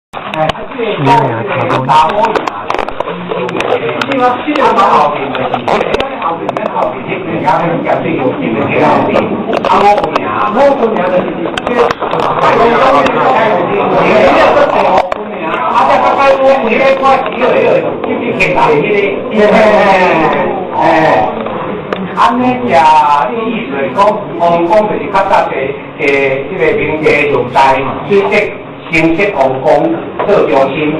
安尼食，你意思是讲，皇宫就是较早即个民间用在去设新设皇宫做中心，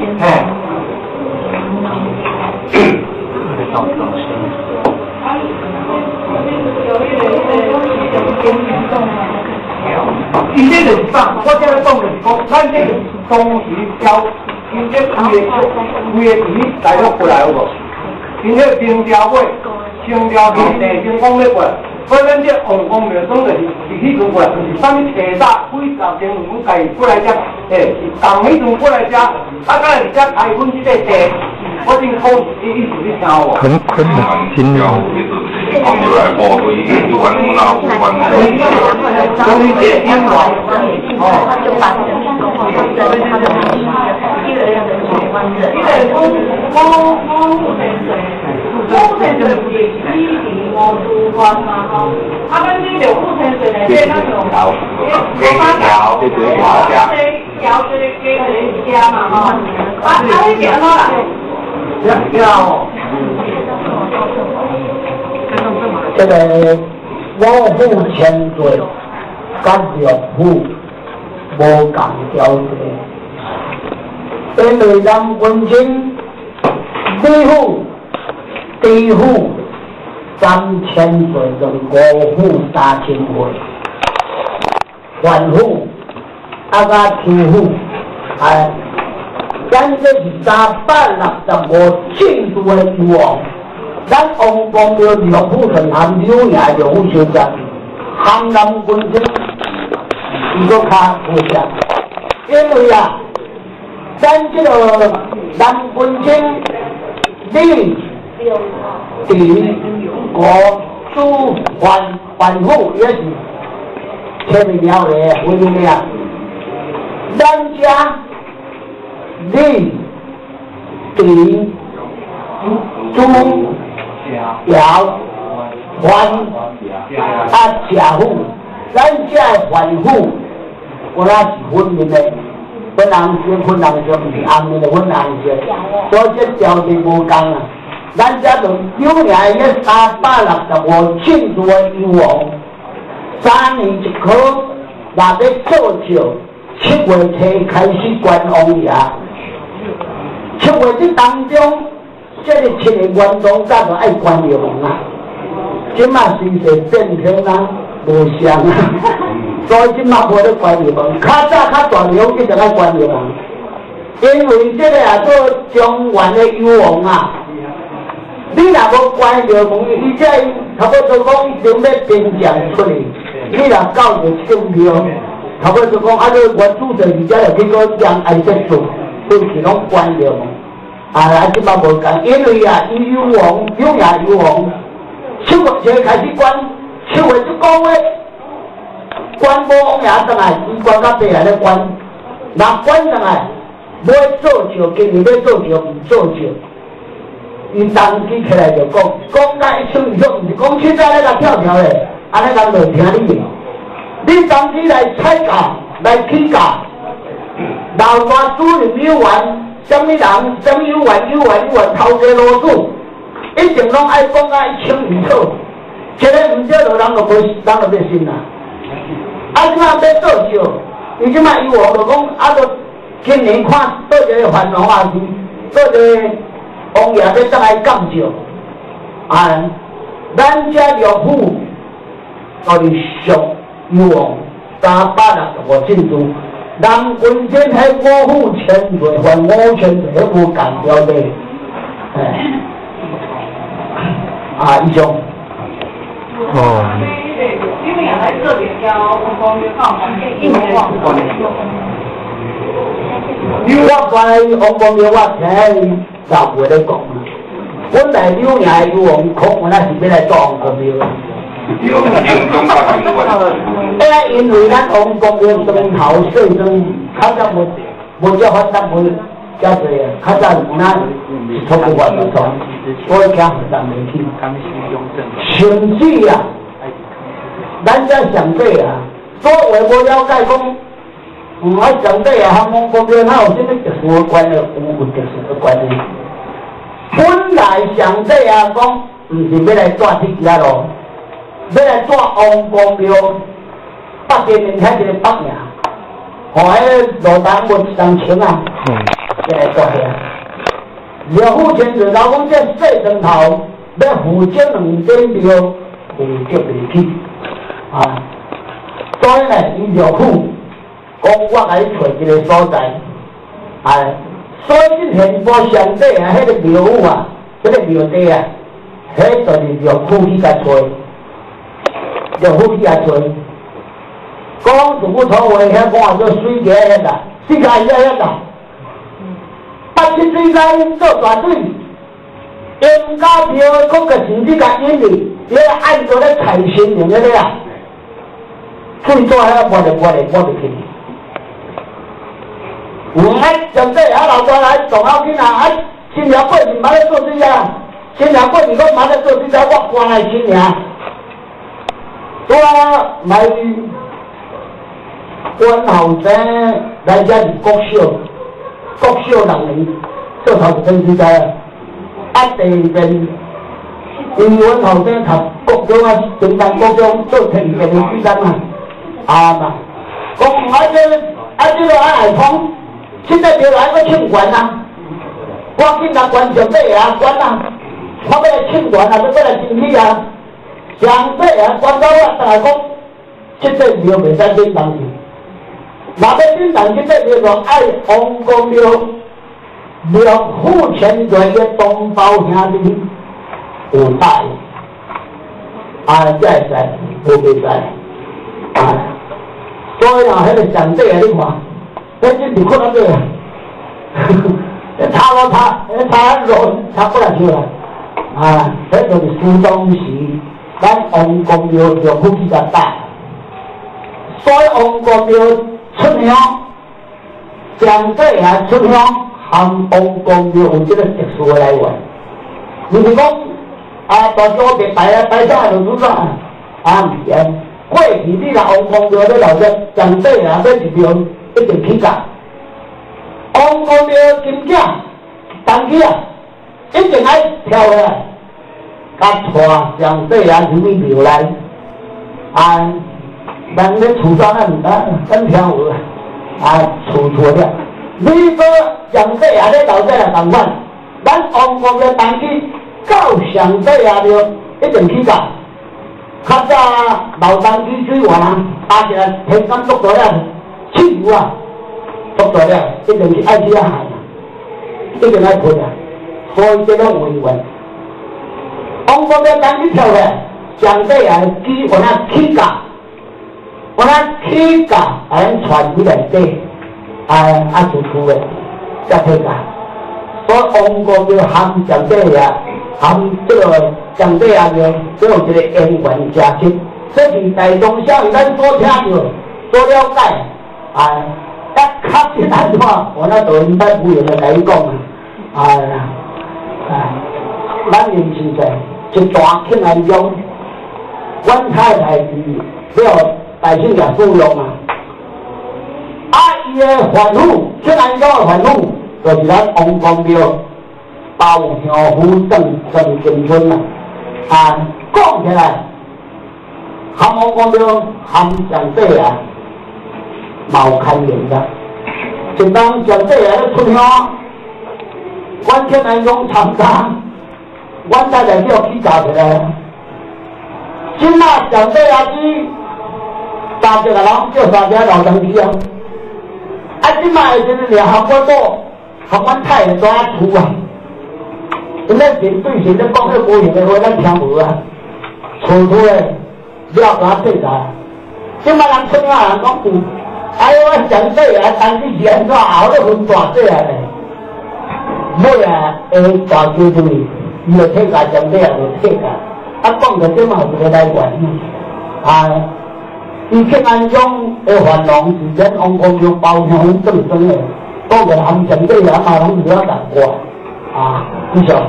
伊这就是啥？我这个讲就是讲，咱这当时交，因这规个钱大约过来有无？因这明朝尾。清朝起地清宫咧过，所以咱这皇宫庙总就是迄阵过来，就是啥物地煞几十间阮家己过来遮，同迄阵过来遮，啊，甲来遮开阮即个地，我真好意思你听有无？ 很真了。放出来无对，有关有哪有关？ 所以这天王， 就把这个公皇后的他的第二样的有关的，因为公天水不是西里我都关嘛吼，啊，咱这个古天水呢，这那种，调这个给人家嘛吼，啊，你点好啦？ 这个我父千岁，跟岳父无共交情，因为咱本身李父、弟父、3千岁跟5父3千岁，还父啊甲天父，咱这是365庆祝的欲望。咱王公庙岳父城含柳爷岳父小姐，含南军政伊个较不像，因为咱这个南军政李、弟、我、朱、还父也是前面了的婚姻的咱家李、弟、朱。姚、还家父，咱这还父，我那是婚姻的，本人结婚人就不是红的婚人结，所以这条件无共啊。咱这就有年迄365庆祝的欲望，3年一考，若要做笑，7月初开始观王爷，7月这当中。这个7个元宗咱就爱关庙门啊，即马时势变天啊，无像啊，所以即马无咧关庙门。较早较大庙一定爱关庙门，因为这个做中原的幽王啊，你若无关庙门，伊这差不多讲已经要边疆出去，你若到就抢票，差不多讲你原主在而家就去个将爱接触，都是拢关庙门。即摆无共，因为伊有王，有也有王，7月初开始关，7月这个月关无王爷转来，伊关到白来咧关，若关转来，要做笑，今年要做笑，唔做笑，伊当时起来就讲甲一手一手，毋是讲凊彩咧甲跳跳咧，安尼人就听你的，你当时来采价，来起价，老大主任有完。什么人，什么有缘，头家老主，一定拢爱讲甲一清二楚。一个唔对路，人就要信啦。即马要做笑，伊即马有我就讲，就今年看做一个繁荣啊，做一个王爷要再来感召。咱家岳父就是属有王365庆祝。南军政喺5府千岁，还5千岁，迄无共标的，以上。 因为来这里教王公庙放1年往后。 我关于王公庙，我听老辈咧讲，本来柳爷有王孔，我那是要来做王公庙。因为咱王公庙砖头细砖，较早无无只反弹会加济啊，较早那是超过万的船，所以惊反弹袂起。甚至啊，咱遮上帝啊，所谓无了解讲，爱上帝啊，和蒙古庙哪有什么特殊的关系？有特殊的关系。本来上帝啊讲，毋是要来住伫遮咯，要来住王公庙，北边面遐一个北名，互迄路灯无一人穿啊，要来住遐。廖府前就老讲这细砖头要负责2间庙，负责袂起啊。所以呢，伊廖府讲我来找一个所在，哎。所以现部上帝啊，迄个庙宇啊，迄个庙地啊，迄就是廖府去甲找，廖府去甲找。讲全部土话遐讲做水家遐啦，水家遐啦。8七水山做大水，因家庙佫个甚至甲因哩，伊按做咧财神用个咧啊，水做遐摸得起。有爱上帝啊，老大来上后囡啊，新娘过年嘛咧做水啊，新娘过年我嘛咧做水啊，我关来新娘，我来关后生来遮是国小人民做头一根水仔，第二遍，因为阮后生读国中啊，中山国中做第二遍的水仔嘛，嘛，讲这个爱通。现在就来个庆管啊！我今日管上帝啊，管啊！我要来庆管啊，要来争取啊！上帝啊，管到我大讲，这个庙袂使颠动去。若要颠动，这个庙就爱王公庙，庙府前在个东包兄弟有大啊，这会使，无袂使啊！所以啊，迄个上帝啊，你看。那这你看到这个，插落插不来去了，啊，这就是苏东时，咱王公庙就不比较大，所以王公庙出香，上帝也出香，和王公庙有这个特殊的来源。你是讲啊，到时我别摆上就知道啊，唔是，过去你若王公庙咧，留只上帝啊，这一庙。一定起价，王公庙金价，当起啊，一定爱跳下来，甲带上帝啊入去庙内，啊，人咧厝上咱跳舞啊，厝了。你说上帝啊咧留在来同款，咱王公庙当起到上帝啊庙一定起价，较早老当起水源啊，打起来天干足大了。气油啊，做大了，一定是爱去海啊，一定爱喷啊，所以这种委员，王公庙当去跳咧，上帝啊，基我那起价，俺传起来底，出的，才起价，所以王公庙含上帝啊，含这个上帝啊个，这有一个因缘加深，这是大众小民咱所听到、所了解。较简单话，我那抖音在无言的来讲咱年轻在一大庆安中，阮太太是了百姓也富裕嘛，伊的烦恼，庆安中的烦恼，就是咱王公庙包乡府郑金村讲起来，含王公庙含上帝啊。冇开源的，一当上帝来咧出香，阮庆安中参加，阮太太叫起价起来，今仔上帝啊去3只个人叫3只老长鸡啊，今仔的就是俩合我做，和阮太太抓厝啊，因咱面对面咧讲迄无用的话，咱听无啊，厝诶了甲退啦，今仔人出香人讲有。我上帝啊，当时是安怎后咧分大细啊咧？尾大小对，伊就退价，上帝也就退价。讲个这嘛有一个来源伊庆安中的繁荣是咱王公庙包厢正宗的， 都个行情对人嘛，拢比较难过啊，你想？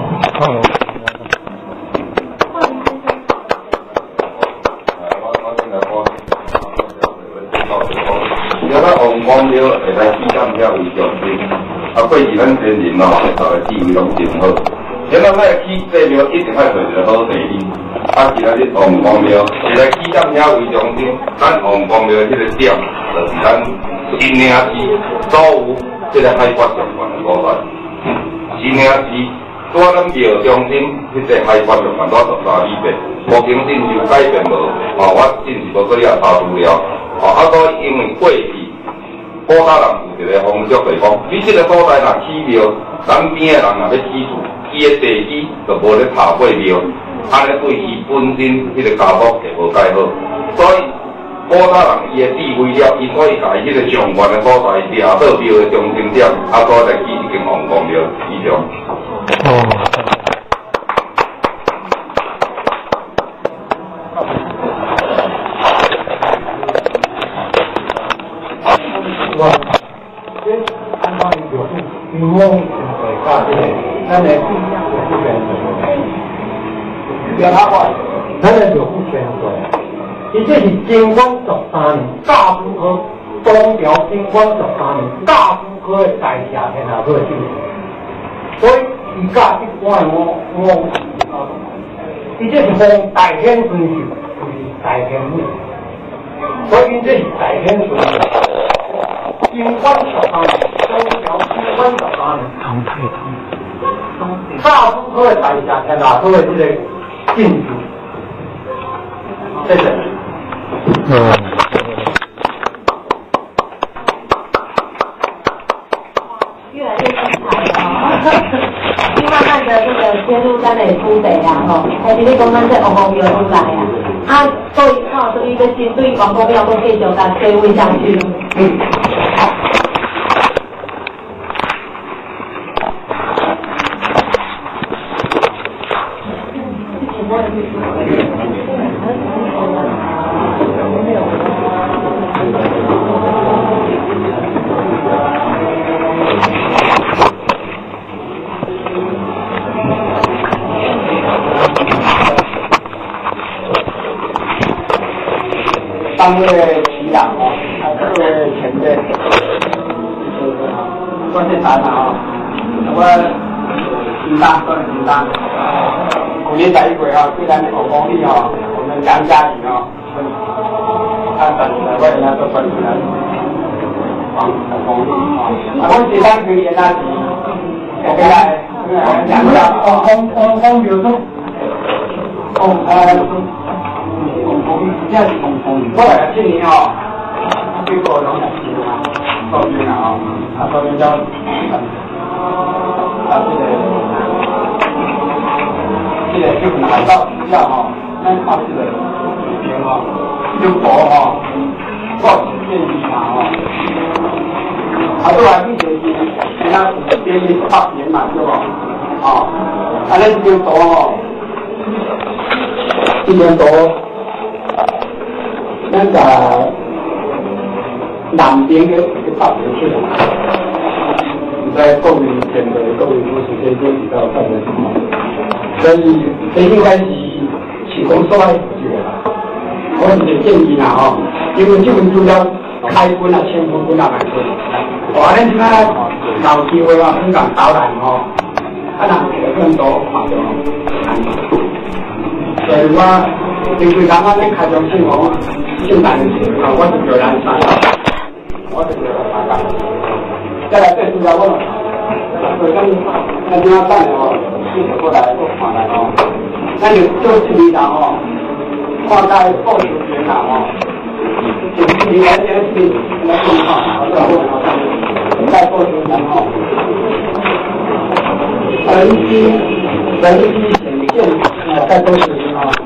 了咱王光庙会来起站遐为中心，过去咱先人嘛，地位拢真好。然后咱起这庙一定爱找一个好地理，其他啲王光庙会来起站遐为中心，咱王光庙迄个点就是咱新营市所有这个海拔上悬的所在。新营市拄咱庙中心迄个海拔上悬到13米八，目前真就改变无，我真是无做了查资料。所以因为过去古早人有一个风俗就是讲，你这个所在若起庙，咱边的人若要起厝，伊的地基就无咧踏过庙，安尼对伊本身迄个家族就无介好。所以古早人伊的智慧了，伊可以把迄个上悬的所在掠到庙的中心点，所以来起一间王公庙以上。 因为大这个，咱的表达话，咱的就不全对。伊这是经管13年，大埔科东条经管13年，大埔科的大厦天下都会进，所以伊甲一般的伊这是从大天顺序，就是大天路，所以这是大天顺序。经管13年，东条经管13年，大埔科的大厦天下都会这个进驻，这是。 越来越精彩了去慢慢的这个揭露咱的土地啊，开始咧讲咱这王公庙出来啊，所以个针对王公庙都继续甲社会上去。 当位局长各位前辈，关键谈啊，我紧张，都很紧张。5年在一轨啊，虽然有功力啊，我们杨家里啊，他本来为人家做本人，有功力啊。我简单可以言下去，回来讲一下，比如说，过来今年哦，结果农产品啊，收进了啊，收进交，这个就拿到需要哈，那考试的边哈，就薄哈，报纸建议嘛哈，都还并且是其他边的差别嘛是吧？那这边薄哈，这边薄。那个南边的大城市，在过年前的各位主持人就比较看得清楚，所以这应该是启动所在附近的啦。我是建议啦因为这份资料开分啊、签分啊蛮多，咱现在有机会香港导览人会更多看到所以因为刚刚那开张信进来的时候我是有人参加，再来最主要问了，所以那就要办记者过来做访谈那你就距离放在报纸边就是距离来这个距离来情况，在报纸边人机显现在报纸边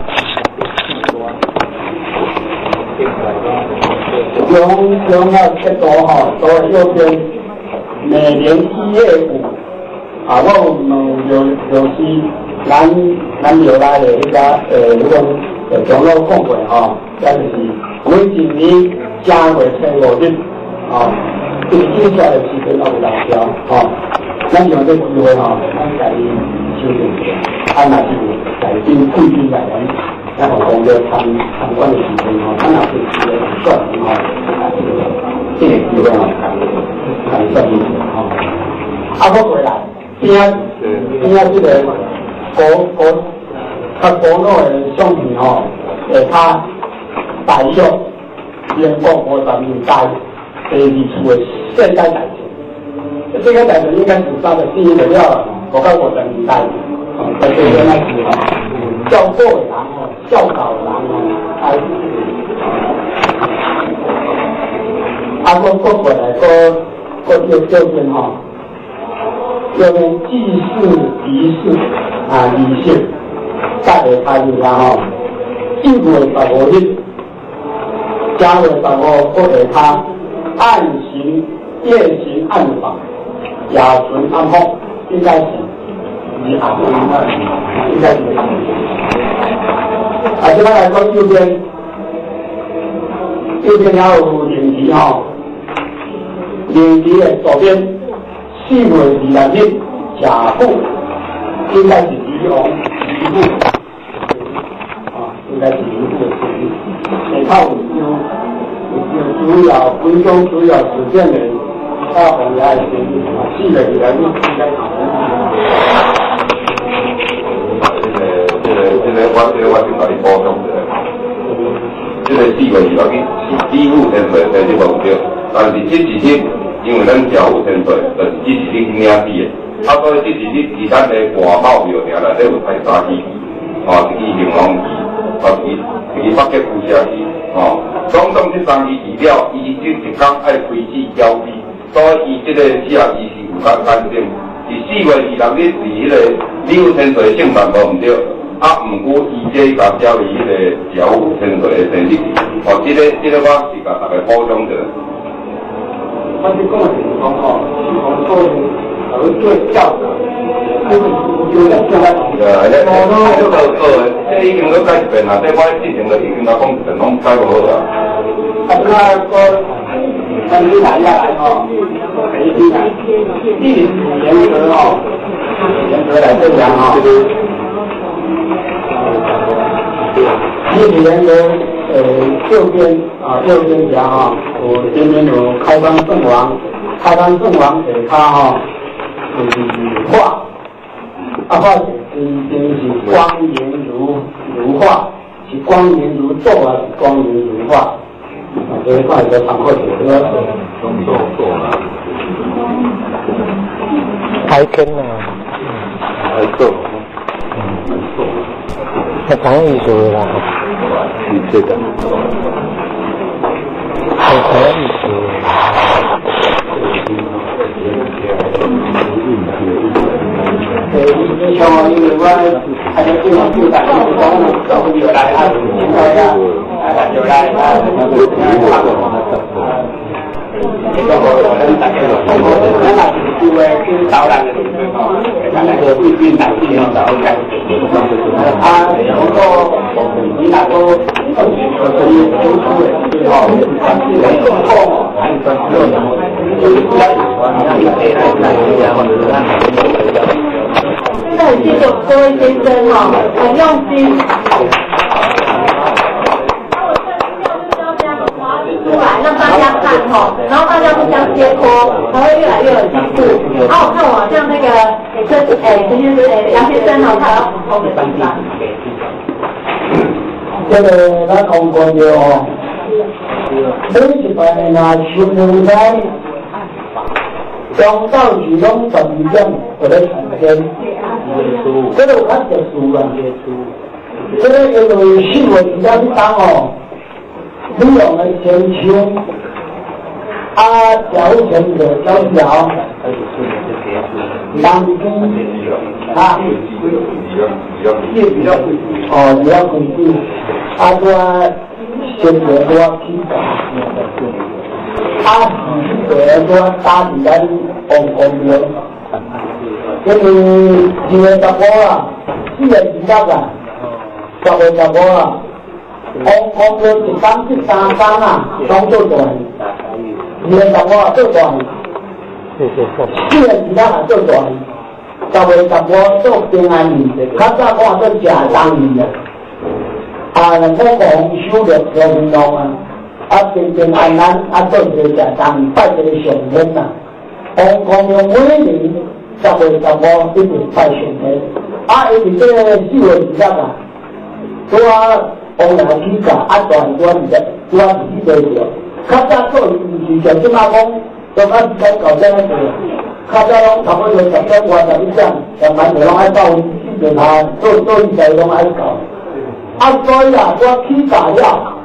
用那这个都右边每年1月5我们就是咱庙内的迄个那种长老讲过这就是每一年正月初5日对接下来的时间要有达标，哦，咱用这个机会吼，咱家己修正一下，啊，若是来宾贵宾来源，然后讲着参观的时间吼，咱若是一个算吼，这个机会吼，来算一下吼。啊，我回来，边啊这个古老的相片吼，它大约民国50年代第二处的现代大城，这个大城应该是它的第一个了，我到50年代，在这边那时候，教过的人哦，教导的人哦，我过来个照片吼，有点祭祀仪式仪式，再来开始啦吼，1月15日。加入15或者他暗行夜行暗访，雅存暗访，应该是应该是。现在来说右边要有领旗哈，领旗的左边4月22日甲部，应该是鱼龙鱼部，应该是鱼部的属于。每套有主要文中主要实践人，大红来4月22日应该我先把你补充一下。这个4月22日是支付天税的这个对，但是这一日因为咱缴付天税，就是这一日领的，所以这一日是咱的外贸庙埕内底有台3支，一支兴隆旗，一支北极乌车旗，总这3支旗了，伊这一天爱开始交费，所以伊这个4伊是有干净。是4月22日是迄个领天税圣诞无毋对，毋过伊这甲交伊迄个缴付天税的生日，这个我是甲大家补充者。 我是讲的是讲是从合作教导，有两种来。 这已经都改一遍啦，这我之前就已经甲讲一遍，拢改无好啦。 那个。咱你来哦，地理严格哦，严格来这讲哦，地理严格右边讲哈，我这边有开光圣王给他哈，画，画是光明如画，是光明如昼啊，是光明如画。这一块的常会有个做了， 开坑啊， 做， 那常艺术啦， 这个， 常艺术。 你像因为我还在地方住在地方，都有来啊，现在啊，有来啊，这个我们大家都通过，咱那是因为跟导览的哦，咱那个贵宾来地方导览，如果你那个可以读书的哦，没有空，还真的很谢谢各位先生哈，很用心。出来让大家看哈，然后大家互相接托，才会越来越有进步。然后我看我好像那个陈先生杨先生哈，他要补充的地方。 这个咱通过了哦，每一摆那巡游在中到举拢12点就在时间，这个有较特殊啊，这个叫做4月22日当哦。利用的前秋，条前的条，当天也比较规矩，个先别多批改，是个打底咱红标，因为2月15啊，4月20啊，10月15啊。红标13天啊，双做做， 2015做大年，4月2日做大年，10月15做平安年，较早看做食冬年啊，我讲修炼和运动啊，平平安安做一个食冬年，拜一个上天呐。王公庙每年10月15一定拜上天，因为这个4月2日啊，拄王爷起价大年我自己做着。较早做是像即马讲，都较时间到点做，较早拢差不多10点外11点，上班就拢爱到4点下做一世拢爱到。所以啊，我起价了，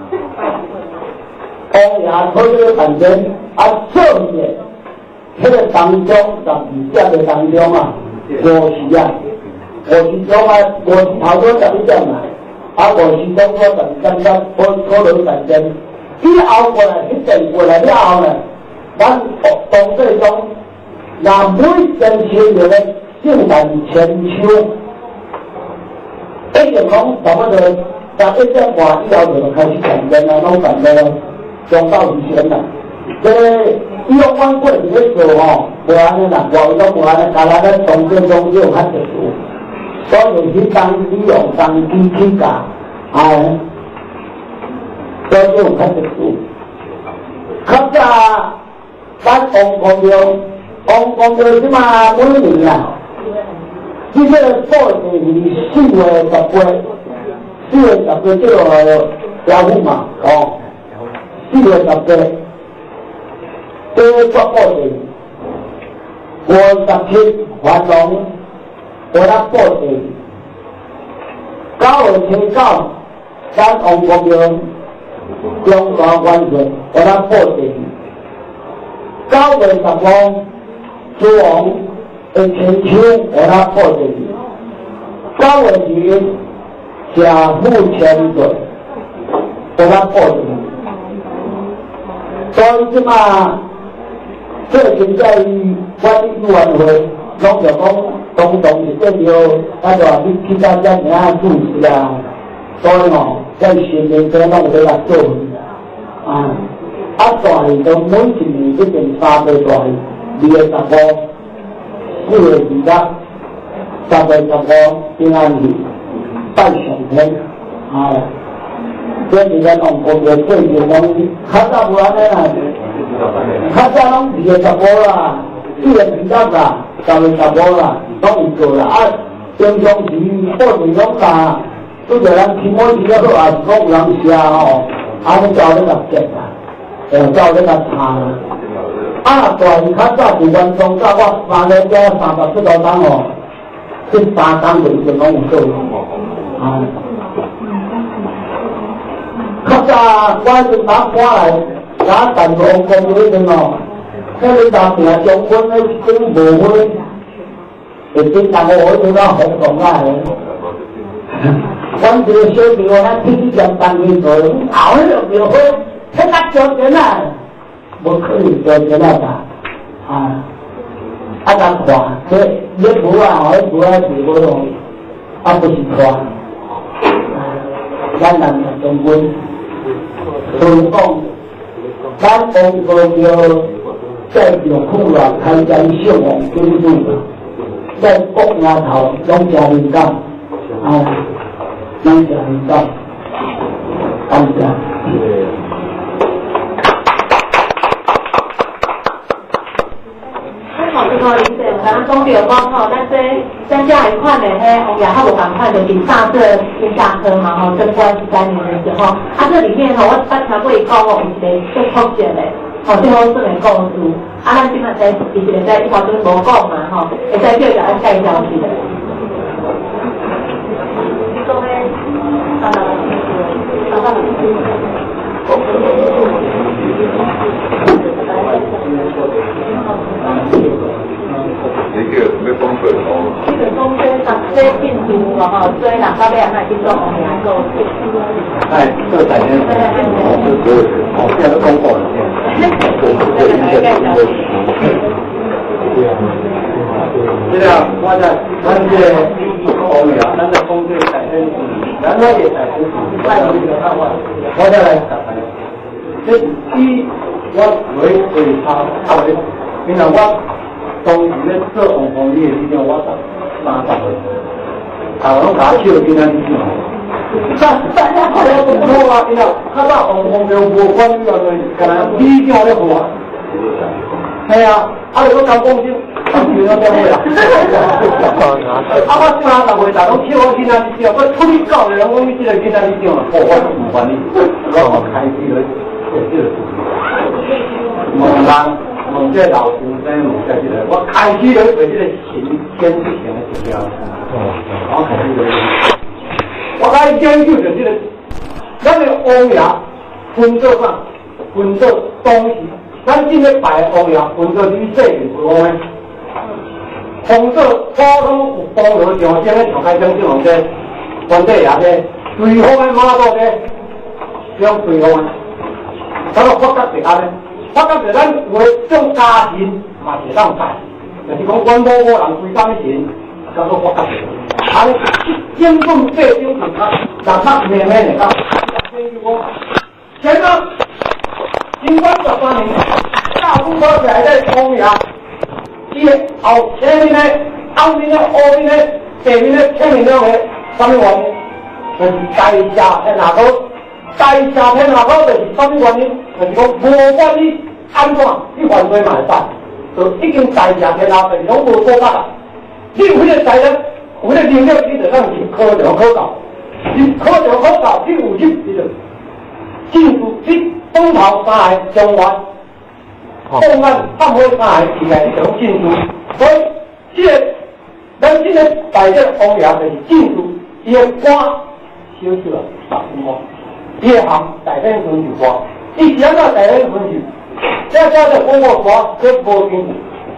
王爷推这个产权做嘢，迄个当中12点的当中啊，5时啊，5时钟啊，5时头多11点啊，5时钟我12点讨论产权。以后过来，定过来了后呢，咱当地中，若每件事情咧，圣诞千秋，一定讲差不多11点半以后就开始产权啊，拢产到中到以前啦。以往阮过去咧做吼，无安尼啦，外围拢无安尼，加咱咧中正中有较特殊，所以去当利用当机起价，所以有较特殊。较早咱王公庙即马每年啊，即个报地是4月18这个亚虎嘛，4月18，这个报地57繁荣，我咱报地9月初9，咱王公庙。中华关节，我咱报地9月15，朱王的千秋，我咱报地9月2，甲午千岁，我咱报地。所以即马，这现在我的委员会，拢就讲东东是变了，你其他遮尔注意啊，所以在新年中拢有来做大年都每一年一定3个大年，2月15、4月2日、10月15平安日拜上天，这是咱王公庙最近拢较早无安尼啦，较早拢2月15啦、4月2日啦、10月15啦，拢有做啦。平常时报地拢啦。拄着咱起码是了好，也是讲有人吃吼，你照咧甲食啦，照咧甲查啦。大年较早是原创到我3个加37多档哦，这3档就已经拢有做了。较早我就打过来，打淡薄公庙迄阵迄个打平中分咧真无花，会真淡薄迄阵红红啊。阮这个小庙咱天天当年做，后迄个庙好，迄甲交钱啊，无可能交钱啊咱看，这迄符啊，迄符啊是无容易，不是看，咱人中军，所以讲，咱王公庙在庙库啦，开展兴旺经济，在国外头拢真敏感，咱真敏感，感谢。 这个理解，我刚刚讲到讲但是增加一款的迄红牙，它无同款就是上色天下科嘛登官13年的时候，这里面我听过伊讲有一个最特别的，最好算的故事，咱今仔在其实在一条都无讲嘛会使叫咱介绍起来。 这个要讲过这个讲这进度所以人到尾那去做红牙故事。 这3天现在都公布了。这样，我这红牙，咱的工具产生，咱也产生，我再来，这我为他，因为我当时咧做红红的时阵，我30岁，拢打手今仔日做。我啊，因为较早红红就无管你话就是干那理教咧好啊。系啊，如果交公司，就要点位啦。我30岁，大拢叫我今仔日做，我处理教的人，我你这个今仔日做啊，我唔管你，我开始了，问人。问这老先生，问这个，我开始了为这个先之前的指标，我开始了，我开始研究的这个，咱的乌鸦分做啥？分做东西，咱今日摆乌鸦分做你细面普通的，分做普通有菠萝上先的上开灯这种的，本地也的，最好的马路的，用最好的，咱个国家是安尼。我感觉咱有诶种家庭嘛是当摆，就是讲阮某人规工钱叫做国家钱，安尼根本这种是他慢慢的讲，前呢，经过13年，大部分起来在公园，伊后前面呢、后面呢、后面呢、前面呢、前面呢个什么原因？就是大厦在哪个？大厦在哪个？就是什么原因？就是讲无管你安怎去犯罪嘛会使，就已经大厦在哪个拢无做法啦。你有迄个才能，有迄个能力，你就让去考上考到，你考上考到，你有入你就进入你东头3个中原，公安探火3个起来，你就进入。所以，这个咱今日大这方言就是进入伊个歌，小少啊，10分。伊个行大分分就歌，伊是安怎大分分就？这就讲我歌，佢无经。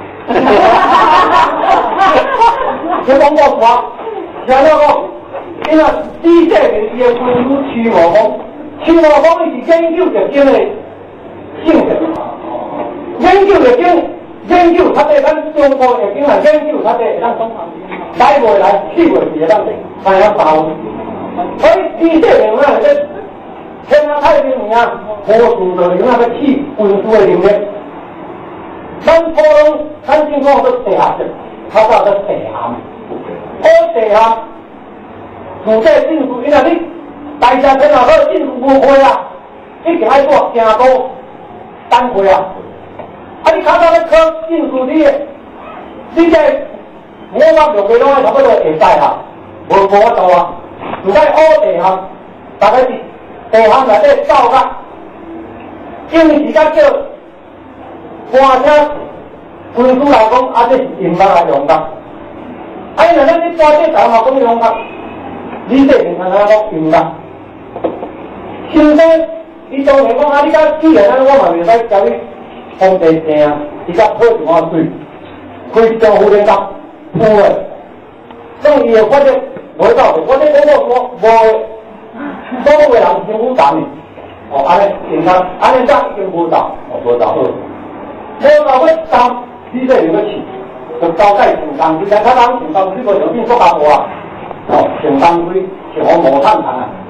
佢讲我歌，然后讲，因为第一个伊个分属曲毛风，曲毛风伊是研究特定的性质，研究特定，研究它对咱中国特定啊，研究它对咱来未来去未是咱看下包，所以第一个人啊，这。天下太平啊，何处的那个气分数的能力，咱普通咱情况都地下的，他叫做地下，好地下，土地进入，因为你大厦天下好进入无开啊，一定爱做正多单开啊，你看到咧考进入你这我把用的拢差不多会使啦，无法度啊，如果好地下，大概是。地方内底造甲，因为是甲叫官车分数来讲，这是用甲来用甲。因为咱这官车台嘛讲用甲，你这是看哪讲用甲。先生，你当然讲你甲既然我嘛袂使教你放地正啊，伊甲泡一碗水，开政府咧甲铺诶，所以伊会发觉无到的，我这讲我无。所有人政府单的，安尼健康，安尼才已经无到，无到好。无到要担，你这有个去，就交代承担，你看他人承担，你个有变做大波啊，承担费像我无探谈啊，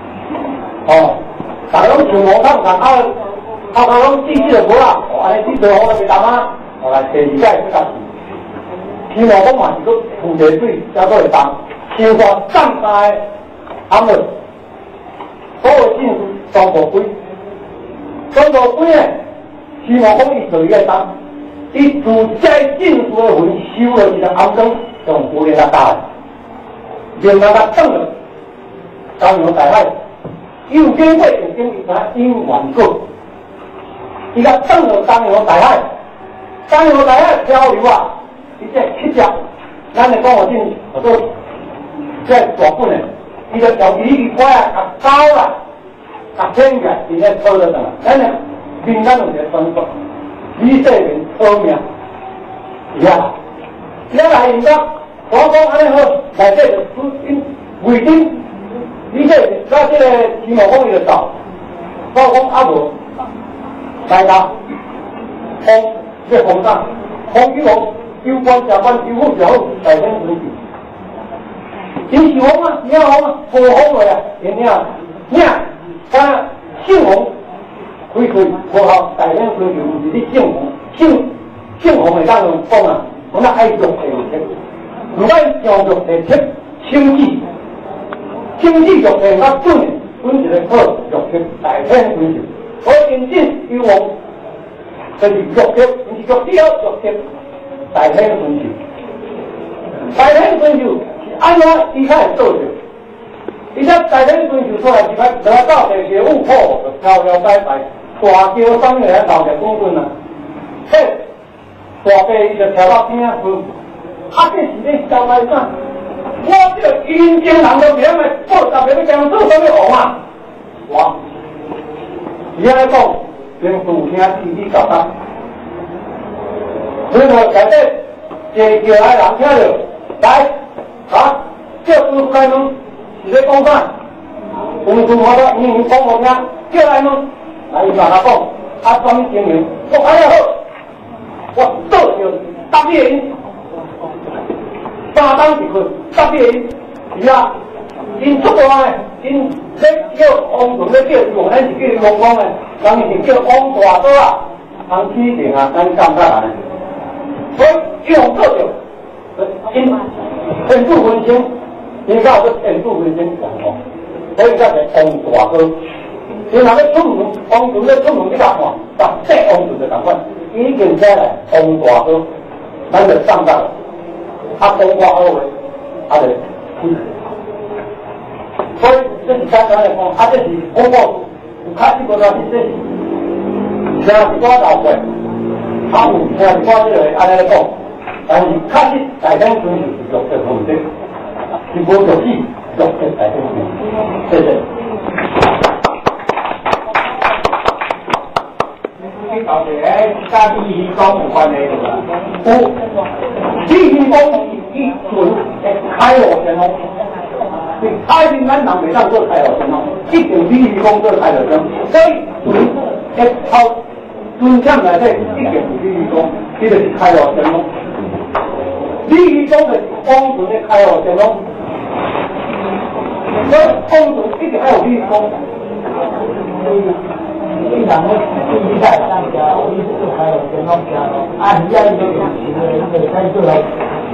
大家拢像无探谈，他拢记起就无啦，安尼你最好来给担啊，来第二届这个，希望讲嘛是个土地水，才个会担，像说站在安稳。所有进入全部归，全部归呢，希望讲伊做伊个单，伊自在进入的份收了伊个暗灯，用古力来打，然后他等了，当阳大海，又经过又经伊他因缘果，伊个等了当阳大海，当阳大海漂流啊，伊这乞食，咱来讲我进，我说这大本的。伊就由伊块啊，甲走啦，甲天个，伊咧拖了上来，咱呢，民间有一个传说，李世民逃命，呀，来人家，我讲安尼好，内底就为丁，李世民到这个徐茂公伊就走，我讲无，大家，这皇上，皇宇王，有官下官，有好就好，大天回去。因是红啊，你好啊，火红了呀，你啊，看姓红， 开开不好，大量追求是你政府会当讲啊，我那爱肉地铁，如果上肉地铁经济肉地较准，阮一个好肉铁大量追求，我真正希望就是肉铁，毋是肉铁肉铁大量追求，大量追求是安怎伊才会做着？而且大量追求出来是较到地业务好，就条条摆摆。大桥上面来搞点公棍啊，嘿，大bay伊就跳到边啊去，啊这是咧交代啥？我这个阴间人都别个报答别个讲做什么红啊？哇！伊安尼讲，连杜听弟搞他，所以说内底坐来人听着，来啊，叫师傅来问，是咧讲啥？有时我都讲我听，叫来问。来，伊甲他讲，啊，怎么经营？我哎呀好，我做着搭你因，3档一去搭你因，是啊，因出大诶，因咧叫王屯咧叫用，咱是叫王公诶，人是叫王大哥啊，人起定啊，咱感觉来，所以用做着，因天助文清，因到个天助文清讲哦，所以叫做王大哥。你若要出门，王屯咧出门去甲看，搭这王屯就同款，已经起来王大哥，咱就上当，啊讲话好话，啊就开。所以这是简单来讲，啊这是广告，有开始个是这是，听一寡老话，啊有听一寡这个安尼来讲，但是确实大家遵守是落实方式，是无着死，落实大家谢谢。你搞的甲第一工有关系的啦，有第一工伊准开路先咯，你开进咱人袂当做开路先咯，一定第一工做开路先，所以准靠准项内底一定是第一工，这就是开路先咯。第一工就是光准的开路先咯，所以光准一定要有第一工。你讲我第一代上家，我一直做还有跟他家，人家有有开出来。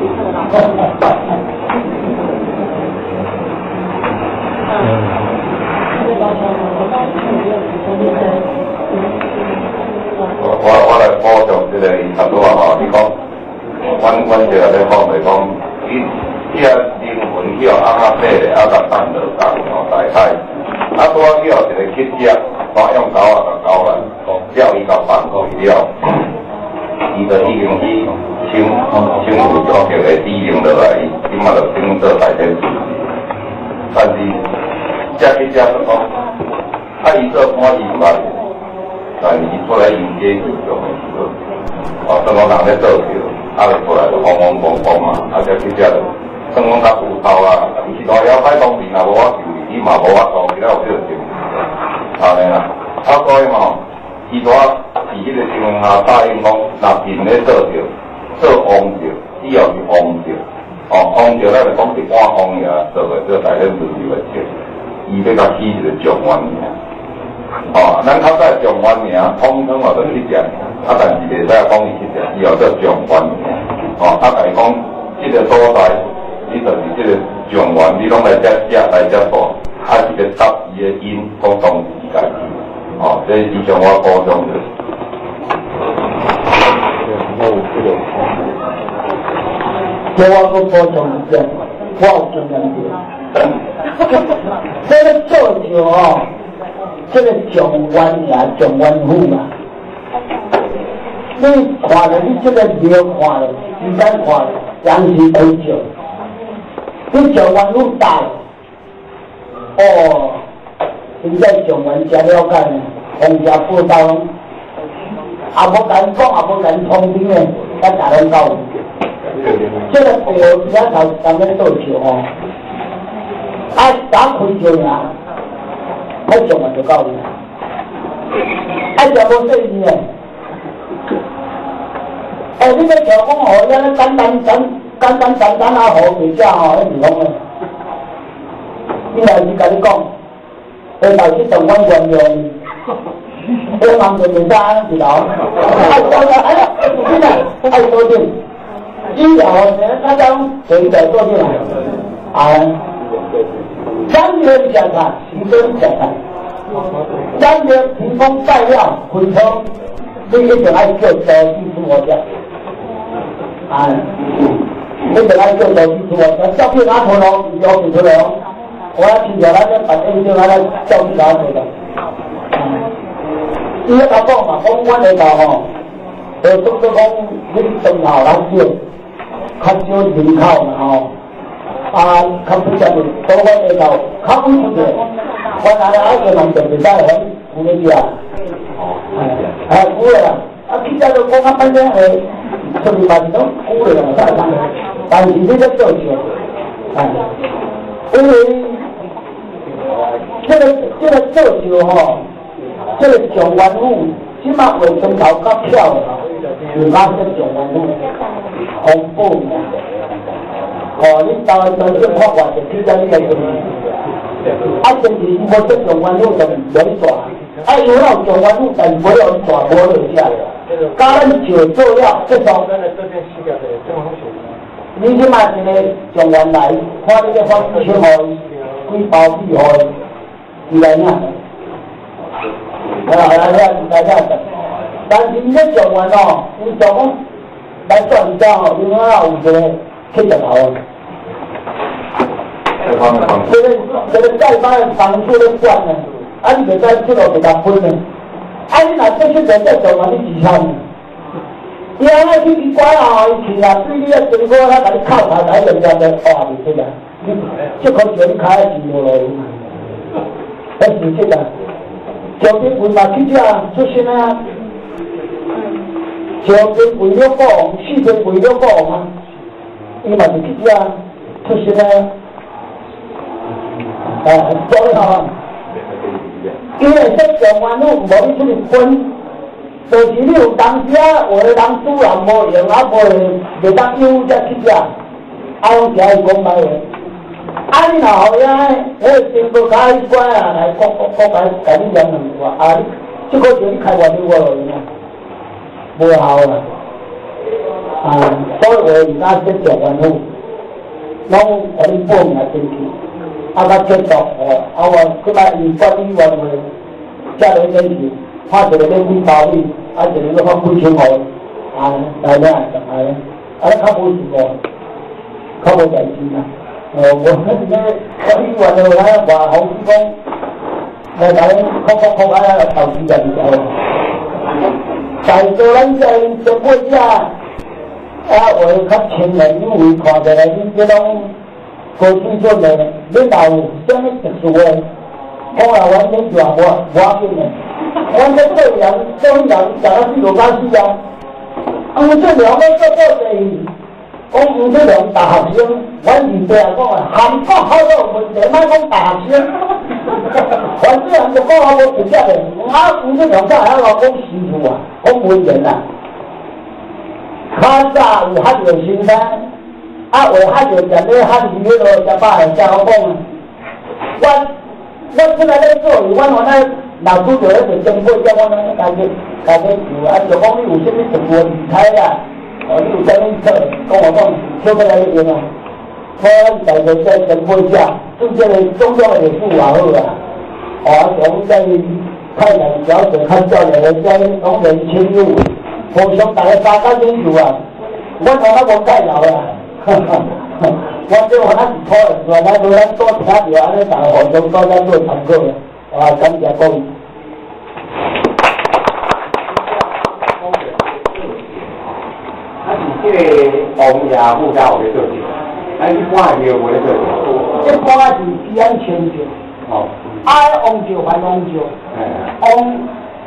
我来补充这个差不多吼，你讲，阮这个咧讲就是讲，伊遐灵魂叫阿妈买的，甲放落工吼，大概，拄叫一个去食。用狗啊，甲狗来，叫伊甲放过去了，伊就已经去请有足够的指令落来，伊嘛就整做大件事。但是这去就讲，伊做看伊毋捌，但是伊出来迎接是用的时阵，算讲人咧做票，就出来就风风光光嘛，这去就算讲较有头啊，毋是大了解当面啊，无法救你，伊嘛无法做，其他有这个情。安尼啦，所以吼，伊拄仔伫迄个情况下答应讲，若真咧做王朝，以后是王朝，王朝咱就讲一碗方尔做个，做大量轮流的做，伊要甲起一个状元名，咱较早状元名，统统就去食，但是袂使讲伊去食，以后做状元名，甲伊讲，即个所在，你就是即个状元，你拢来遮食来遮住。是个答伊的因，讲当时家己，这是以上我补充的。 我补充一点，我有经验点。这个做桥这个状元呀，状元府啊，你看了你这个庙看了，时间看了，人是会少，你状元府大。现在状元真了解呢，皇家报道，也无敢讲，也无敢通知呢，咱大拢到。这个背后其他头咱们做桥打开桥呀，状元就到了，就无说伊呢。你个桥讲好，咱简单好袂假吼，迄地方呢。因为是甲你讲，到时状元原谅， 我忙着没干，知道？爱多点，哎呀，真的爱多点。医疗大家谁在做点啊？咱们讲看，提升讲看，咱们提供材料回收，这个就爱做手机出我的，啊，这个爱做手机出我的，照片拿出来，要给出来哦。我要听下来咧，把这就拿来照片拿出来。伊咧甲讲嘛，讲阮下头吼，就总说讲你中头人少，较少人口嘛吼。啊，较不讲的，到阮下头较稳出来，阮阿拉个人就袂使很有咧食，有啦，啊，其他都讲啊，反正出去嘛是拢有咧啦，但是你咧做少，因为这个做少吼，这个上元户，即马卫生头较漂的，是哪些上元户？红布。哦，你到到这看完就去到你来做，啊，甚至我这上元户就唔想抓，啊，有那上元户但不要抓，无落下，加咱就做了这种。你即马一个上元来，看你个发钱号，几包币号，伊来领。来，但是你这上元哦，你上讲来赚一张哦，你看有一个70头。这个盖班的房租咧管呢，啊你袂使出路给他分呢，啊你若这些人在做嘛，你几餐？伊安尼去奇怪啊，伊去啊，对你啊经过他甲你靠下来，人家在哇你这个，这口钱开是无路用，但是这个，小兵为嘛去这出身啊？小兵为了讲，士兵为了讲啊，伊嘛是去这出身啊。所以吼，因为这上元户无你出去分，就是你有当时啊，有的人主人无用啊，袂当有才去食，啊，拢是爱讲来的。啊，你若后呀，经过甲迄关啊，来讲甲你讲两句话，啊，这个就你开玩笑我咯，无效啦。啊，所以我而家这上元户，拢甲你报名进去。啊，甲接触哦，啊，我即摆以管理员为遮个件事，拍一个免费包你，啊，一个要发几千块，啊，来咩？啊，较无事个，较无代志啦。我那管理员就来话好讲，来讲啊，投资人就，在做咱这做买者，啊，为较亲人，因为看起来你这种。高水准的，你若有啥物特殊的，我也完全就无要紧的。我这做人，讲到4、5间死啊！啊，我这两个做第，讲唔这两大学生，阮二伯也讲啊，韩国好多有问题，莫讲大学生。反正人就讲啊，无直接的，啊，唔这两家还要讲师傅啊，讲文人啊，较早有汉人心态。啊，为汉就讲咧汉语迄落食饱诶，才好讲啊。我出来咧做，阮原来老拄着咧就经过，叫我咧家己做，啊，就讲你有啥物特殊厉害啦，哦，你有啥物做，跟我讲，跳过来咧用啊。我大概在经过一下，就这个中央的副也好啊，哦，从在太阳小姐看教练的在讲人情友，互相大家大家清楚啊。我从那个盖楼啊。我这我那是错的，我那做咱做其他地方咧，大家互相大家做参考的，啊，感谢各位。 啊，是这个王爷副家有咧做事，啊，一般也有咧做事。 这般是治安清净。 哦。 啊，王朝还王朝。王。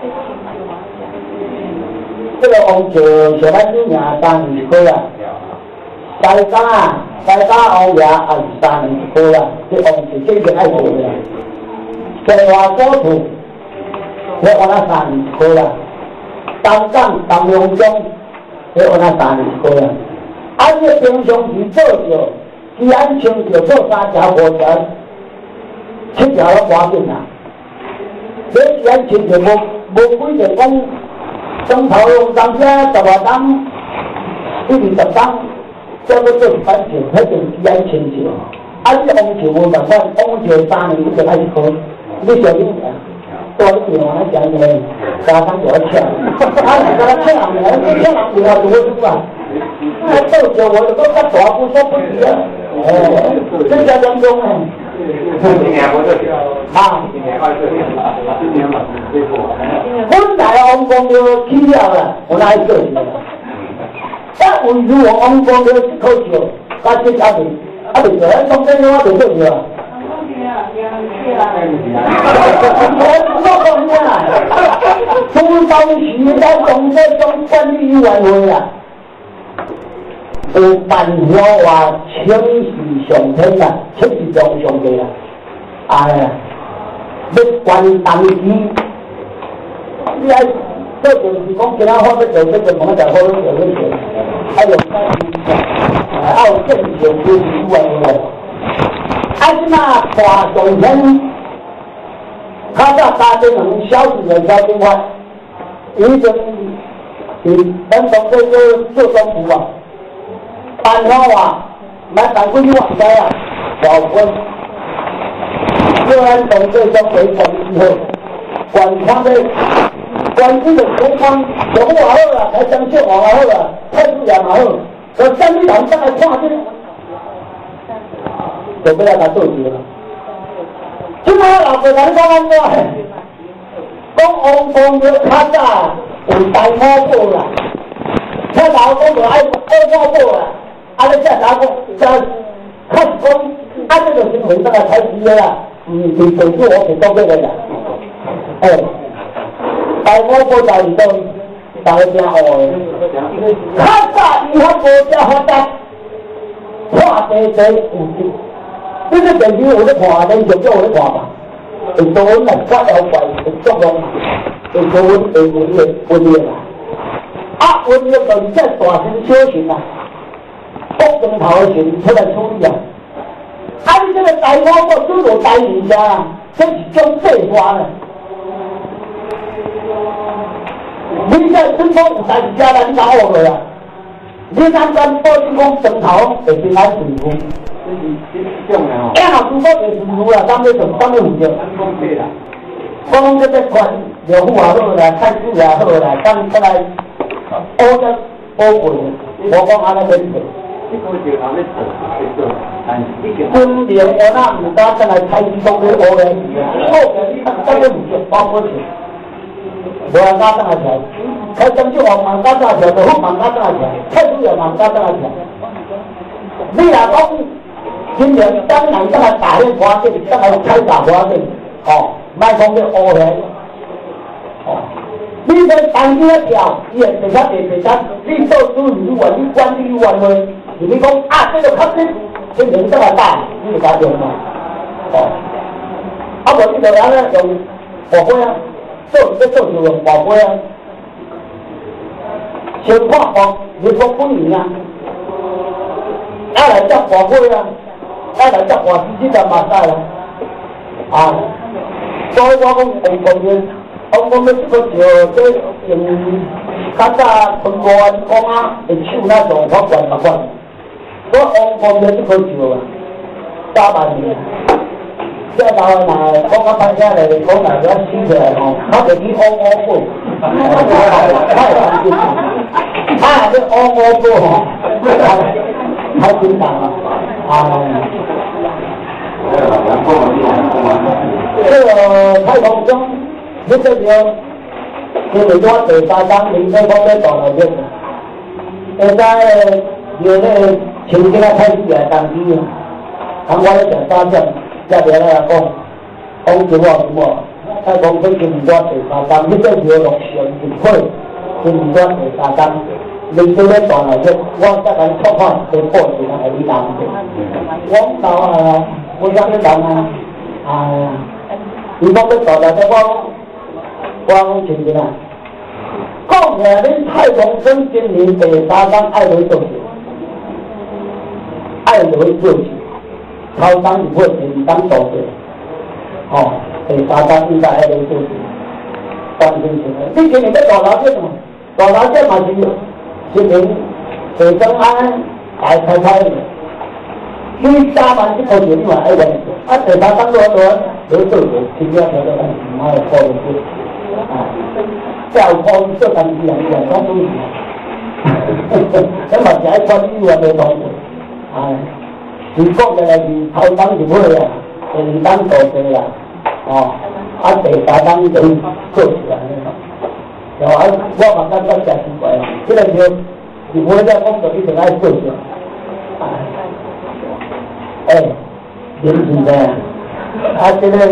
这个王朝像咱这名3、2岁啊。大家后爷也是3、2岁啊，这王朝这个爱做的。在华所处，你我那3、2岁啊。东阳中，你我那3、2岁啊。啊，你平常时做着，治安清就做3条、5条、7条都赶紧啊。你治安清就无无规定讲钟头用当车10外档，一20档，叫做做100triệu，迄就2千triệu。啊，你王朝无办法，王朝3年你就开始考，你小心点。多一点我讲的，家长就要抢，给他抢了，你抢了不要多输啊！那到时候我都大不说不急了，这叫严重哎。 今年我这里啊， 今年20今年嘛是最多。 本来王公就起了了，我哪里做去了？但为如我王公就一口笑，他这家庭，啊，对了，从这个我就做去了。我讲呀，初当时在总这种管理委员会啊，有办法话请示上天啊，请示上帝啊，哎呀，要关当机，你爱这就是讲其他方面有这个某点或者有这个，还有还有政协委员会。啊，是那华上天，他叫大家能小事的小电话，已经咱从这个做政府啊，办好啊，买单归去往家啊，交关。虽然从这种回程之后，官方的官司的情况就不好了，还相信我好了，态度也好，我三米长再来看这。就不要他做事了。即摆老婆同你讲安怎？讲王公庙较早有大火报啦，他老公就爱火报啦，啊！你这老公就确实讲，啊！这个新闻上来才知的啦，是随住我提到这个啦。大火报在里头，大家听好诶。较早伊遐无遮发达，看地地有劲。这个电视我在看，连续剧我在看嘛，会做阮来发了怪，会作用，会做阮会温热啦。啊，温热就是在大型小型啊，北中头的船出来处理啊。啊，你这个大火锅做到大鱼家啊，这是种废话呢。你在春风有大鱼家啦，你哪学过啊？你敢讲报纸讲中头会平安顺风？哎，好，如果袂顺路啦，当要负责。讲这个管疗护也好啦，看护也好啦，当出来乌只乌贵，我讲安尼免做。军连我那唔敢再来开始讲这乌嘞，当要负责包括钱，无人敢再来调，开政治王蛮敢再来调，政府蛮敢再来调，态度也蛮敢再来调。你若讲。今年当然再来打电话店，再来开打花店，卖讲这乌嘞，你在当地一条，伊会地产，你做主理员，你管理员会，你讲啊，这个确实，今年再来打，你就打电话，啊，无你就安尼用外汇啊，做就用外汇啊，情况你说不明啊，来接外汇啊。来接外资就嘛使啦，啊！所以我讲王公庙这个就这用较早中国讲啊，会手那种法官法官，所以王公庙这个就3万年，这老的来讲较歹听嘞，讲来要死起来吼，他就去乌报，太担心，这乌报吼，太紧张了。这个太空中，你这边因为我第3档零这方面大来着，现在有那个前几个开始来当机，我咧讲3点，再别来讲什么，太空中跟我第3档，你这边6项就会跟我第3档。零这咧大来着，我再来拓宽去报其他的档的。我老啊，我想要讲啊，你讲要大来着，我讲前面啊，讲起来恁太空中今年第3档爱来做事，爱来做事，头档就会第2档做事，第3档应该爱来做事。 完全成的。你今年要大头节嘛？大头节嘛是一年最终安大开开的。你3万1块钱你嘛爱完，啊，第三当多你做做，轻点做做，唔好靠落去。啊，再有靠做单机啊，你讲东西。咁嘛是爱看语言的东西，啊，全国嘅是头当就会啊，第二当做做啊，哦，啊第三当就做出来了。然后我嘛感觉真奇怪，这个就我在工作一直爱做出来，年轻的，这个，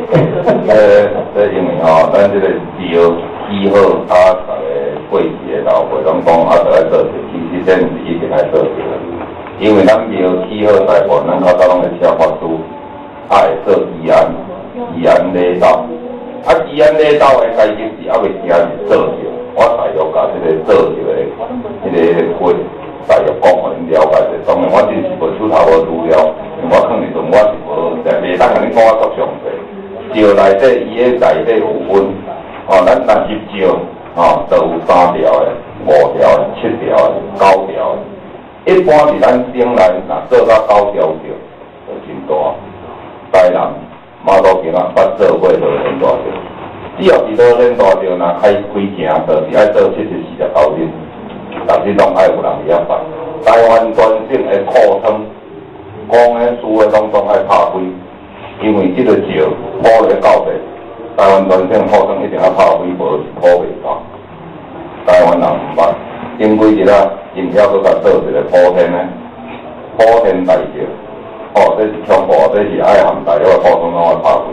因为吼，咱这个潮气好，大个过节的老岁拢讲就爱做，其实真是一定爱做的，因为咱潮气好在外，咱口罩拢会消法师，会做宜安礼道，宜安礼道的开始是还未听是做着，我大约甲这个做着的，会大约讲互恁了解者，当然我真是无手头无资料。我可能我是无，袂当甲你讲我足详细。照内底伊个内底有分，咱若入照，就有3条的、5条的、7条的、9条的。一般是咱省内若做到9条照，就真大。台南、马祖境啊，捌做过落连大照。只要是落连大照，若开行，就是爱做74-49日，但是拢爱有人去遐办。台湾全省的库仓。讲诶，厝诶拢爱拍开，因为即个石铺咧到地，台湾全省库仓一定要拍开，无是铺袂到。台湾人毋捌，前几日啊，因遐佫甲做一个普天大石，这是恐怖，这是爱含大了个库仓拢爱拍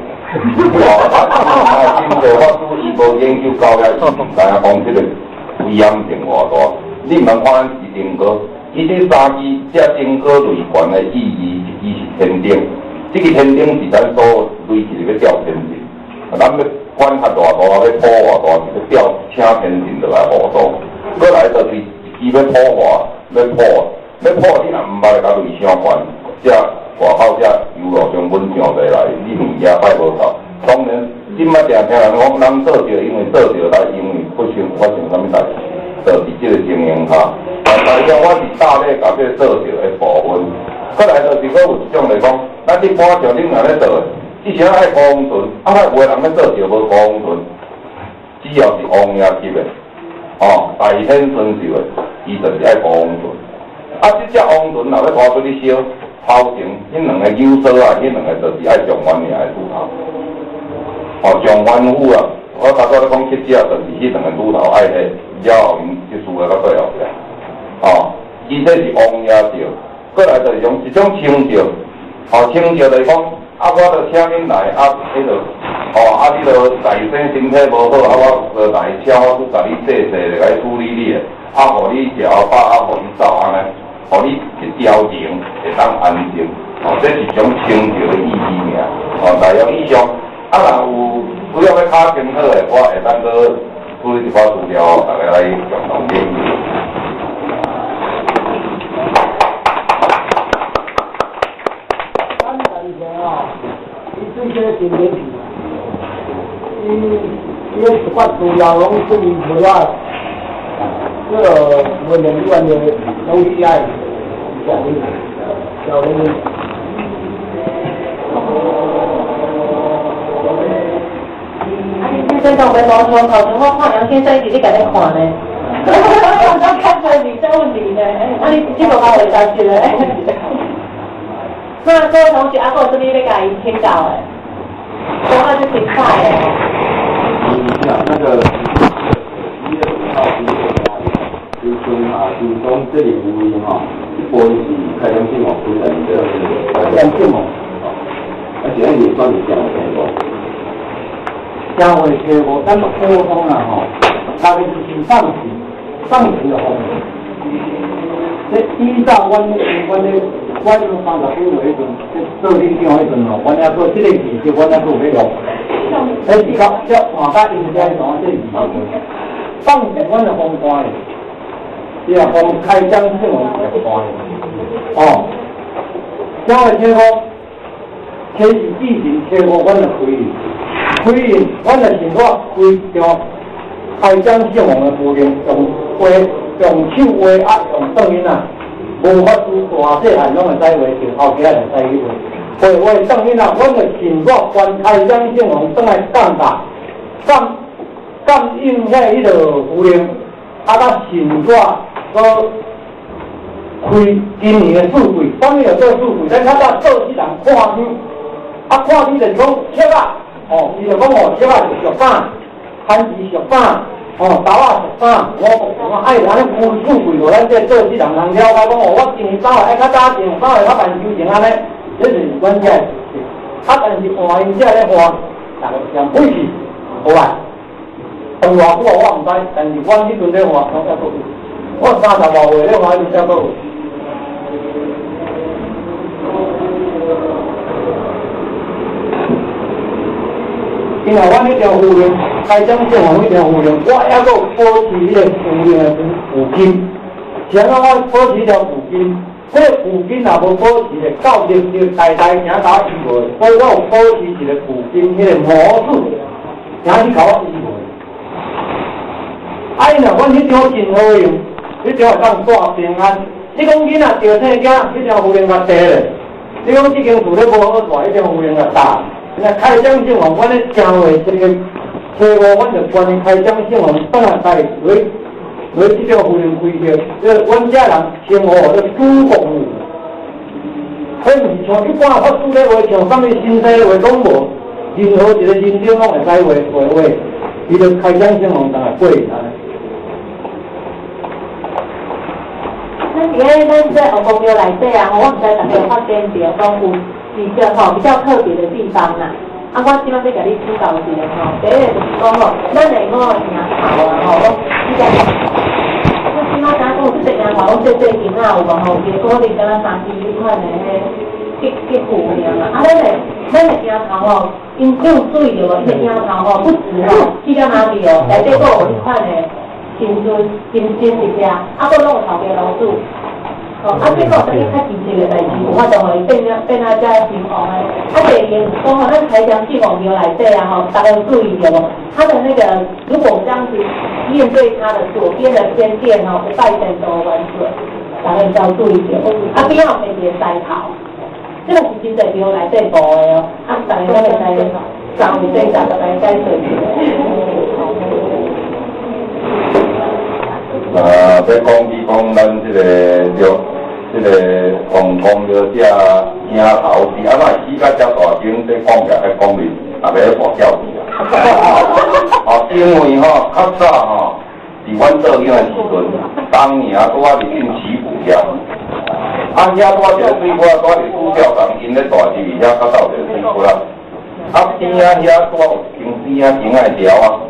开。经过法师伊无研究到遐，伊毋知影讲即个危险性偌大。你毋通看咱是定哥。伊这3支这丁哥雷管的意义，伊是天顶，这个天顶是咱所累起要吊天顶，咱要管较大大，要破偌大，是要吊请天顶落来护助。过来就是伊要破坏，要破，你若毋捌甲雷伤悬，这外口这油路上稳上落来，你物件摆无够。当然，即摆定听人讲，咱做着，因为做着来，因为发生啥物代志，就是这个经营下。大家我是大咧甲这做着的部分，过来就是佫有一种来讲，咱一般像恁若咧做，以前爱高温存，有的人咧做着无高温存，只要是王爷级的，大显顺寿的，伊就是爱高温存。即只王存若要拖出去烧，头前迄2个油烧啊，迄2个就是爱上元爷的猪头，上元虎啊，我头先咧讲7只，就是迄2个猪头爱迄，了后面即输个到最后个。伊这是王爷照，过来就是用一种清照，清照来讲，我就请恁来，迄个，你就内身身体无好，我就来请我去甲你细细来处理你的，互你食饱，互你走安尼，互你一条情会当安静，这是一种清照的意义尔，大约以上，若有需要要较清楚的，我会当去处理一寡资料，大家来共同研究。这些经典品，伊一寡资料拢出面出来，文人院的拢是爱小林， 你真当袂无错，头前我看杨先生一直在咧看呢，我看出你在问你呢，你直接无甲回答去咧。那各位同学，我这边要甲伊请教诶，讲话是挺快诶。 那个1月5号新春新中这里无音一波是开张性非常的开张性而且你算是讲的很多。 社会科我咱们沟通大概就是上级的方面。依照阮的方法为准，做定定为准阮要做这个技术，阮要做要用。是讲这大家应该讲这技术，放在阮的风光的，这风开张是我们的光的。社会科其实进行科阮的规律， 开印，阮就想我规张开张姓王的夫人用画、用手画用抖音啊，无法度大细汉拢会使画，就后家会使去画。画抖音啊，阮就想我关开张姓王转来讲吧，感应迄个夫人，甲想我个。开今年的数据，当年有做数据，咱较早做起人看天，看天就是讲切啊，伊就讲切啊是熟饭，番薯熟饭，豆仔熟饭，我爱咱估数据，咱这做起人了解讲我今年早爱较早前，早会较慢修正安尼，这是关键。但是换因这咧换，大家上费气，好啊。当偌久我毋知，但是阮迄阵咧换，拢还佫有。我30多岁咧换，伊才佫有。因为阮迄条夫人开张姓王迄条夫人，我还佫保持迄个夫人的附近，像我保持条附近，迄个附近若无保持咧，到时就代代行到医院，所以我有保持一个附近迄个模式，行去搞我医院。因为阮迄条真好用，迄条会当带平安。你讲囡仔着生囝，迄条夫人较低咧。你讲即间厝咧无好大，迄条夫人较大。那开张姓王，阮咧正月这个初五，阮就关开张姓王当下带为即条夫人开的，这阮家人称呼叫主公母。迄毋是像一般法师咧话，像啥物新西话拢无，任何一个人种拢会使话，伊就开张姓王当下过安尼。 咱在红公庙内底啊，我毋知大家发现着讲有比较特别的地方啦。我即摆要甲你指导一下第一个就是讲咱内某个名头啊你讲，我即摆讲即个名头拢细囡仔有无伊个鼓励敢若3、4款的迄副名啊。咱的名头因有注意着无？伊个名头不止去到哪里内底佫有迄款的。金一只，佫拢有头家老鼠，结果等于较奇怪的代志，有法度互伊变啊遮平衡诶。第二个讲咱开张姓王庙内底啊大家注意着无？他的那个，如果这样子面对他的左边的偏殿有拜神都完水，大家要注意着。边有一个狮头，这个是真侪庙内底无的大家都会知三有对大家解说要讲咱这个红公庙这镜头是安怎起甲遮大间，这讲起来讲面，大家大叫去啊！因为较早伫阮做囝的时阵，当年拄仔是进起步遐，遐拄仔一个水库，拄仔是主教堂，因咧大寺遐较早一个水库啦。边遐拄仔有边仔条啊，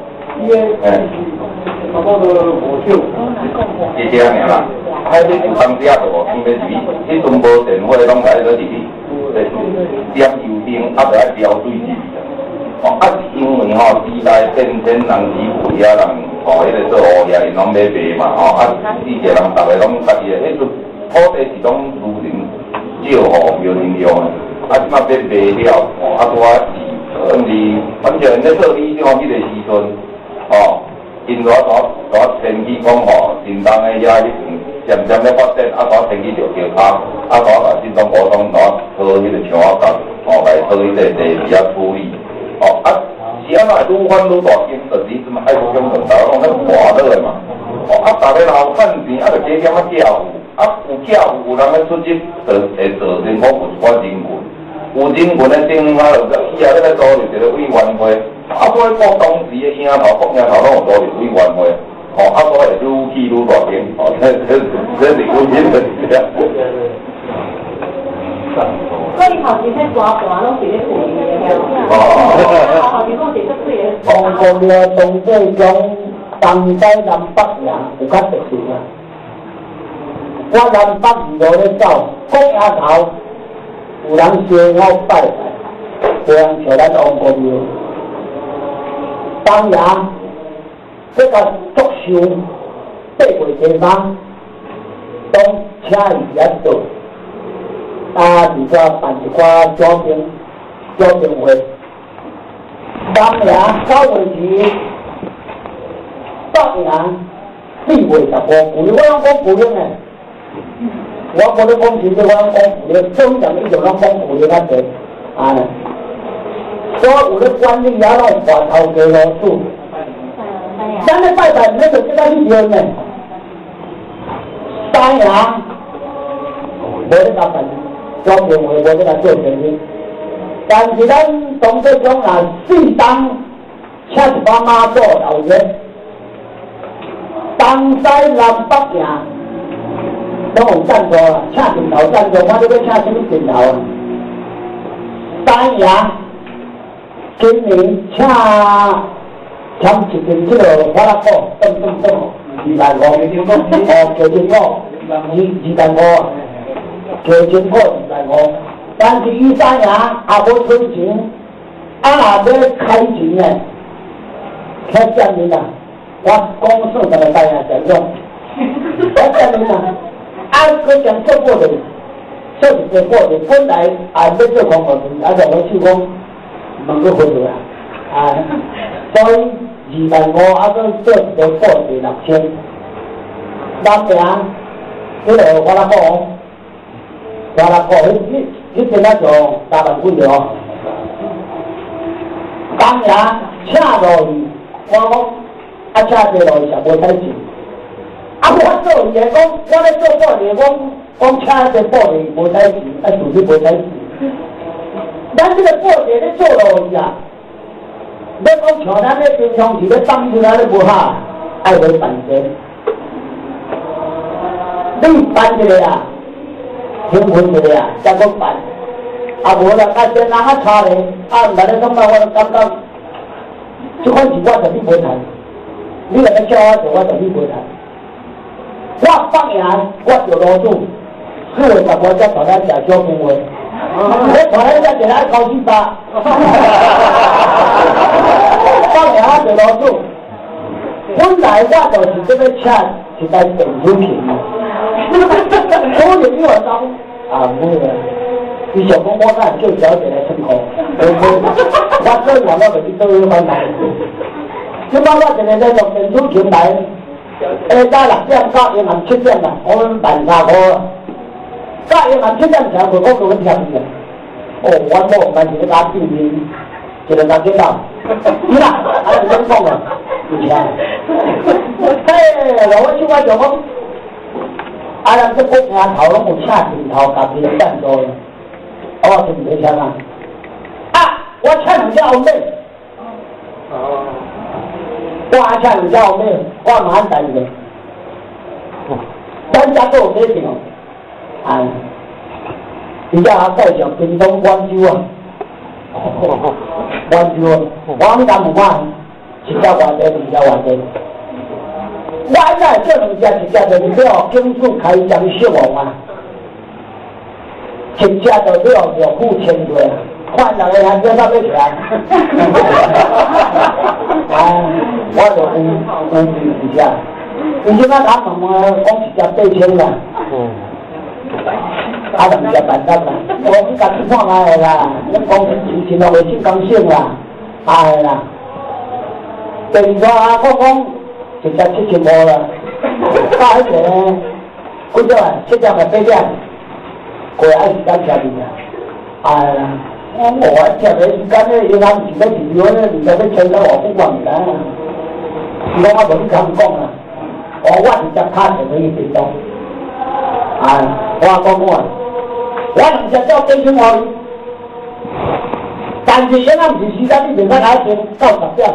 差不多5手。 这尔啦，海里就当遮就天要入去，迄阵无电话，拢在入去，点油灯，就爱标水入去。是因为时代变迁，人师傅遐人迄个做乌遐，因拢要卖嘛，世界人逐个拢家己的，迄阵土地是拢私人少庙人用的，即马要卖了，拄仔是，反正咧做理想迄个时阵，因大天气讲真当的遐迄渐渐咧发展，大天气就叫他，大把新东国东讨迄个墙角，来讨迄个地处理，是安怎愈翻愈大间，就是什么爱国中等，大家拢咧活落的嘛，大家老趁钱，就加减叫有叫有人咧出钱，就会造成我有一寡人群。有人群的顶下就以后咧组入一个委员会，所以各当时的影头、各影头拢有组入委员会，所以愈起愈大间，这是原因的。 所以头前迄大盘拢是咧做嘢头前拢是做水的。 红公庙从这种东西南北人有较特殊啊。我南北路咧走，各下头有人相好拜拜，有人找咱红公庙。当然，这个祝寿八月地方，都请伊来做。而且办一寡小型会， 南洋9月时，北洋4月15，旧年我拢讲旧年诶，我无咧讲新年，我拢讲旧年，总人以前拢讲旧年较侪，所以有咧管理也拢大头家老鼠。咱咧拜拜，那就即个去用诶，三洋无咧甲办交电话，无咧甲做生意。但是咱当这种啊4当请一把马祖头前，东西南北行拢有赞助啦，请镜头赞助，我你要请什么镜头啊？三洋今年请一件这个花拉布，2万5，叫政府2万5，叫政府2万5。但是伊三洋也无存钱，若要开钱诶，开证明啊！我讲算十个大洋奖种，我证明啊！佮讲做过的，做一个过的，本来要做广告片，就我手讲问佮回去啊！所以2万5，佮做一个过的6000。南洋迄个我来讲，我来讲，迄边那种3万几了哦。当然，请落去，我讲请落去是无使钱。我做伊个讲，我咧做报纸，讲请一个报纸无使钱，自己无使钱。咱这个报纸咧做落去啊，要讲像咱咧平常时咧放出来咧无好，爱来办些。你办一个啊，评分一个啊，再搁办。无啦，甲先人较差咧，内咧感觉我感觉，即款事我就你袂谈，你来叫我做，我就你袂谈。我北洋，我就老主，4月15才带咱食小公话，我带咱食一来高400。北洋就老主，本来我就是这个请一台电视屏，所以你话讲唔会。伊想讲我敢叫小姐来参考，我做完我就去做翻台。即摆我一个在录电视平台，下午6点到夜晚7点啦，我们办3个。到夜晚7点前，佢講到佢聽嘅。我冇辦事，打電話，一個打電話，咦啦，喺度講啊，唔錯。我就講，咱這國家頭攏有請鏡頭，家己贊助。我是唔俾錢啊！我請人家後尾，我請人家後尾，我唔肯等嘅。咱家都有幾條，而家我介紹屏東廣州啊，廣州啊，我敢唔關，一家話題，二家話題。我應該做兩家，一家就是叫經數開張小王啊。一家就了付钱税，换人的还叫他要钱。我就有一家，以前他问我讲一家8000啦，2家办得啦，我们家去看下啦，你讲钱了卫生高兴啦，啦。第二我讲一家7000啦，加起来几少啊？7点8点。过爱时间吃面啊！我吃的时间咧，伊讲是咧治疗咧，你在咧吹到我不管唔得。是讲我同你咁講啊，我直接卡住佢地方。我講我唔食咗幾錢我，但是現在唔是時間，你袂使睇先到10點，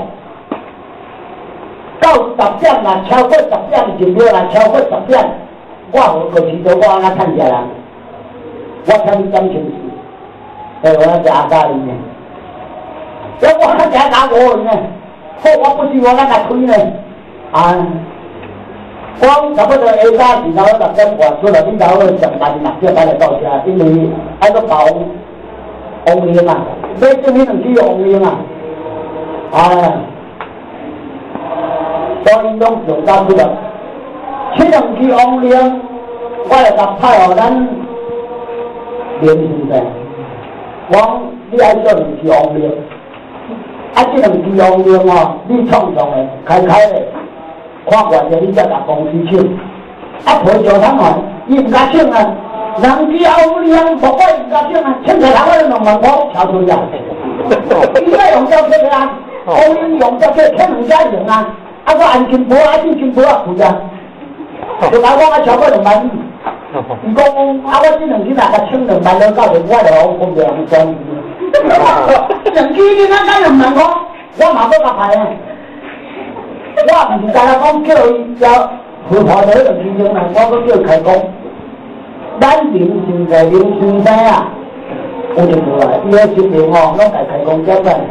到10點啦，超過10點就唔啦，超過10點，我遲早我啱趁住啦。我睇你真情事，我食阿家哩呢，我食阿我呢，我不是我那個推呢，我差不多下晝時頭10點半出來，呢頭上班6點半嚟到家，因為喺個包紅蓮啊，你知唔知紅蓮啊？所以用上家出來，這兩支紅蓮，我嚟搭派哦，咱。連先生，我你愛做2支紅蓮， 啊，这两支用用哦，你创上的，开的，看惯的你才甲公司请。啊，陪上他们，伊唔敢请啊，人家后你向不管唔敢请啊，请在台湾2万块超出呀。伊个用交税啊，后你用交税，请人家用啊，啊我安全保啊，安全保啊贵啊，就讲我超过2万。伊讲啊，我这两支哪个请2万两到2万了，我两张。两支你哪敢2万块？我嘛要甲排啊！我唔是干那讲叫伊交付牌的两支两万，我搁叫开工。咱人现在零生产啊，有就无来，伊个执行哦，拢来开工交代。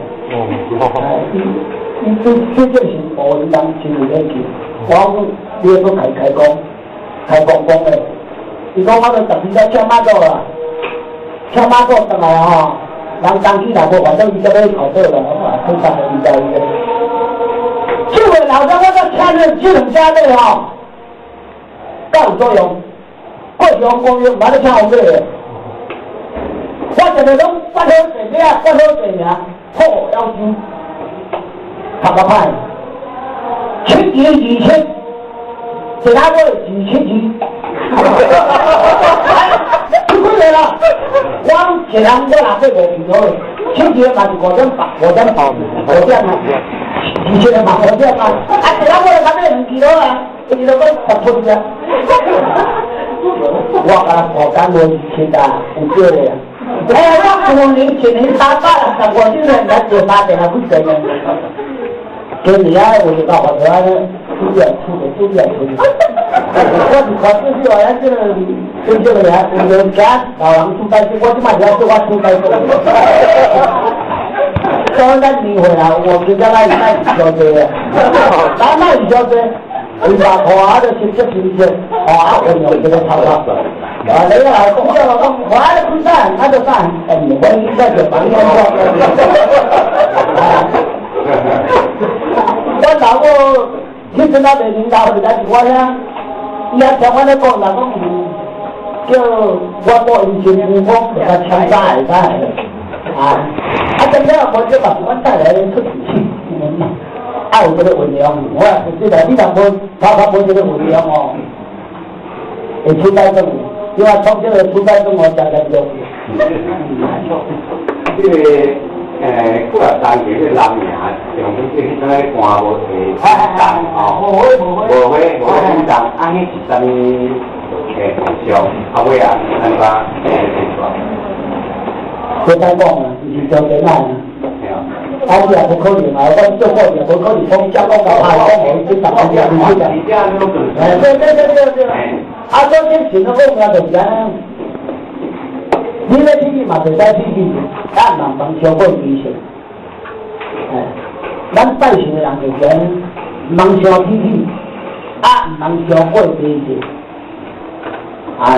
伊这就是无人真有咧去，我你要开工，开工工的。伊讲我都12只车马到啦，车马到倒来吼，人当起来无反正伊就要考到啦，我话非常理解伊个。这位老张，我在看着这两家队吼，够有作用。过去我公约买得抢红队的，我现在拢8好势名，8好势名，好要求，拍个牌，7支200，其他我2支。几个月了，我一人我拿这个比多，7支嘛是5点8，5点8，2支嘛5点8，啊，其他我拿这2支啦，2支我10出的。我甲我干问现在有少的啊！哎，我5年前你365斤人来做3点还不行呢。今年啊，我就到我这啊，主要出的。我是考试就好像这个人，有家老人出差去，我即摆就要做我出差去。所以咱离婚啊，我觉得咱小姐啊，咱小姐。你把花的去这新鲜，花我用这个炒了，啊，那个老公叫我花的不散，他就散，你我应该就帮你我老婆其实那边领导是在我呢，伊还听我咧讲，那讲叫我做以前员工给他强大一下，啊，真正我就把我带来的出去。有这个文量，我觉得你若无他无这个文量哦，会出代政，因为从这个出代政我讲来就。这个过来当地的人名，用这个官无提当哦，无会提当，安尼是啥物上，后尾啊，安怎我再讲啊，是交给咱。而且也不可能啊！我做过也不可能从加工到海工，我去打工去的。对。啊，昨天请了我们就是安，你那天气嘛就在天气，咱人帮小过提醒。咱拜神的人就是安，忙小天气，啊，忙小过提醒，啊。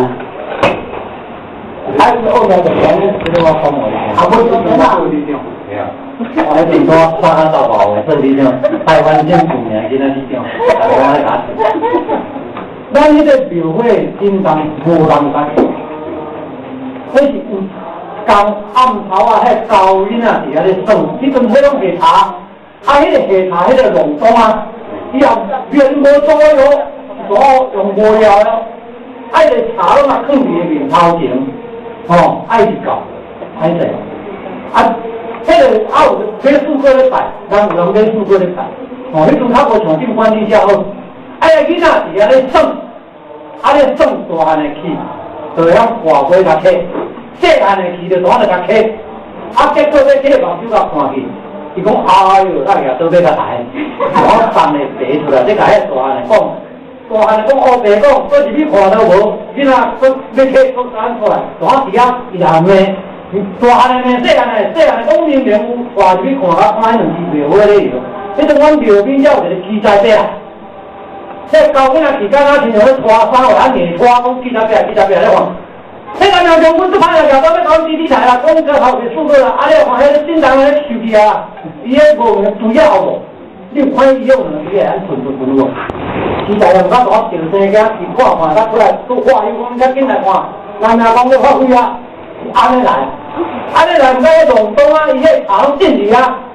还是后面的人知道我讲我的，啊，不是真的。我还听说花山大宝这里头台湾政府呢，今天去讲，我来打。咱迄个庙会真当无人干，迄是有高暗头啊，迄高音啊，伫遐咧耍，迄阵迄种下茶，啊，迄个下茶迄个浓度啊，以后面无左右，所用无料了，啊，个茶拢啊放伫个面头前，哦，爱是搞，歹势，啊。迄个有这个数过咧摆，人有人咧数过咧摆，哦，迄阵较无像这管理较好。哎呀，囡仔伫遐咧耍，啊咧耍大汉的气，就会晓挂过甲客；细汉的气就大汉甲客。啊，结果咧，这个网友甲看去，伊讲哎哟，咱个都要甲来，我放咧爬出来，这甲迄大汉的讲，大汉的讲乌白讲，我入去看都无，囡仔佫要客佫安出来，大汉伫遐伊也骂。大汉的呢，细汉的讲明明有带入去看，啊，看迄两支庙会咧哟。迄阵阮庙边才有一个记载表，这高兴啊时间啊，亲像咧拖衫或者硬拖，讲记载表咧看。迄个人从阮这歹个条到要搞基地台啦，讲个头是数个啦，啊，你看迄个正常咧收起啊，伊迄无主要无，你有看伊用两支安顺无？记载了，咱我定生个，伊看看，咱出来都画有讲，咱进来看，人家讲要发挥啊。安尼来，唔该弄东啊！伊迄头进去啊，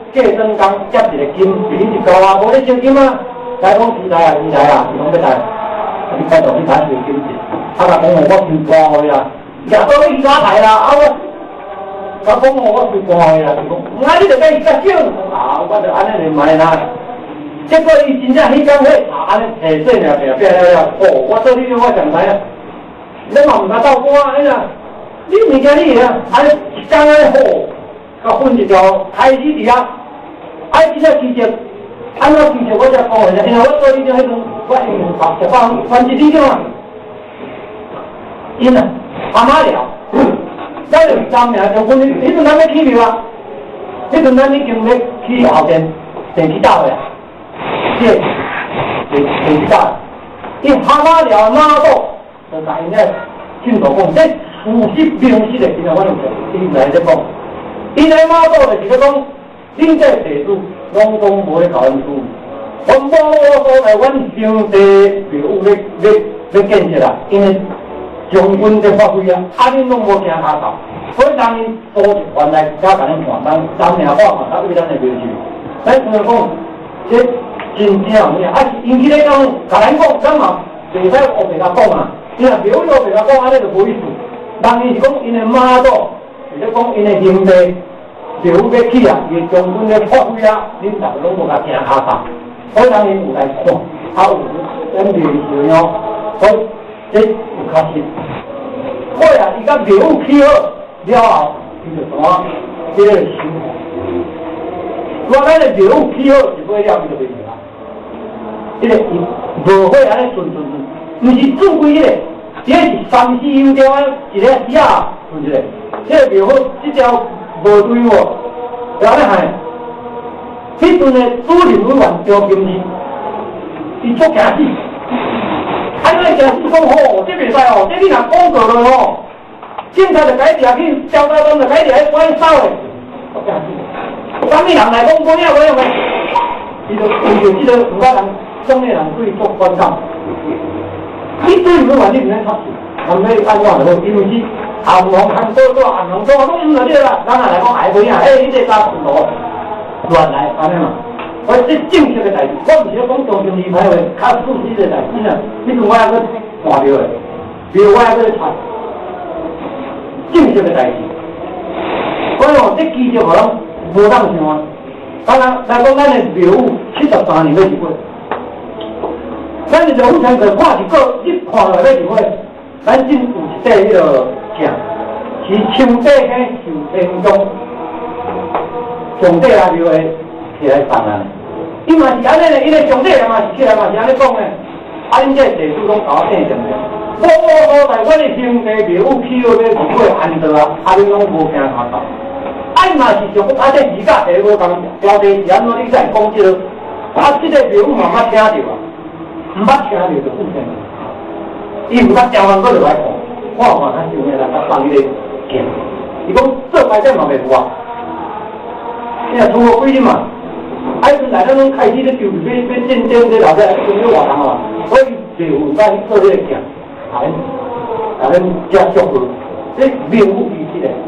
过灯工接一个金，比你一高啊，无咧收金啊，来讲时代啊，时代啊，是讲要来，你再同你谈收金钱，啊，甲讲我收官去啦，也到你家来啦，啊我，甲讲我收官去啦，是讲，啊你著甲伊较少，啊我著安尼嚟买啦。结果伊真正迄工迄安尼下水了变了，哦，我做你我上知啊，你嘛毋敢斗官安尼啦，你物件你啊，安尼一工安尼好，甲分一条开始伫遐，啊真正其实，安怎其实我才讲的，因为我做你种迄种，我用食饭反正你种啊，因啊阿妈了，咱就三名就分，迄阵咱要起庙啊，迄阵咱已经要起后电气道的。电气道，伊蛤蟆了马肚，就甲因咧镜头讲，这事实明实的，今仔我用伊来咧讲，伊来马肚就是咧讲，恁这地主拢讲无咧搞因处，阮无所来，阮乡地庙宇要建设啦，因为将军在发挥啊，啊恁拢无惊他搞，所以当因多原来加甲恁看，当名话嘛，他对咱的标志，咱就是讲这。真正有影，啊！因迄个讲，甲咱讲，咱嘛袂使学别甲讲啊。因为庙宇学别甲讲，安尼就无意思。人伊是讲因的马祖，是咧讲因的兄弟，庙宇要起啊，伊将军咧发挥啊，恁逐个拢无甲惊下上。所以人伊有来看，啊有咱历史哦，所以这有确实。好啊，伊甲庙宇起好了后，伊就怎这个修。我咱的庙宇起好是不了，伊就袂行啊。这个无会安尼顺，毋是正规个，这是三四油条啊，一个只啊，顺一个。这个庙好，这条无对喎，就安尼系。迄阵的主任委员张金义，伊足惊死，安尼惊死讲吼，这袂使哦，这你若讲过了吼，警察就改抓去，交大东就改抓去关手的，足惊死。啥物人来讲过了，我用个，伊就这个有法人。中内人对做观感，你对唔完你唔免插手，人哋按话就因为是银行看多银行多都唔就啲啦，咱来讲挨佢啊，你这啥事多乱来安尼嘛？我这正式嘅代志，我唔是讲当中离牌嘅，较事实嘅代志啊，你同我还个换掉嘅，比如我还个查正式嘅代志，我讲这记者可能无当想啊，当然来讲咱嘅庙73年要入过。咱就有常去看一个，你看落来就会，咱真有一块迄个镜，是清代嘅寿天宫，上帝啊就会起来放啊。伊嘛是安尼嘞，因为上帝人嘛是起来嘛是安尼讲诶，啊恁这地主拢搞正正诶，我所在阮的兄弟庙宇起好要入过安德啊，啊恁拢无惊他到，啊伊嘛是上啊这二甲地无共标题是安怎你再讲即个，啊即个庙宇嘛捌听着啊。唔捌听着就不听，伊唔捌交往过就来看，我看他想的人甲放迄个镜，伊讲做歹仔嘛袂有啊，你若出过规矩嘛，啊，阵来咱拢开始咧丢要认真咧，后头仲要活人啊，所以就有咱做迄个镜，啊咱接触去，这名不虚实的。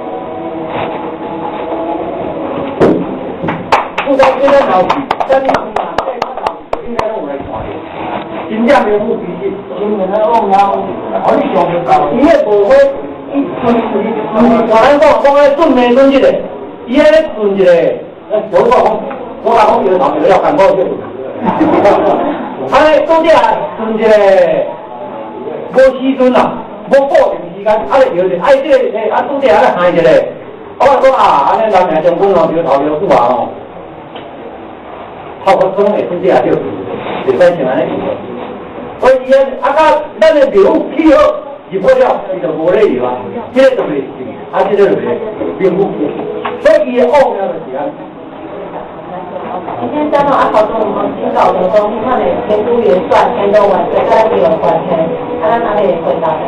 不过现在老师，咱你讲嘛，这看老师应该拢有来看的。真正名副其实，新闻啊，弄啊，可以上得到。伊个无会，伊我咱讲咧准没准一个，伊迄咧准一个，我讲有头有了，感觉就。安尼拄只准一个，无时阵啦，无固定时间，啊咧摇者，啊即个啊拄只啊咧喊一个，我讲啊，安尼人命将军哦，有头有主啊哦，头壳可能会准只啊就，袂使像安尼做。所以啊，咱的庙起好入好了，伊就无咧摇啊，这个就袂是，啊，这个就袂并不起，所以伊的奥妙就是安。 今天在那阿考中，我们听到的说，你看的天都元帅、天都万岁，大家有关系，看看哪里回答的。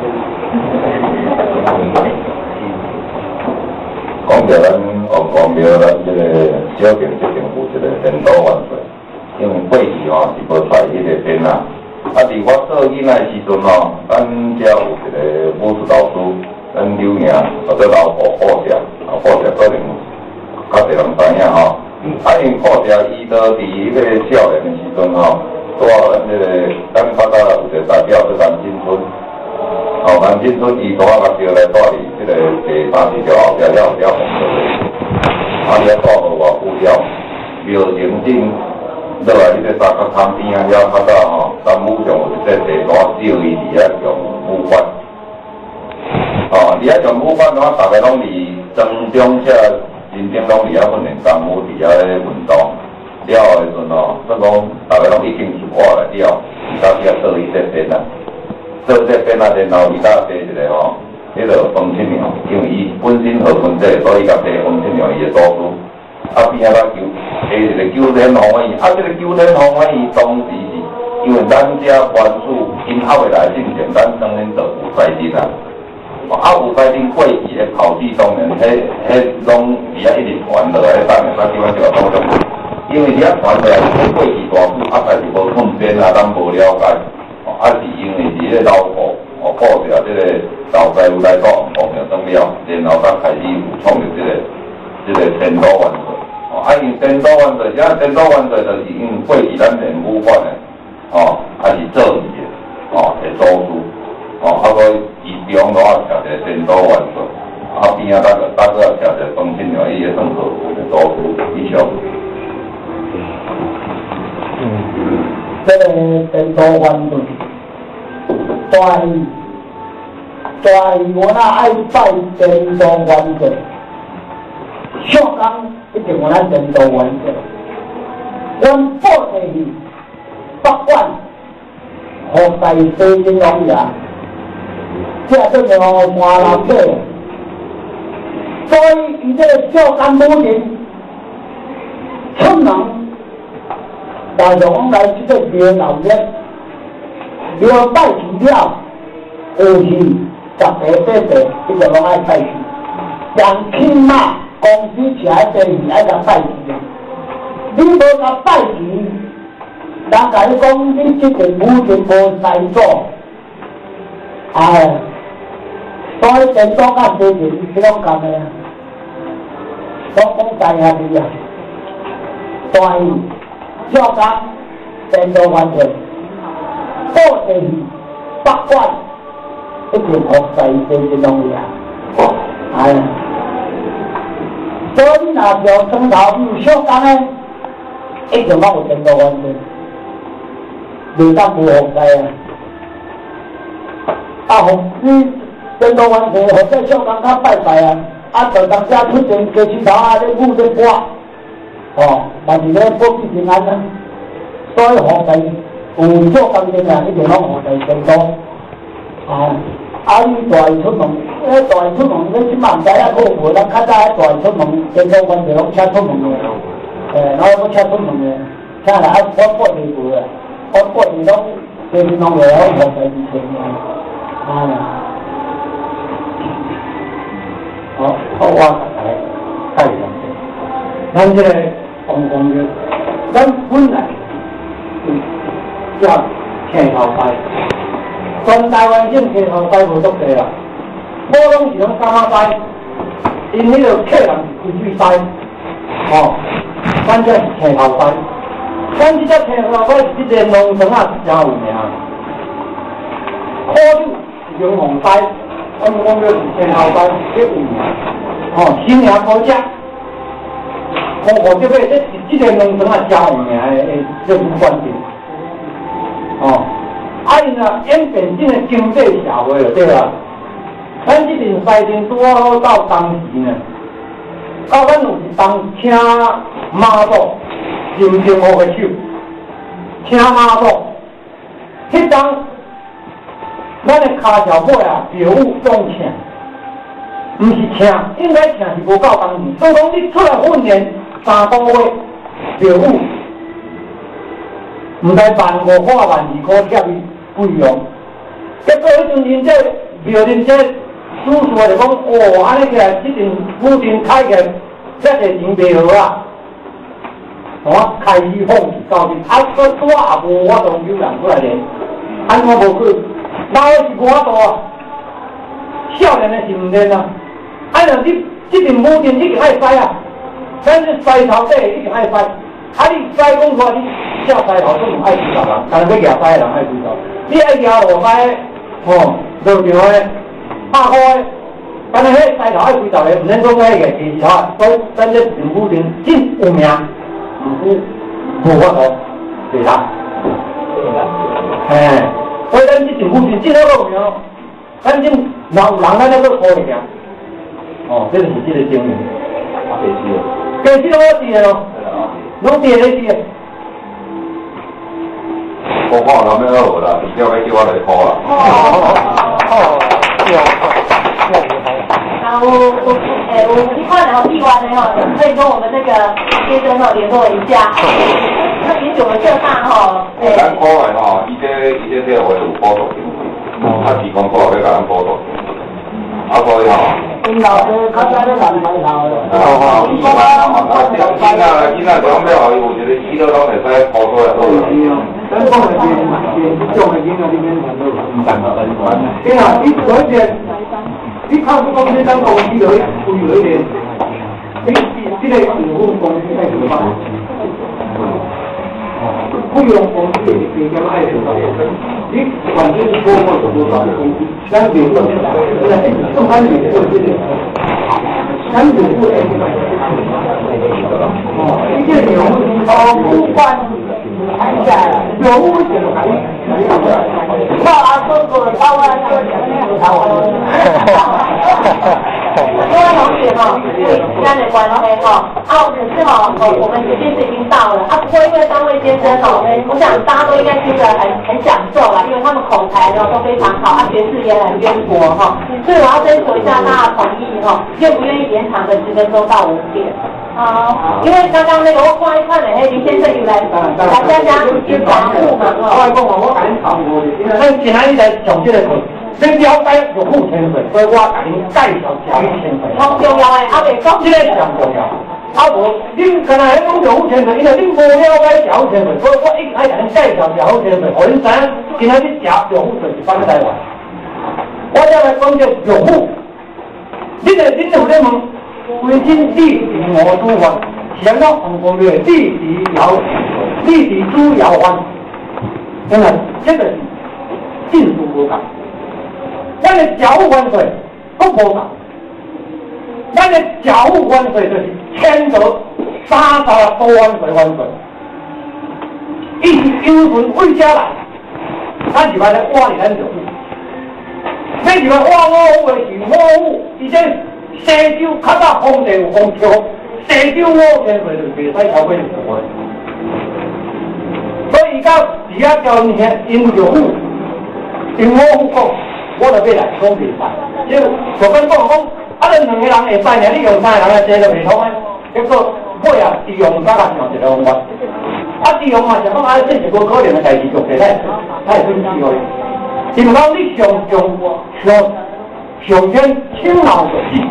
讲到咱王庙咱这个小平这政府这个天都万岁，因为过去吼是无在迄个边啊。啊！伫我做囡仔时阵吼，咱遮有一个武术老师，咱刘爷或者老婆报社，报社可能较侪人知影吼。因看着伊都伫迄个少年的时阵吼，拄好咱咱较早有一个代表叫南京村，南京村伊拄好甲叫来带伫即个第34条后壁了红色，伊带好偌久了，庙前顶落来迄个三角汤边啊，了较早吼，山姆上有一块地单吊伊伫遐用木板，伫遐用木板，大家拢伫庄中遮。认真拢伫遐训练功夫，伫遐咧运动，了后时阵算讲大家拢已经是活来了，伊到遐做伊这边啊，做这边啊，然后伊搭第一个迄个黄青苗，因为伊本身学分这，所以甲第黄青苗伊的祖父，边仔甲下一个九天红丸，这个九天红丸伊当时是因为咱遮官署因后来进前，咱当然就有在地啊。有在恁过去的考试当然，迄拢伫遐一直传落来，当然咱基本上当中，因为伫遐传落来，迄过去大久，但是无训练啊，咱无了解，是因为是迄老婆，抱着即个老师傅来讲，方面当了，然后才开始创立即个天道万岁，因天道万岁，天道万岁就是因为过去咱练武馆的，还是做伊的，会做书。所以伊中路啊，徛一个天道万岁，边仔搭个徛一个黄青苗，伊个算好有个祖父以上。 这个天道万岁，大义我那爱拜天道万岁，上工一定我那天道万岁，阮报地去北管，河西西金龙也。这叫做华南北，所以伊这个小干母亲出门，大众来这个庙闹热，庙拜祭了，有时十个8个，伊就拢爱拜祭，上起码公司起来第二爱甲拜祭，你无甲拜祭，人甲你讲你这个母亲无在做，所以天道甲西面是拢共的啊，拢讲在下面啊，大义、小工、天道万岁，报地去北管，一定学西西这东西啊，所以你若叫庄头有小工的，一定拢有天道万岁，袂当无学西啊，你。天道万岁，或者小工较拜拜啊，就当家出钱加石头啊，咧舞咧歌，嘛是咧保庇平安啊。所以皇帝有做工程啊，一定拢皇帝天道。你大出门，大出门，你即嘛毋知影好无？咱较早大出门，天道万岁拢车出门的，然后要车出门的，车来我报地过啊，我报地拢天拢来我皇帝之前的，好我来介绍咱这个皇宫庙，咱本来叫天后拜，全台湾省天后拜无足多啦，我拢是拢干嘛拜？因迄个客人是规矩拜，咱这是天后拜，咱这只天后拜是一个农村啊，真有名，好酒是用红拜。我们就是天后拜这有名，新娘高价，这个这个农村啊，真有名的这种观点，因啊演变成个经济社会了，对啦。咱这边西边拄好到当时呢，到咱有一当请妈祖，认真5个手，请妈祖，迄当。咱的骹条尾啊，庙宇总请，毋是请，应该请是无够当时。所以讲你出来训练3个月，庙宇毋知15000、12000贴伊费用。结果迄阵因这庙人这叔叔就讲，安尼起来，这阵武阵开起来，这个钱袂好啊。我开始放弃到底，个拄也无我当有人过来练，安怎无去？老的是无法度啊，少年的是毋练啊。若你这阵武阵已经爱使啊， 咱是西头底一定爱西，啊你西讲出来，你下西头都唔爱几十人，但是要夹西的人爱几头，你爱夹河西哦，路上的拍块的，但是迄西头爱几十个，唔能讲迄个其他，所以咱这政府真有名，无法度对他，所以咱这政府真真好有名，咱真老有人咱咧做好一点，哦，这就是这个经营。给这个我跌咯，拢跌咧跌。 我看他们好啦，以后要叫我来考啦。 你看然后闭完了哈，可以跟我们那个先生哈联络一下。那也许我们浙大哈， 咱考的吼，伊这话有补助金，提供考要甲咱补助。所以吼。 老师，较早咧人买头了。 囡仔装了后，有一个资料拢会使考出来好啦。 咱讲的种的囡仔里面很多唔敢分管。对啊，你而且你看不公司当公司有一点，这个有公司在什么方面？不用公司也比较爱做你管就是多或者多少的公司，咱比如说，上班族做这个，咱主妇一件牛不管有物件到阿叔哥到我各位同学哈，现在的管 OK 哈，可是哈，我们时间是已经到了，不过因为三位先生哈，我想大家都应该听得很享受啦，因为他们口才呢都非常好，学识也很渊博哈，所以我要征求一下大家同意哈，愿不愿意延长个10分钟到5点？好，因为刚刚那个我看一看林先生又来加杂物嘛， 我赶紧考过去，咱今仔日来上这个课。你了解入户潜水，所以我甲您介绍教育潜水。 好重要诶，未讲这个上重要。无，恁刚才讲入户潜水，因为恁无了解教育潜水，所以我一开始甲恁介绍教育潜水，互恁知影今仔日入户水是放在台湾。我再来讲这入户，恁有咧问，规定地地魔都法，想到红光的地地主要法，真的这个进度无同。咱的缴户关税都无同，咱的缴户关税就是牵扯30多万税关税，伊是由份为啥来？咱就来挖咱入户，咱就来挖5户的是5户，而且西周较早皇帝有风潮，西周5千岁就袂使超过5万，所以到而家交年因入户，因5户讲。我就要来讲袂使，即就跟讲，恁2个人会使呢，你用3个人来坐就袂通啊。结果尾啊，利用甲人想一个方法，利用嘛是讲这是无可能的代志，做起来，他会生气哦。因为你上天轻脑就死，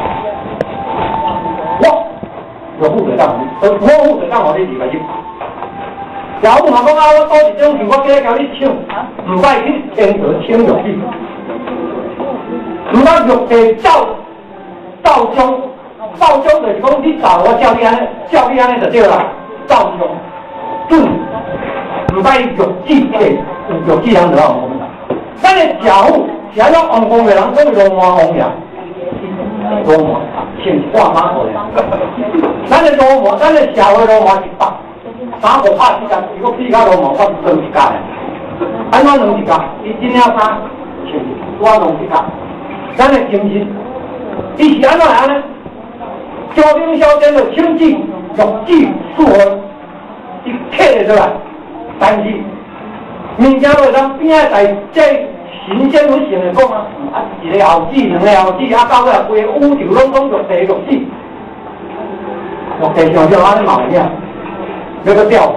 我负责当我负责当我你2个亿。假如嘛讲我多一种事，我叫你交你抢，唔该去牵扯抢入去。唔通玉帝造中就是讲你造我照你安尼就对啦，造中准，唔该玉帝人就好我们啦。咱的家户是安怎王公的人讲罗马王呀，罗马先挂马口呀。咱的罗马，咱的社会罗马是3个拍1天，如果比较罗马，我是做1天的。安怎2天？伊真了衫，我2天。咱的精神，伊是安怎样呢？朝廷小姐的请旨、玉旨、书函，伊刻得出来，但是物件就当边仔在这神仙有成的讲啊，一个后旨、2个后旨，到尾规宇宙拢讲玉帝，上少安尼冒险，那个调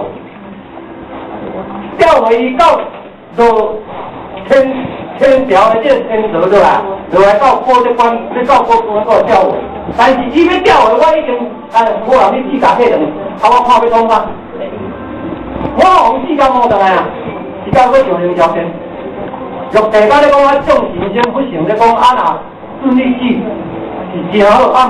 回伊到就天条的这天条对吧？就来到过这关，到过调回，但是伊要调回，我已经我人你4家客人，我看要通吗？我红4家摸上来啊，是到要上2条线。玉帝甲你讲众神仙不成，你讲哪顺利子是真好，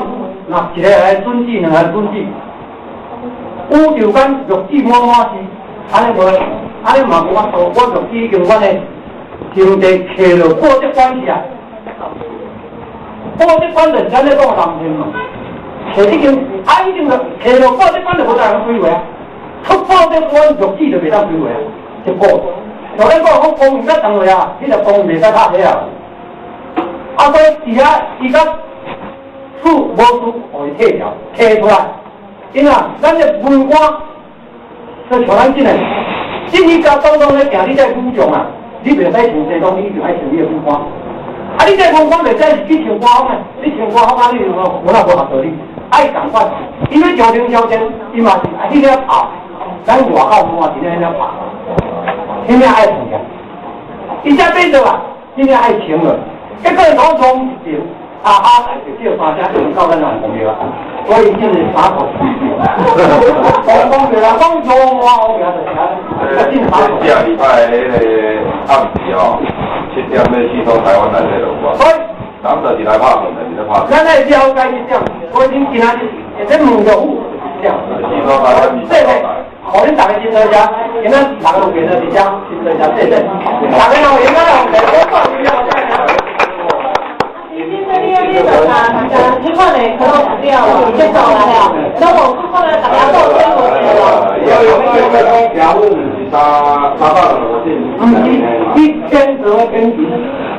那一个来准记，两个来准记，有就讲玉记满满是，安尼无，安尼嘛无法度，我玉记已经阮的经济摕落过节关系啊，过节关就咱咧讲人品嘛，摕已经已经摕落过节关就无再人归位啊，出过节关玉记就袂当归位啊，一个。就咱讲好公园在当位啊，你就公园袂使拍车啊。啊，所以伫遐伊甲厝无事，互伊摕掉，摕出来。因啊，咱这文官，就像咱这个，你甲当中咧行，你在武将啊，你袂使穿西装，你就爱穿你的文官。啊，你这文官袂使去穿官服，你穿官服啊，你我那无合道理，爱共款。因为朝廷朝廷，伊嘛是爱去遐拍，咱外口嘛是咧遐拍。天天爱穿嘅，伊只变做啊，天天爱穿了，一个老总一条，就叫大家就到咱南公庙啊，所以就是打口。讲公庙啦，讲中华公庙就行， 下礼拜迄个暗时哦，7点要去到台湾来这路啊。所以，咱就是来拍门的，是来拍。 咱来了解一下，我已经今仔日在问着有这样。对对。我哋大家先到家，今仔大家都記得啲家，先到家，即係大家又應該又嚟嗰個要又真係。先生呢一啲就你看嚟佢都唔知啊，唔識做啦係啊，都冇嗰個大家都聽過嘅喎。 有是他爸我一千多根筋。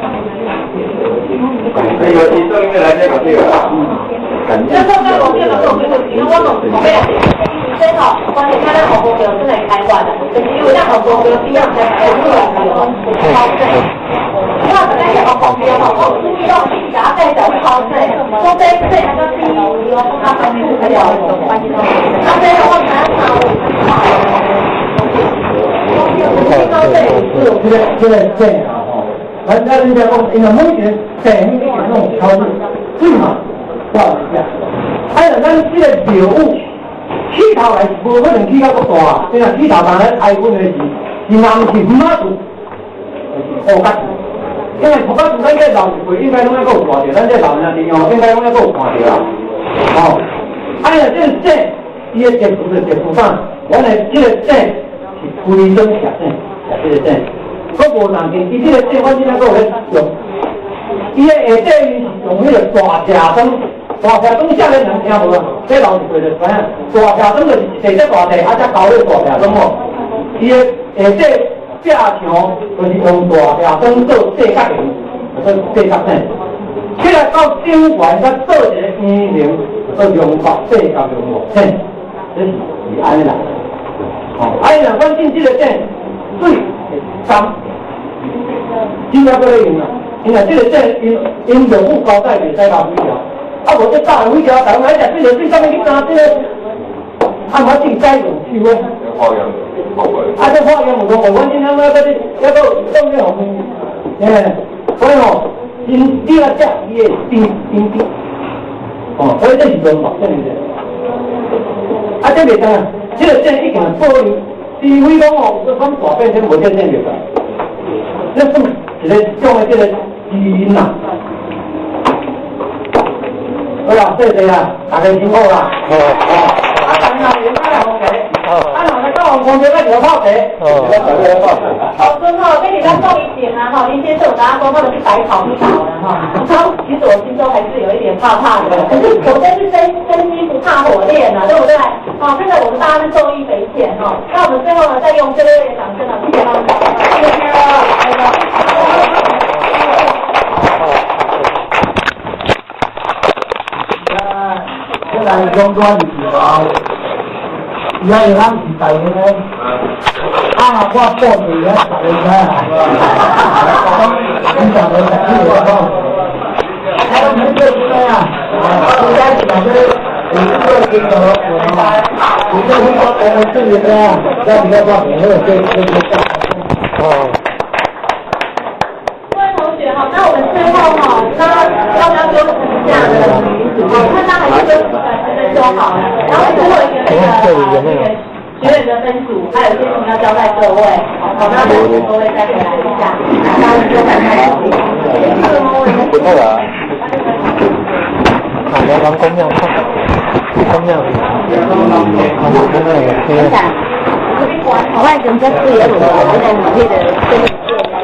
那个医生来这个这个。 这时候在我这个时候就是，因为我没有。真好，关键他在红公庙真系开挂的，就是因为在红公庙必要在红公庙超税，因为在红公庙我注意到夹带着超税，超税税那个第一，他们是比较关心的，他最后才这个税啊，人家人家讲，因为每年税那种超税，对嘛？哇，还有咱这个业务。起头来无可能起到咁大啊！你若起头但咧爱阮的是人是唔马做，就是护甲做。因为护甲做咱这老一辈应该拢要够看着，咱这老人地方应该拢要够看着啦。哦，哎呀，这个证，伊的政府是政府上，原来这个证是规整写证，写这个证。我无人见，伊这个证我今仔个有咧用，伊的下底是用迄个大车灯。大车灯下面人听无啊？这老一辈就知影，大车灯就是第一大地，啊，才搞迄大车灯哦。伊个下底壁墙就是用大车灯做四角形，做四角形。起来到顶悬，再做一个圆形，做用角四角形木线，这是安尼啦。哦，安尼啦，反正这个线水干，真正不能用啦。因为这个线因任务高载袂使搞水条。啊！无这大人会条，大人来食，这个对上面去打这个，啊！我自己栽种去喂。啊！这花园唔同，我今天那个要到冬天好风，所以哦，第二只伊会冰，哦，所以这是中保证的。啊，这袂当啊，这个证已经保留，除非讲哦，这咱大变成无证袂得，这算一个种的这个基因呐。好啦，谢谢啦，大家辛苦啦。啊，等下你买两个鸡。啊，哪个到红公园那条泡茶？ 好，真好，跟你再送一点啊哈！因先是我跟他说他们是白跑不倒的哈，其实我心中还是有一点怕怕的，可是我真是真心不怕火炼啊，对不对？好，现在我们大家是受益匪浅哈，那我们最后呢再用热烈的掌声啊，谢谢大家，谢谢。 来中端是啊，伊还有咱时代的呢，啊，我报纸咧十年前啊，你讲的是我讲，还有你这个呀，现在讲的你这个你这我们这里呢，在你要报纸哦。 各位同学好，那我们最后哈，那要不要休息一下呢？看他还是休息10分钟好了，然后最后一个学员的分组，还有些什么要交代各位，好，那我们各位再回来一下，大家就看看。 好的，王公庙看，公庙里， 我外公在四月5号，我在努力的跟你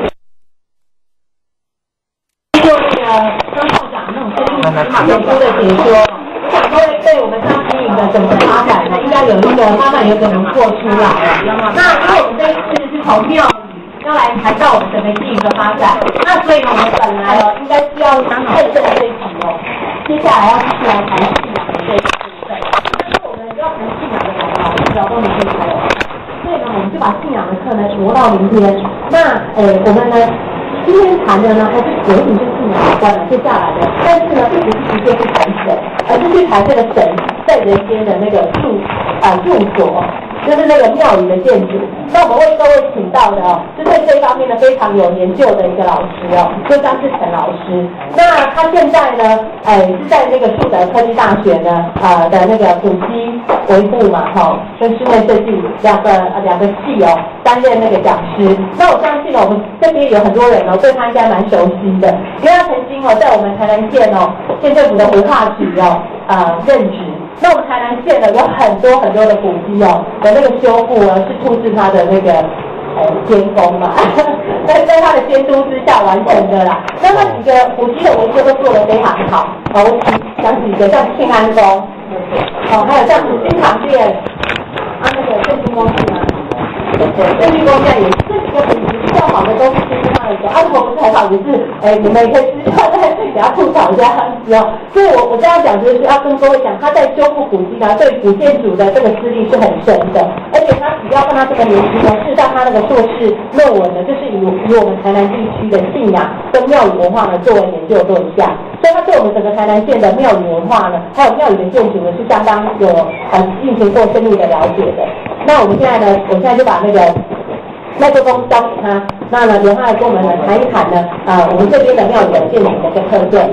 就那个张校长那种生命马的书的解说，我想各位对我们上经营的整个发展呢，应该有一个慢慢有一个轮廓出来了。那因为我们这一次是从庙要来谈到我们整个经营的发展，那所以呢，我们本来应该是要认证这一题哦，接下来要继续来谈信仰的这一部分。但是我们要谈信仰的老师都没可以开哦，所以呢，我们就把信仰的课呢挪到明天。那我们呢今天谈的呢还是有一点跟信仰有关的，接下来的，但是呢并不是直接去谈神，而是去谈这个神在人间的那个住所。就是那个庙宇的建筑，那我们为各位请到的哦，就对这一方面呢非常有研究的一个老师哦，就张志成老师。那他现在呢，是在那个树德科技大学呢，的那个古迹维护嘛，跟室内设计两个系哦，担任那个讲师。那我相信呢，我们这边有很多人哦，对他应该蛮熟悉的，因为他曾经哦，在我们台南县哦，县政府的文化局哦，任职。那我们台南县呢有很多的古迹哦的那个修复呢是出自他的那个监工嘛，在他的监督之下完成的啦。那几个古迹的维修都做得非常好，我讲几个像庆安宫，还有像新堂殿，那个圣经宫是吗？圣经宫现在也是这几个古迹比较好的都是经过他的手，如果不是很好也是你们也可以私下再给他吐槽一下哦。所以我这样讲就是要跟各位讲，他在修复古迹呢，对古建筑的这个资历是很深的，而且他只要看他这个年纪呢，事实上他那个硕士论文呢，就是以我们台南地区的信仰跟庙宇文化呢作为研究对象，所以他对我们整个台南县的庙宇文化呢，还有庙宇的建筑呢，是相当有进行过深入的了解的。那我现在就把那个麦克风交给他，那呢由他来跟我们谈一谈呢，我们这边的庙宇的建筑的一个特色。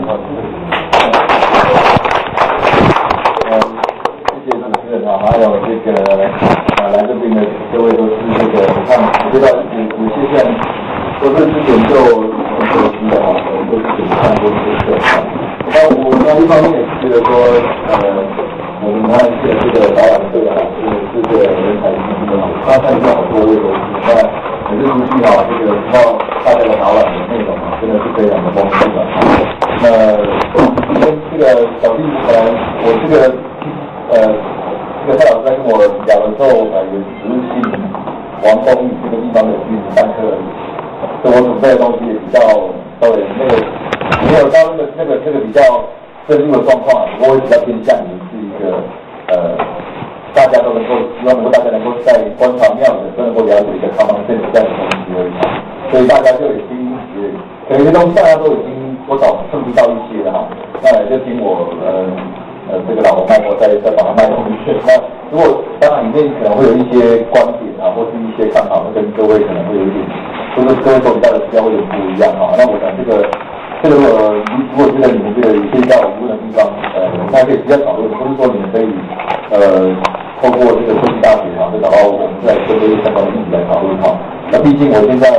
谢谢主持人啊，还有这个来这边的各位都是这个，我知道有些像都是之前就很熟悉的哈，都是看过这个课。那我一方面也是觉得说，我们台南县这个导览队啊，是这个人才济济的嘛，他参加好多位都是，那每次出去啊，这个到大家的导览的内容啊，真的是非常的丰富的。那今天这个小弟本来我这个蔡老师在跟我讲的时候，也只是姓王公寓这个地方的去上课而已，所以我准备的东西也比较稍微那个没有到那个比较深入的状况，不过会比较偏向于是一个大家都能够希望大家能够在观察庙宇都能够了解一个common sense这样的东西而已，所以大家就已经可能有些东西大家都已经多少触及到一些了哈，那就听我这个老红麦我再把它卖出去。那如果当然里面可能会有一些观点啊，或是一些看法，跟各位可能会有一点，就是各位所比较的资料会有不一样啊。那我想这个如果觉得你们这个有些比较无论的地方，大家可以比较讨论，不是说你们可以透过这个科技大学啊，就找到我们在跟这些相关的议题来讨论哈。那毕竟我现在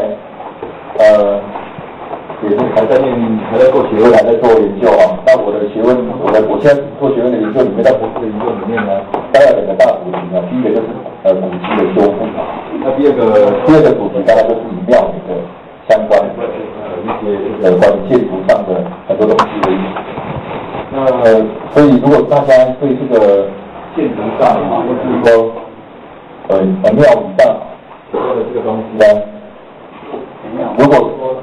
也是还在做学问，还在做研究啊。那我的学问，我现在做学问的研究里面，在博士的研究里面呢，大概两个大主题呢。第一个就是古迹的修复，那第二个主题大概就是以庙宇的相关的一些关于建筑上的很多东西为主。那所以如果大家对这个建筑上啊，或是说庙宇上所有的这个东西呢，如果说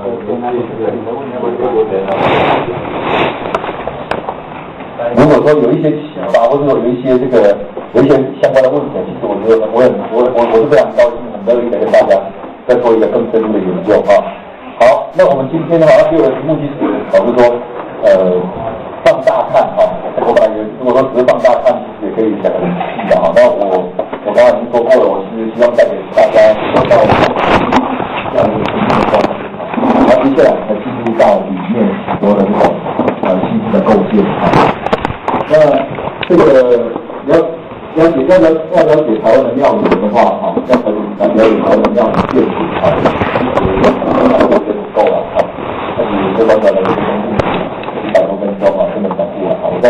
如果说有一些启发，或者说有一些相关的问题，其实我觉得我是非常高兴，很乐意的跟大家再做一个更深入的研究啊。好，那我们今天的话，给我的题目其实老实说，放大看哈，我本来如果说只是放大看，其实也可以讲得很细的哈。那我刚刚已经说过了，我是希望带给大家做到这样的一个状态。然后接下来才进入到里面许多的这种细致的构建啊。那这个要了解台湾的庙宇的话啊，要了解台湾的庙宇建筑啊，这不够了啊。但是这方面的这个东西100多分钟啊，根本讲不完啊。我再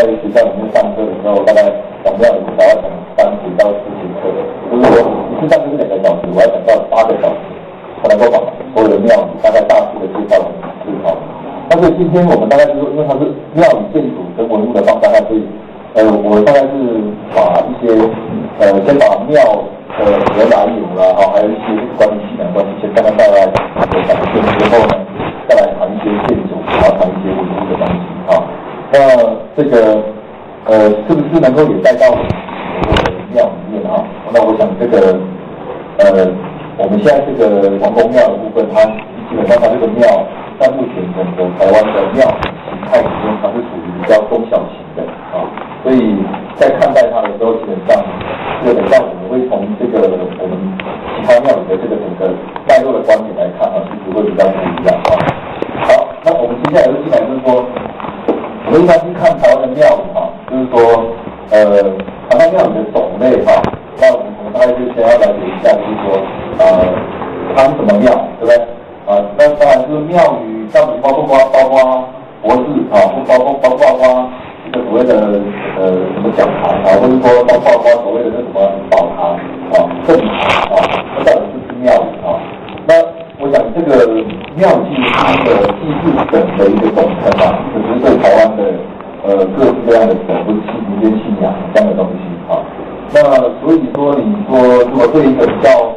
上课的时候，大概讲庙宇我要讲30到40课，就是说一次上课是2个小时，我要讲到8个小时，才能够把所有的庙宇大概大致的介绍思考。那所以今天我们大概就是说，因为它是庙宇建筑跟文物的放大案，所以我大概是把一些先把庙的来由啦，还有一些关于信仰关系，先大概带来讲一遍之后呢，再来谈一些建筑，然后谈一些文物的东西啊。那这个是不是能够也带到我们的庙里面啊？那我想这个我们现在这个王公庙的部分，它基本上它这个庙在目前整个台湾的庙形态里面，它是属于比较中小型的啊，所以在看待它的时候，基本上我们会从这个我们其他庙宇的这个整个脉络的观点来看啊，其实会比较不一样啊。好，那我们接下来就进来就是说，我们一般去看台湾的庙宇啊，就是说台湾庙宇的种类哈，那我们大概就先要了解一下，就是说它是什么庙，对不对？那当然就是庙宇，到底包括佛寺啊，包括这个所谓的什么讲堂啊，或者说包括所谓的那什么宝堂啊、圣堂啊，那到底是庙宇啊？那我想这个庙宇是一个祭祀神的一个总称啊，就是对台湾的各式各样的神或者民间信仰这样的东西啊。那所以说，你说如果对一个比较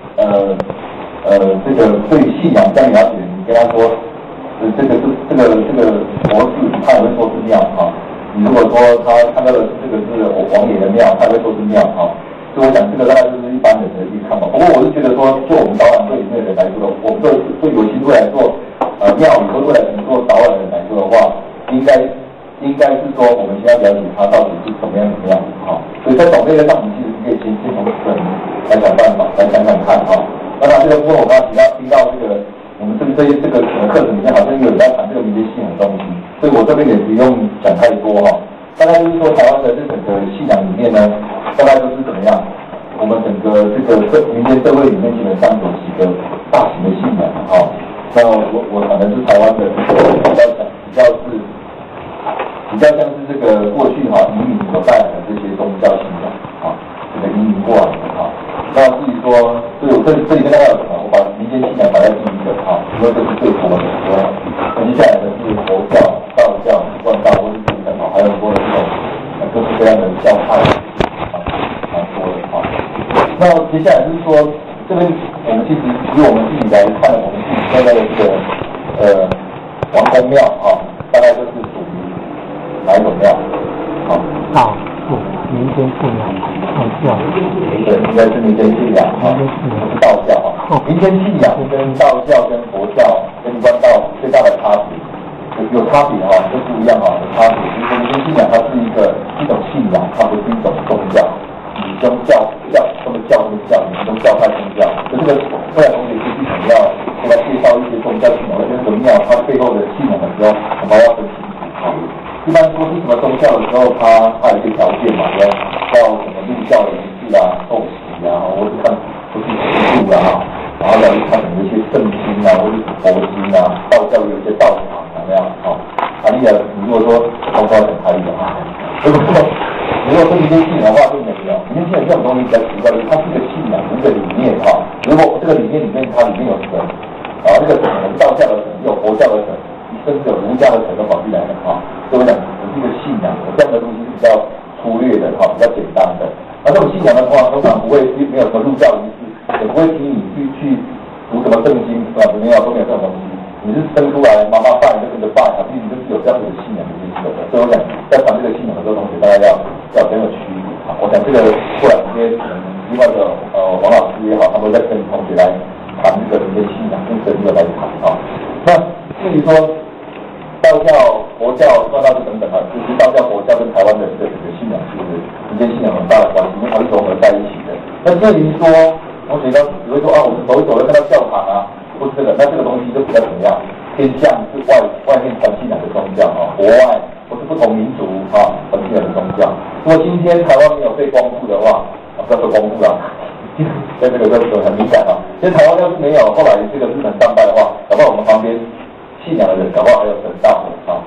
这个对于信仰这样了解，你跟他说，这个佛寺，他也会说是庙啊。你如果说他看到的这个是王爷的庙，他会说是庙啊。所以我想这个大概就是一般人的去看法。不过我是觉得说，就我们导览队里面的人来说，我们对有心会来做庙宇或未来做导览的人来说的话，应该是说我们先要了解它到底是怎么样啊。所以在种类的上，我们其实可以先从人来想办法，来想想看啊。那这个部分我刚刚听到这个我们这个课程里面好像有人在谈这个民间信仰的东西，所以我这边也不用讲太多哈。大概就是说台湾的这整个信仰里面呢，大概都是怎么样？我们整个这个民间社会里面基本上有几个大型的信仰啊。那我可能是台湾的比较像是这个过去移民所带来的这些宗教信仰啊，这个移民过来的啊。那至于说，所以我这里跟大家有什么？我把民间信仰摆在第一个啊，因为这是最多的。那接下来的是佛教、道教、关道或是等等啊，还有很多的这种各式各样的教派蛮多的啊。那接下来就是说，这边我们其实以我们自己来看，我们自己现在的这个王公庙啊，大概就是属于哪一种庙？ 道教、民间信仰、道教。 对，应该是民间信仰啊，不是道教啊。民间信仰跟道教、跟佛教、跟关道最大的差别，有差别啊，都不一样啊，有差别。就是民间信仰它是一种信仰，它不是一种宗教。以宗教什么教，以宗教派宗教。这个未来同学是想要出来介绍一些宗教信仰，跟这个庙它背后的信仰的时候，我们要分清楚啊。一般说是什么宗教的时候，它有一些条件嘛，要什么入教的仪式啊、受洗啊，或是看或是习俗啊，然后要去看有一些圣经啊，或是佛经啊，道教有一些道场怎么样啊？你如果说宗教很开的啊，如果是民间信仰的话就没有，民间信仰这种东西比较奇怪，它是一个信仰，一个理念啊。如果这个理念里面它里面有神啊，这个神有道教的神，有佛教的神。甚至有儒家的神都跑进来的啊，所以我讲这个信仰，这样的东西是比较粗略的哈，比较简单的。那这种信仰的话，通常不会没有什么入教仪式，也不会听你去读什么圣经啊，没有都没有这种东西。你是生出来妈妈拜你就跟着拜啊，你就是有这样子的信仰的基础的。所以我讲在谈这个信仰的时候，同学大家要很有区别啊。我想这个后来这些另外的王老师也好，他们在跟同学来谈这个民间信仰，跟神的来谈啊。那至于说道教、佛教、关道等等啊，就是道教、佛教跟台湾的这个信仰是民间信仰很大的关系，因为它是融合在一起的。那至于说，同学只会说啊，我们走一走会看到教堂啊，不是这个，那这个东西就比较怎么样？偏向是外面传信仰的宗教啊，国外或是不同民族啊传信仰的宗教。如果今天台湾没有被光复的话，不要说光复了，在这个就很敏感啊。其实台湾要是没有后来这个日本战败的话，搞不好我们旁边信仰的人，搞不好还有神道啊，信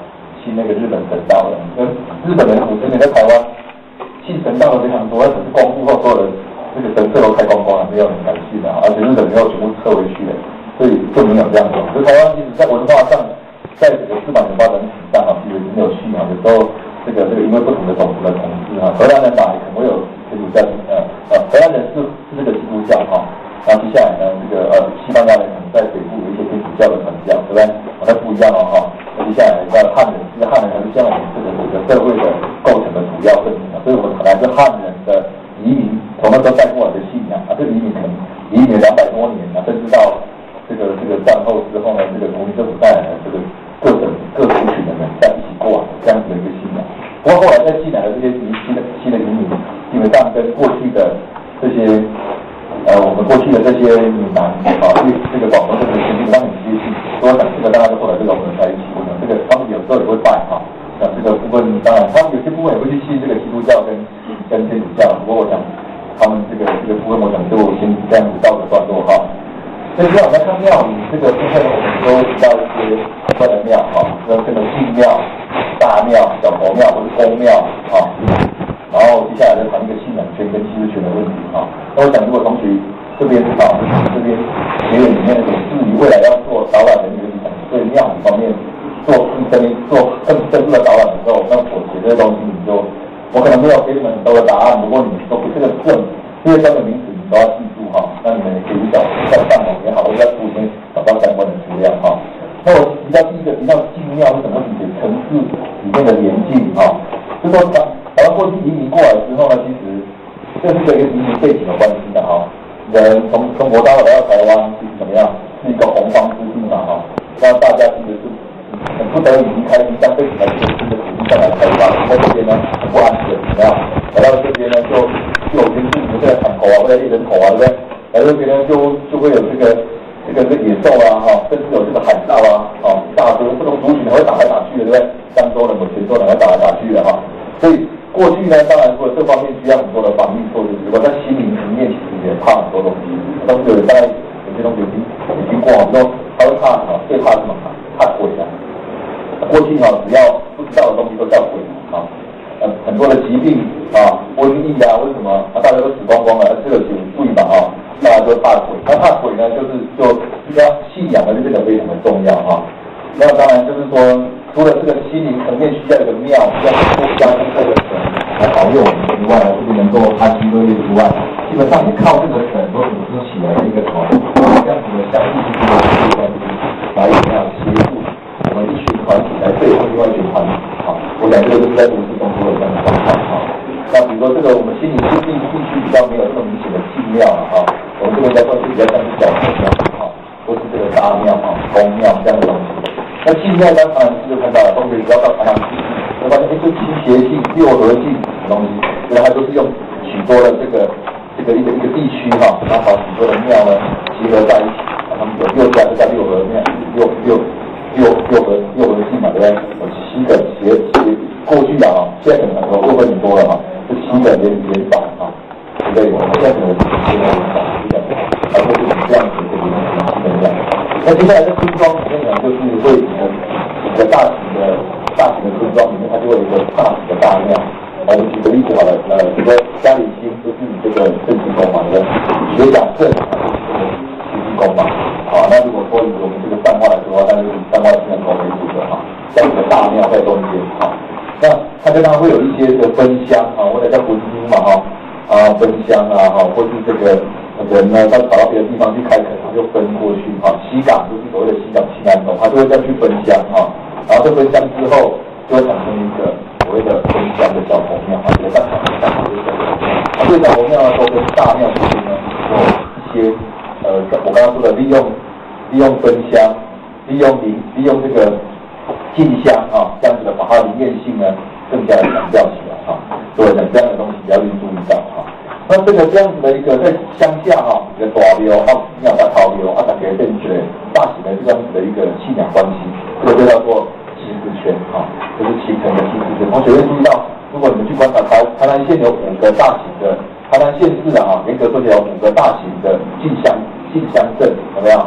信那个日本神道的，日本人50年在台湾信神道的非常多，只是光复后所有的这个神社都开光光了，没有人敢信了，而且日本人又全部撤回去了，所以就没有这样子。所以台湾其实在文化上，在整个司马文化的历史上啊，其实没有信啊，有时候这个因为不同的种族的统治啊，荷兰人来可能会有天主教，荷兰人是这个基督教哈。然后接下来呢，这个西班牙人可能在北部有一些天主教的传教，对不对？那不一样了哈。接下来到汉人，其实汉人还是将来这个社会的构成的主要分子啊，所以我们本来是汉人的移民，从那时候带过来的信仰啊，这移民可能移民200多年啊，甚至到这个战后之后呢，这个国民政府带来的这个各族群的人在一起过往这样子的一个信仰。不过后来再进来的这些新的移民，基本上跟过去的这些。我们过去的这些闽南啊，这个广东这个基本上很接近，所以我想这个大家都后来就融合在一起。我想这个他们有时候也会拜哈，像这个部分当然他们有些部分也会去信这个基督教跟天主教，不过我想他们这个部分我想就先这样子告个段落哈。所以说我们看庙宇这个部分，我们都提到一些关的庙哈，像这个进庙、大庙、小佛庙或是公庙啊。然后接下来再谈一个信仰权跟技术权的问题啊。那我想，如果同学这边这边学院里面有至于未来要做导览的一个理想，对庙宇方面做更深入的导览的时候，那我写这些东西我可能没有给你们很多的答案，不过你们都这个这些专有名词你都要记住哈。那你们也可以在上网也好，或者在书先找到相关的资料哈。那我提到第一个提到进庙是怎么理解城市里面的连进哈，就说台湾过去移民过来之后呢，其实这是跟一个移民背景有关系的哈。人从中国大陆来到台湾，其实怎么样，是一个洪荒之地嘛哈。那大家其实是很不得已离开新疆，被来这个新的土地上来开发，在这边呢很不安全，怎么样？来到这边呢就有些事情在产口啊，或者猎人口啊，对不对？来这边呢就会有这个野兽啊哈，甚至有这个海盗啊，大多不同族群会打来打去的，对不对？漳州人和泉州人会打来打去的哈，所以。过去呢，当然除了这方面需要很多的防御措施，如果在心灵层面其实也怕很多东西。当时大概有些同学已经过往之后，他会怕什么？最怕什么？怕鬼啊！过去只要不知道的东西都叫鬼啊。很多的疾病啊，瘟疫啊，为什么大家都死光光了？这个请注意吧啊，大家都怕鬼。那怕鬼呢，就信仰的这个非常的重要啊。那当然就是说，除了这个心灵层面需要一个庙，需要互相这个神来保佑我们之外，不能够安居乐业之外，基本上你靠这个神所组织起来的一个团，这样子的相互之间的关系，来怎么样协助我们一群团体来对付另外一群团体。好，我想这个就是在都市中都有这样的状况哈。那比如说这个我们心理地区比较没有这么明显的进庙了哈，我们这边在关系比较像是小庙哈，或是这个大庙啊、公庙这样的东西。那进庙当然就看到了，东北只要到台南市，会发现就倾斜性、六合性什么东西，所以它都是用许多的这个一个地区哈，然后把许多的庙呢集合在一起，他们有6家就叫六合庙，六合性嘛，对不对？有7个斜过去啊，现在可能会很多了哈，是7个连法啊，对不对？我们现在可能7个连法，还会是这样子的一个基本上。那接下来在村庄里面呢，就是会一个大型的村庄里面，它就会有一个大型的大庙。我们举个例子好了，比如说家里新就是你这个郑济公嘛，对不对？学长郑徐济公嘛，好，那如果说以我们这个善化来说，那就是善化新人公为主的哈，这样一个大庙在中间哈。那它跟它会有一些的分香啊，或者叫魂经嘛哈，分香啊哈，或是这个。人呢，他跑到别的地方去开垦，他就分过去啊。西港就是所谓的西港清安宫，他就会再去分香啊。然后这分香之后，就会产生一个所谓的分香的小佛庙啊，这个大小佛庙。这个小佛庙呢，都跟大庙之间呢有一些我刚刚说的利用分香，利用这个进香啊，这样子的把它灵验性呢更加的强调起来啊。所以讲这样的东西要去注意到啊。那这样子的一个在乡下哈，一个大庙庙大头庙大家变成大型的这样子的一个信仰关系，这个就叫做七支圈哈，就是形成的七支圈。同学会注意到，如果你们去观察台南县有5个大型的，台南县市严格说起来有5个大型的进香镇，有没有？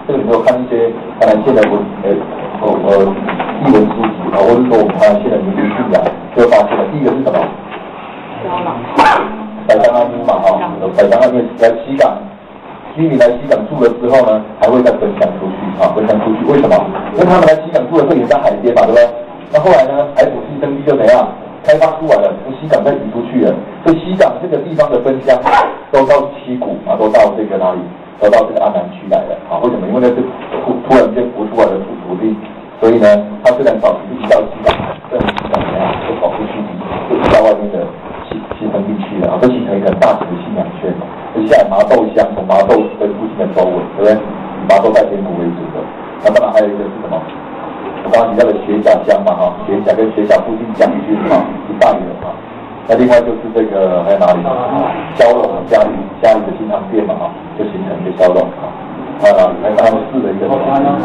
这个你有看一些台南县的译文书籍啊，或者说我们台南县的民族信仰，就会发现了第一个是什么？百张阿姆嘛，百张阿姆来西港，居民来西港住了之后呢，还会再分享出去啊，分享出去，为什么？因为他们来西港住的时候也在海边嘛，对不对？那后来呢，海土新生地就怎样开发出来了，从西港再移出去了，所以西港这个地方的分乡都到七股啊，都到这个哪里？都到这个安南区来了啊？为什么？因为那是突然间浮出来的土地，所以呢，它虽然早期移到西港，但是西港怎样就跑出去，就移到外面的新生地区了啊，都形成一个很大型的信仰圈。接下来麻豆乡从麻豆跟附近的周围，对不对？以麻豆在天府为主的。那当然还有一个是什么？我刚刚提到的学甲乡嘛，学甲跟学甲附近乡区啊，一大人啊。那另外就是这个还有哪里？交融家里的新汤店嘛，就形成一个交融啊。还他们市的一个头家店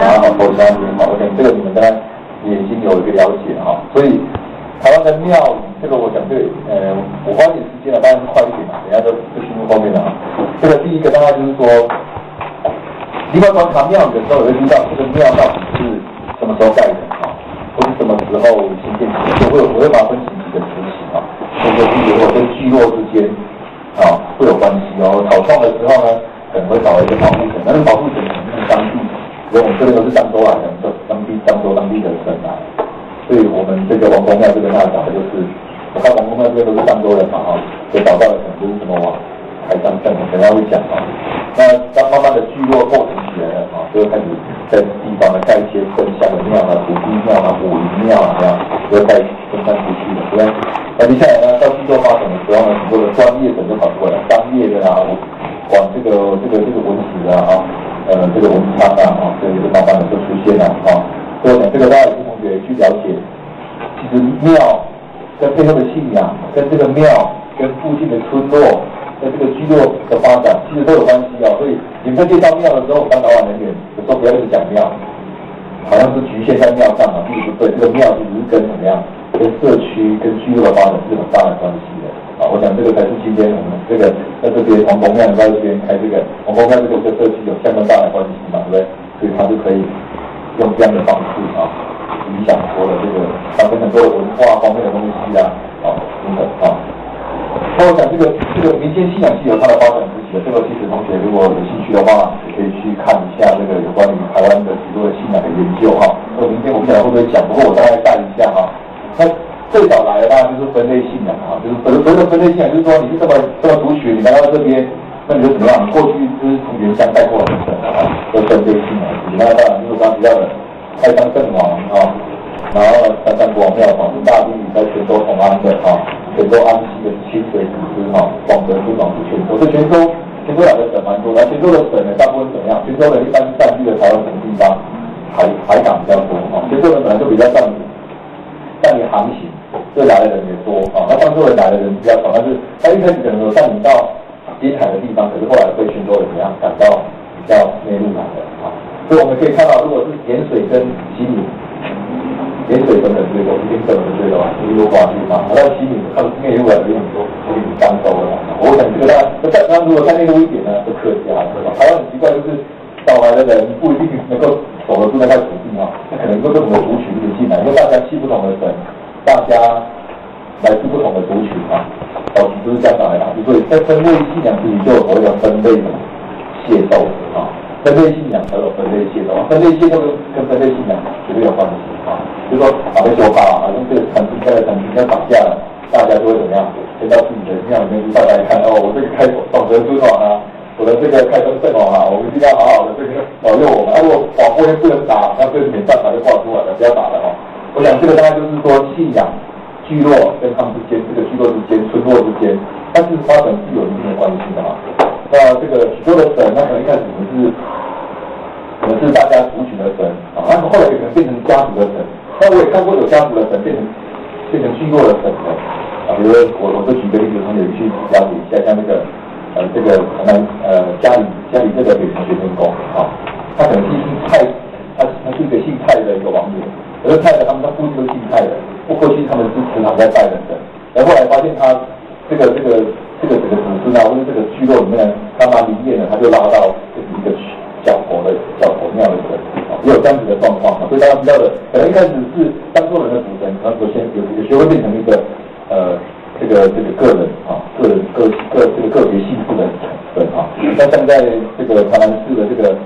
OK， 这个你们大概也已经有一个了解哈。所以台湾的庙宇，这个我讲对，我花一点时间了，当然是快一点嘛，等一下就进入后面了啊。这个第一个大概就是说，你要观察庙宇的时候，也会知道这个庙到底是什么时候盖的啊，或是什么时候新建起的，我会把它分几个时期啊。这个是如果跟聚落之间啊会有关系哦。草创的时候呢，可能会找一个保护神，但是保护神可能是当地，因为我们这边都是漳州来的，漳州当地的神来。所以我们这个王公庙这边那找的就是，我看王公庙这边都是漳州人嘛哈，所以找到的可能就是什么王台山镇，等下会讲啊。那当慢慢的聚落构成起来了啊，就会开始在地方呢盖一些分乡的庙啊、土地庙啊、武林庙啊这样，就会盖分散出去了，对不对？那接下来呢，到聚落发展的时候呢，很多的专业人就跑出来了，商业的啊，管这个文史啊这个文昌啊这个就慢慢的就出现了啊。所以我想这个大家有些同学去了解，其实庙跟背后的信仰，跟这个庙跟附近的村落。跟这个聚落的发展其实都有关系哦，所以你们在介绍庙的时候，当导览人员有时候不要一直讲庙，好像是局限在庙上嘛，并不对。这个庙其实是跟怎么样，跟社区、跟聚落的发展是很大的关系的啊。我想这个才是今天我们这个在这边王公庙在这边开这个王公庙这个社区有相当大的关系嘛，对不对？所以它就可以用这样的方式啊，影响说的这个产生很多的文化方面的东西啊，等等啊。那我想这个民间信仰是有它的发展时期的，这个其实同学如果有兴趣的话，也可以去看一下这个有关于台湾的许多的信仰的研究哈。那明天我不晓得会不会讲，不过我大概带一下哈。那最早来的当然就是分类信仰啊，就是所谓的分类信仰，就是说你是这么族群，你来到这边，那你就怎么样？你过去就是从原乡带过来的啊，都分类信仰。那当然就是我刚提到的开山圣王啊。然后三国王庙是大地在泉州同安的啊，泉州安溪的清水祖师哈，广德出长是泉州，所以泉州来的省蛮多，然后泉州的省呢，大部分怎么样？泉州人一般是占据了台湾什么地方？海港比较多啊，泉州人本来就比较善于航行，所以来的人也多啊。那漳州人来的人比较少，但是他一开始可能有占领到沿海的地方，可是后来被泉州人怎么样赶到比较内陆来的啊。所以我们可以看到，如果是盐水跟西米。盐水成本最多，一定成本最多，就是优化地方。那西米它内陆来的有很多，所以漳州了。我想这个那如果再内陆一点呢，就客家了。台湾很奇怪，就是到来的人不一定能够守得住那块土地啊，那可能都不同的族群一起进来，因为大家去不同的省，大家来自不同的族群啊，早期都是这样来的，所以在分类信仰这里就有所谓的分类的械斗啊。分类信仰才有分类械斗，分类械斗跟分类信仰绝对有关系啊。就是说被修法啊，用这个产品跟产品要打架了，大家就会怎么样？先到自己的庙里面去，大家一看哦，我这个开广德尊王啊，我的这个开山圣王啊，我们一定要好好的这个保佑我们。如果广播不能打，那这免战法就挂出来了，不要打了哦。我想这个大概就是说信仰聚落跟他们之间，这个聚落之间、村落之间，但是发展是有一定的关系的啊。那这个许多的省，那可能一开始可能是大家族群的省啊，那后来可能变成家族的省。那我也看过有家族的省变成聚落的省的啊，比如说我就举个例子，同学去了解一下，像这个可能家里这个北辰学生宫啊，他可能是姓蔡，他是一个姓蔡的一个王爷，可是蔡的他们附近都姓蔡的，过去他们是时常在拜人的，然后后来发现他这个整个祖孙啊，或者这个聚落里面，他蛮灵验的，他就拉到就是一个小佛的刚刚提到的，可能一开始是当作人的组成，然后有学会变成一个这个个人啊，个别性质的人啊。那像在这个台南市的这个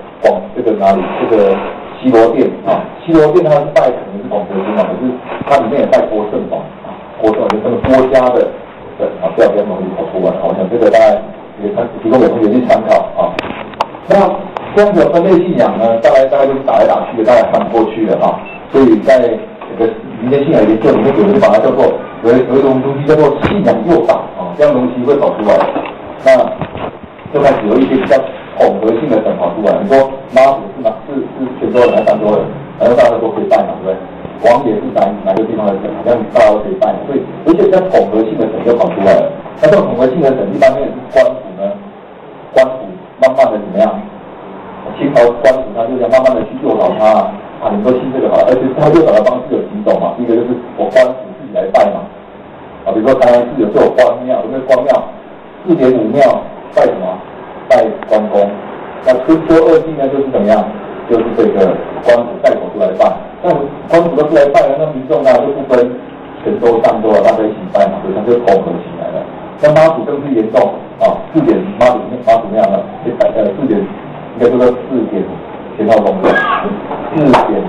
西螺殿啊，西螺殿它是拜可能是广德君嘛，可是它里面也拜郭圣王啊，郭圣王就是郭家的人啊，不要容易跑出来啊。我想这个大概也提供给同学去参考啊。那这样子的分类信仰呢，大概就是打来打去的，大概看不过去的啊。所以在这个民间信仰研究里面，有人把它叫做有一种东西叫做信仰诱导啊，这样东西会跑出来。那就开始有一些比较统合性的神跑出来。你说妈祖是泉州人还是漳州人，然后大家都可以拜嘛，对不对？王爷是哪个地方的神，好像大家都可以拜。所以有一些比较统合性的神就跑出来了。那这种统合性的神，一般面是官府呢，官府慢慢的怎么样？清朝官府他就想慢慢的去诱导他啊，你说信这个好，而且他诱导的方式有几种嘛，一个就是我官府自己来拜嘛，啊，比如说台南市有时候有关庙，有没有关庙？4.5庙拜什么？拜关公。那春秋2帝呢，就是怎么样？就是这个官府带头出来拜。那官府都出来拜了，那民众呢就不分泉州、漳州了，大家一起拜嘛，所以他就统合起来了。那妈祖更是严重啊，4点妈祖庙呢，就摆在4点。应该说4点前后钟的4点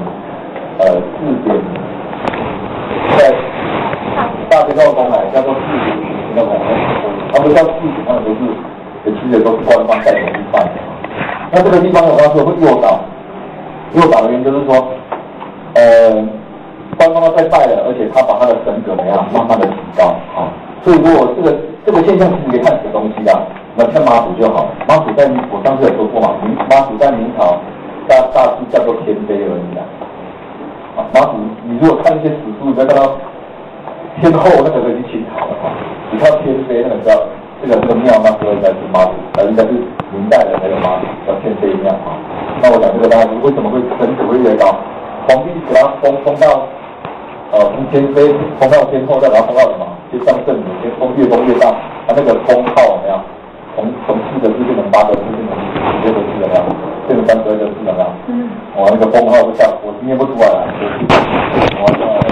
在大前后钟来叫做4点前后钟，他们叫4点，他们都是其实都是官方带头去办的。那这个地方我刚说会诱导的原因就是说，官方在拜了，而且他把他的神格怎么样慢慢的提高啊。所以如果这个现象其实可以看几个东西啊。那像妈祖就好，妈祖在我上次有说过嘛，妈祖在明朝大致叫做天妃而已啊。妈祖，你如果看一些史书，你会看到天后那个都已经清朝了啊。你看天妃那个叫这个庙，那时候应该是妈祖，应该是明代的才有妈祖叫天妃庙啊。那我讲这个大家为什么会神格会越高？皇帝给他封到从天妃封到天后，再把它封到什么？就上圣母，越封越大，他那个封号有没有？从4个字变成8个字，变成16个字了没有？变成32个字了没有？那个封号就下，我念不出来了，我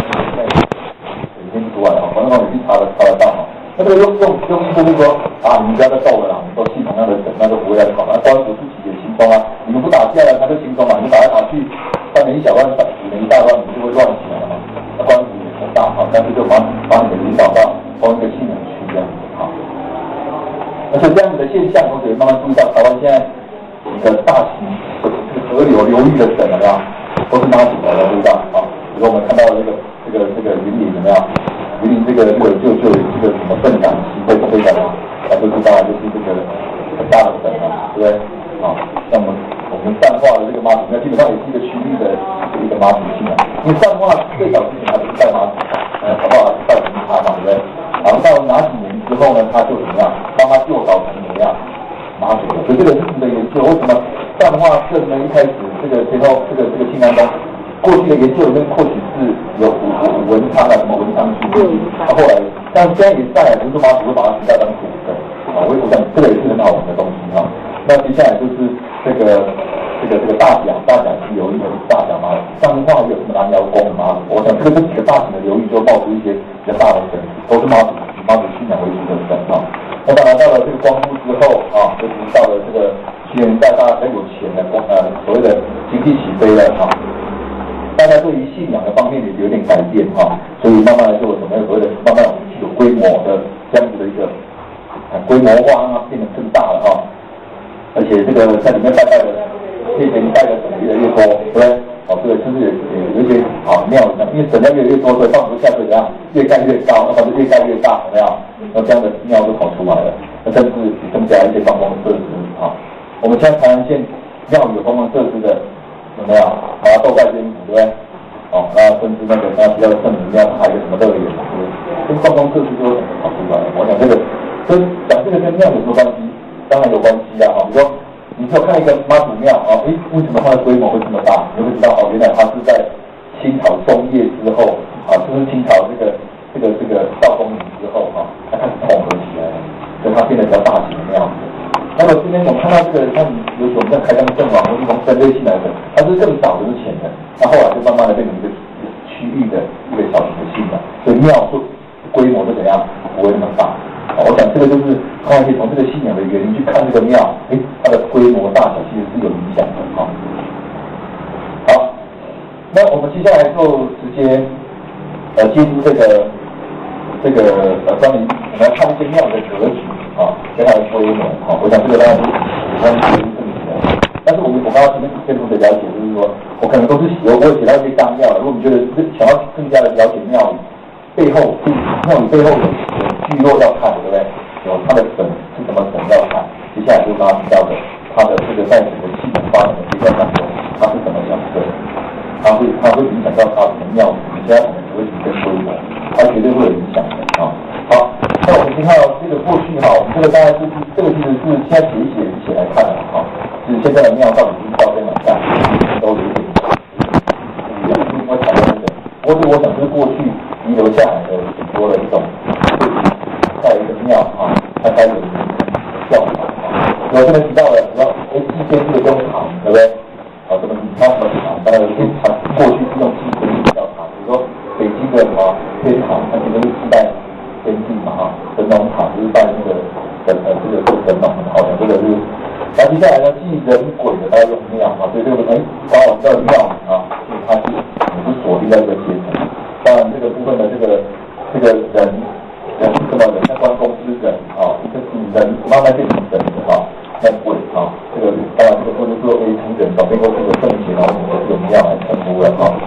念不出来了，反正我已经查得到哈。那这个用意就是说啊，你们不要再斗了啦，你们都信同样的神，那就不会再吵了。官府自己也轻松啊，你们不打架了，他就轻松嘛，你们打来打去，3年1小乱，5年1大乱，你就会乱起来了嘛。那官府也很大哈，但是就把你们引导到同一个信仰区这样子哈。而且这样子的现象，同学慢慢注意到，台湾现在几个大型河流域的省有没有，都是妈祖来的，对不对啊？比如说我们看到的这个云林有没有？云林这个就有这个什么镇长旗会推的嘛，那就是大概就是这个很大的省嘛，对不对？啊，像我们彰化的这个妈祖，那基本上也是一个区域的一个妈祖信仰。因为彰化最早之前还不是拜妈祖，好不好？拜平茶嘛，对不对？然后到哪几年之后呢，他就怎么样，帮他诱导成怎么样妈祖的。所以这个是值得研究。为什么彰化社呢？一开始这个前后这个庆安宫过去的研究里面或许是有文昌啊，什么文昌区，后来但现在也在，不是妈祖会把它提到当主神啊。我想这个也是很好玩的东西哈。那接下来就是这个大甲区流域的大甲妈祖，彰化有什么南瑶宫妈祖，我想这几个大型的流域就冒出一些比较大的神，都是妈祖信仰为主的神啊。那当然到了这个光复之后啊，就是到了这个7零年代，大家很有钱的所谓的经济起飞了啊。大家对于信仰的方面也有点改变哈，所以慢慢的就有什么所谓的慢慢有规模的这样子的一个规模化，让它变得更大了哈。而且这个在里面拜的以前拜的神越来越多，对不对？这个甚至有一些庙，因为神量越来越多，所以放不下，所以怎样越盖越高，那么就越盖越大，有没有？那这样的庙就跑出来了，那甚至增加一些观光设施啊。我们现在台南县庙宇有观光设施的。有没有？把它豆盖天府，对不对？那甚至那个提到的圣母庙，它还有什么乐园，对不对？跟观光设施就会跑出来。我想这个讲这个跟庙有什么关系？当然有关系啊！比如说，你只有看一个妈祖庙啊，为什么它的规模会这么大？你会知道原来它是在清朝中叶之后就是清朝这个道光年之后它开始统合起来了，所以它变得比较大型的庙。那那么这边我们看到这个，像尤其我们在开疆圣王或是从分类进来的，它是更早就是浅的，那后来就慢慢的变成一个区域的一个小型的信仰，所以庙数规模是怎样不会那么大。我想这个就是可以从这个信仰的原因去看这个庙，它的规模大小其实是有影响的哈。好，那我们接下来就直接进入这个关于我们要看一些庙的格局啊，跟它的规模啊，我想这个大家是喜欢这个正题。但是我刚刚先的了解就是说，我可能都是我有写到一些纲要了。如果你觉得想要更加的了解庙宇背后，庙宇背后的聚落要看，对不对？有它的神是什么神要看。接下来就是刚刚提到的，它的这个在整个系统发展的阶段当中，它是怎么样的？它会影响到它的庙宇，你现在可能不会提升规模，它绝对会有影响的啊。好，那我们先看到这个过去哈，我们这个大概是这个其实是现在写一写来看的哈，就是现在的庙到底是到跟哪站都有点不一样，因为采用这个，不过我想是过去遗留下来的很多的一种，在一个庙啊，它该有的教法啊。我这边提到了，主要祭奠这个用堂，对不对？啊，什么它什么堂，当然它过去是用祭奠教堂，比如说北京的什么天堂，它其实是世代天地嘛哈，神农塔就是拜那个这个神农，好像这个是。然后接下来呢，祭人鬼的大家用庙啊，所以这个把我们叫庙啊，所以它是也是锁定在这个阶层。当然这个部分的这个人是什么人？像关公是人啊，就是人慢慢变成神的哈，那鬼啊，这个当然这个或者说从人转变过这个圣贤，然后我们就用庙来称呼了哈。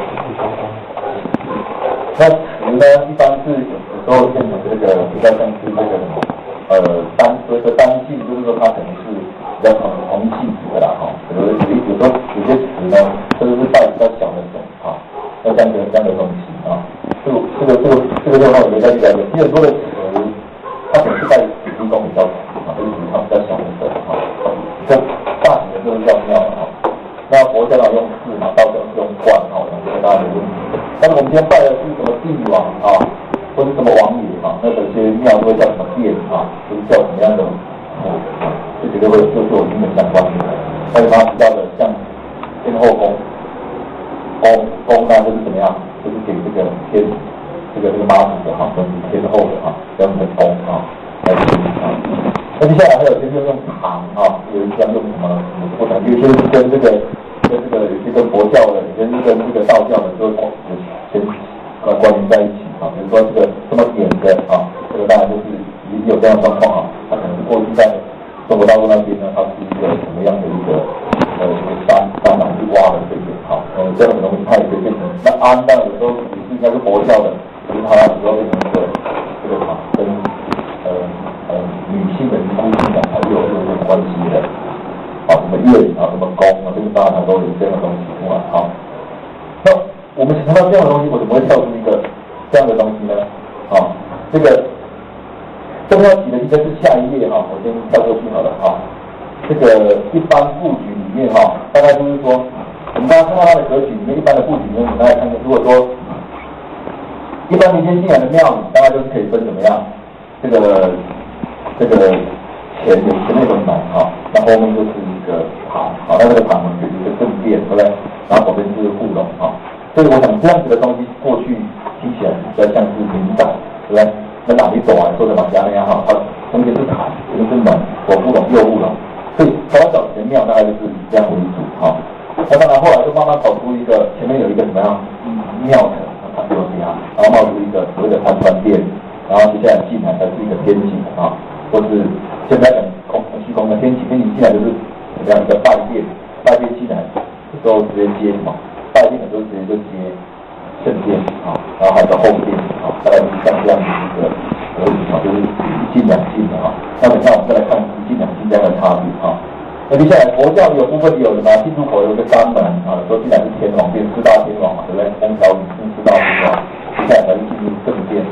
那词呢，一般是有时候变成这个比较像是这个所谓的单性，就是说它可能是比较同一性质的啦哈。有时候有些词呢，这个是带比较小的神啊，要这样的东西啊。这个的话，我们再去了解。其实很多的词，它可能是带土地公比较长啊，就是属于它比较小的神啊。这大型的这个叫庙啊。那佛教呢用寺嘛，道教用观啊，这个大家有问题。但是我们今天拜的是什么帝王啊，或者什么王爷啊，那有些庙都会叫什么殿啊，就是叫什么样的啊，就绝对会就是有因缘相关的。还有刚刚提到的像天后宫，宫呢就是怎么样，就是给这个天这个妈祖的哈，跟天后的哈，这样的宫啊来取啊。那接下来还有就是用堂啊，有一些用什么不同，有些是跟这个有些跟佛教的，有些是跟这个道教的，都先关联在一起啊。比如说这个这么点的啊，这个当然就是有这样的状况啊，它可能是过去在中国大陆那边呢，它是一个什么样的一个山壤去挖的这个啊，这样的东西它也可以变成。那安当然有时候也是应该是佛教的，可是它有时候变成这个塔跟女性的遗孤信仰还是有关系的，啊，什么月啊，什么宫啊，这个当然它都有这样的东西出来啊。那我们谈到这样的东西，我怎么会跳出一个这样的东西呢？啊，这个重要提的应该是下一页哈，我先跳过去好了啊。这个一般布局里面哈，大概就是说，我们刚刚看到它的格局里面，一般的布局里面，我们大家看看，如果说一般民间信仰的庙宇，大概就是可以分怎么样？这个前面有门哈，那后面就是一个堂，好，那这个堂就是一个正殿，对不对？然后左边就是护龙哈，所以我想这样子的东西过去听起来比较像是民宅，对不对？那哪里走啊？说的马家那样哈，它中间是堂，这个是门，左护龙，右护龙，所以台湾早期的庙大概就是以这样为主哈。那当然后来就慢慢跑出一个，前面有一个什么样庙城，它有这样，然后冒出一个所谓的参传殿。然后接下来进来才是一个天井啊，或是现在讲虚空的天井进来就是这样一个拜殿进来，有时候直接接什么？拜殿有时候直接就接圣殿啊，然后还有后殿啊，大概是像这样的一个格局啊，就是一进两进的啊。那等下我们再来看一进两进这样的差别啊。那接下来佛教有部分有什么？进出口有个山门啊，说进来是天王殿，四大天王嘛，对不对？风调雨顺四大天王，接下来才是进入正殿。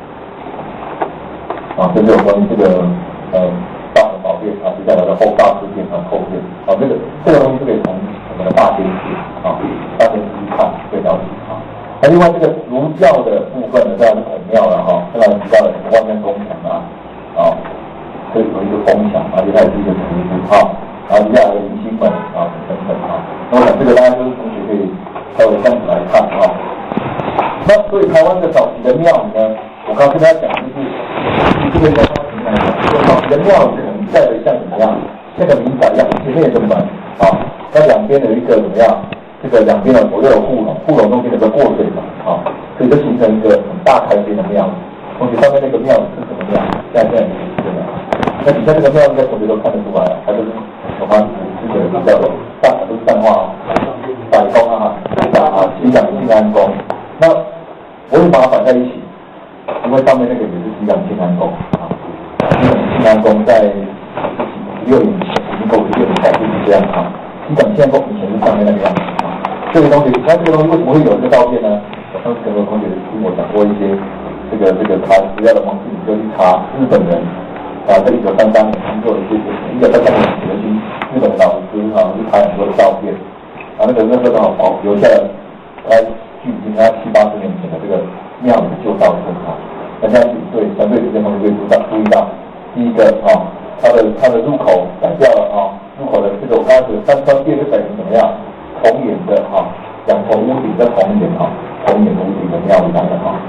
啊，这就有关于这个大雄宝殿啊，接下来的后大师殿和后殿啊，这个东西可以从我们的大天寺啊，大天寺去看可以了解啊。那另外这个儒教的部分呢，当然是孔庙了哈，刚才提到的什么万间宫墙啊， 这有一个风墙，而且它也是一个池子啊，然后底下有个明星们啊等等啊。那我想这个大家就是同学可以稍微这样子来看啊。那所以台湾的早期的庙宇呢，我刚跟大家讲就是这个叫什么来着？早期的庙宇可能盖的像怎么样？像个民宅一样，前面有个门啊，那两边有一个怎么样？这个两边的左右有护笼，护笼中间有个过水门啊，所以就形成一个很大开间的庙。同学上面那个庙是什么庙？现在你知道吗？那底下这个庙应该同学都看得出来，它就是我们这个叫做都是善化百宫啊，吉祥庆安宫。那我会把它摆在一起，因为上面那个也是吉祥庆安宫啊。吉祥庆安宫在6年前，民国6年改就是这样啊。吉祥庆安宫以前是上面那个样子啊。这个东西，那这个东西为什么会有这个照片呢？我上次跟我同学听我讲过一些这个查资料的方式，你就去查日本人啊，在1933年他们做了一些1933年写的去日本的老师啊，去拍很多的照片啊，那时候刚好留下了大概距离他7、80年前的这个庙宇的旧照片啊。那这样对相对这些同学可以注意到，第一个啊，它的入口改掉了啊，入口的这个我刚才说三川殿是改成怎么样？铜檐的哈，两重屋顶的铜檐哈，铜檐屋顶的庙宇来的哈。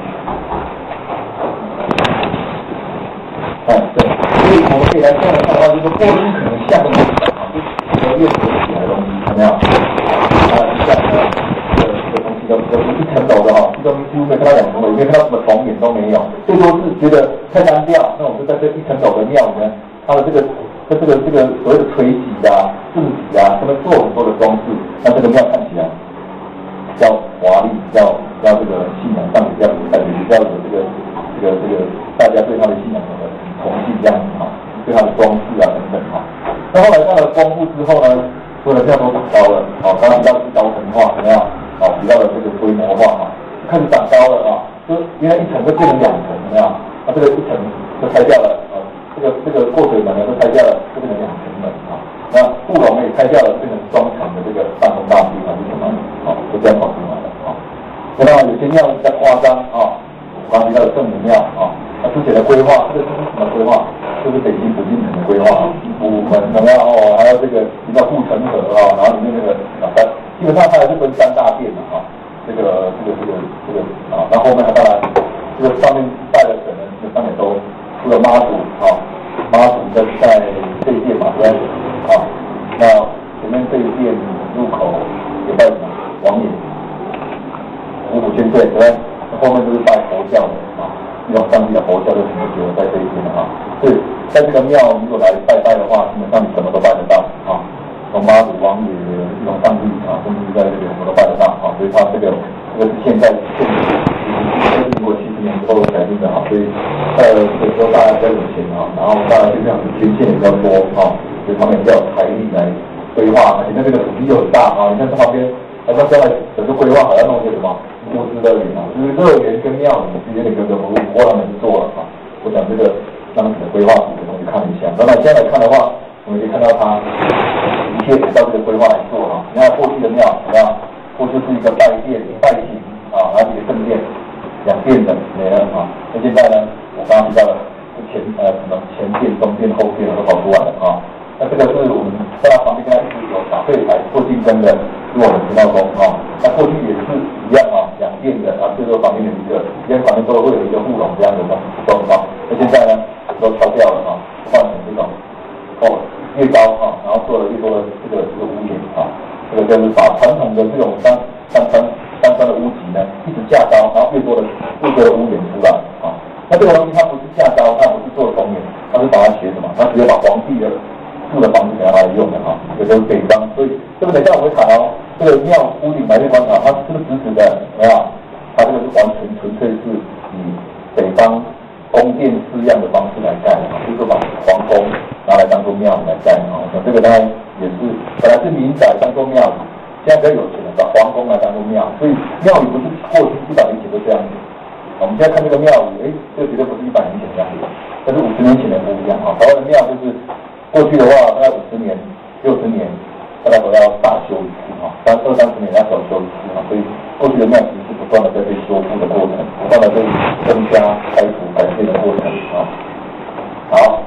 对，所以我们可以来这样看的话，就是过去可能像个门啊，就是越凸起来的东西，怎么样？像这个东西都一层楼的哈，几乎没看到2层楼，没看到什么铜檐都没有，最多是觉得太单调。那我们在这1层楼的庙里呢，它的这个所谓的垂脊啊、柱脊啊，他们做很多的装饰，让这个庙看起来比较华丽，比较这个信仰上比较感觉比较有这个大家对他的信仰的崇敬这样子哈，对他的装饰啊等等哈。那后来到了光复之后呢，所有的庙都长高了，好，刚刚提到是高层化，怎么样？好，提到了这个规模化哈，开始长高了啊，就是原来1层就变成2层，怎么样？那这个1层就拆掉了啊。这个过水门呢都拆掉了，就变成2层门啊。那护笼也拆掉了，变成双层的这个大风大壁还是什么？好，就这样跑出来了啊。那么有些庙比较夸张啊，我刚提到的圣母庙啊，那之前的规划，这个是什么规划？就是北京紫禁城的规划啊，午门怎么样哦？还有这个一个护城河啊，然后里面那个基本上它还是分3大殿的啊。这个啊，那后面还当然这个上面带的神呢，这个上面都除了妈祖啊。妈祖在这一殿嘛，对不对？啊，那前面这一殿入口也拜什么？王爷、五虎千岁，对不对？后面就是拜佛教的啊，这种当地的佛教就全部结合在这一边了啊。所以在这个庙如果来拜的话，基本上你什么都拜得到啊，从妈祖、王爷、这种上帝啊，甚至在这里什么都拜得到啊。所以它这个是现在民国70年之后改进的哈，所以这个时候大家比较有钱啊，然后大家就这样子捐献也比较多啊，所以他们也比较有财力来规划，而且那这个土地又很大啊，你看这旁边，那将来整个规划好要弄一个什么物资乐园啊，就是乐园跟庙宇之间的格格不入，不过他们是做了啊。我讲这个当时的规划图的东西看一下，那么现在来看的话，我们可以看到它一切按照这个规划来做啊。你看过去的庙怎么样？过去是一个拜殿、拜亭啊，然后一个正殿。2殿的没了啊，那现在呢？我刚刚提到了前殿、中殿、后殿都跑出来了啊。那这个是我们在它旁边跟它一直有打对台做竞争的，是我们知道宫啊。那过去也是一样啊，2殿的啊，最后旁边有一个，因为旁边都会有一个护笼这样的状况。那现在呢，都敲掉了啊，换成这种越高啊，然后做了越多的这个屋檐啊，这个就是把传统的这种三川的屋脊呢，一直架高，然后越多的屋檐出来啊。那这个东西它不是架高，它不是做铜檐，它是把它学什么？它直接把皇帝的住的房子给它来用的啊。这就是北方，所以这个等一下我会谈哦。这个庙屋顶来去观察，它是不是直直的？没有，它这个是完全纯粹是以北方宫殿式样的方式来盖的啊，就是把皇宫拿来当做庙来盖啊。这个当然也是本来是民宅当做庙宇。现在比较有钱的把皇宫来当做庙，所以庙宇不是过去100年前都这样子。我们现在看这个庙宇，这个绝对不是100年前这样子，但是50年前的不一样啊。台湾的庙就是过去的话，大概50年、60年，大概都要大修一次啊，20-30年要小修一次啊。所以过去的庙其实是不断的在被修复的过程，不断的被增加、开除、改变的过程啊。好，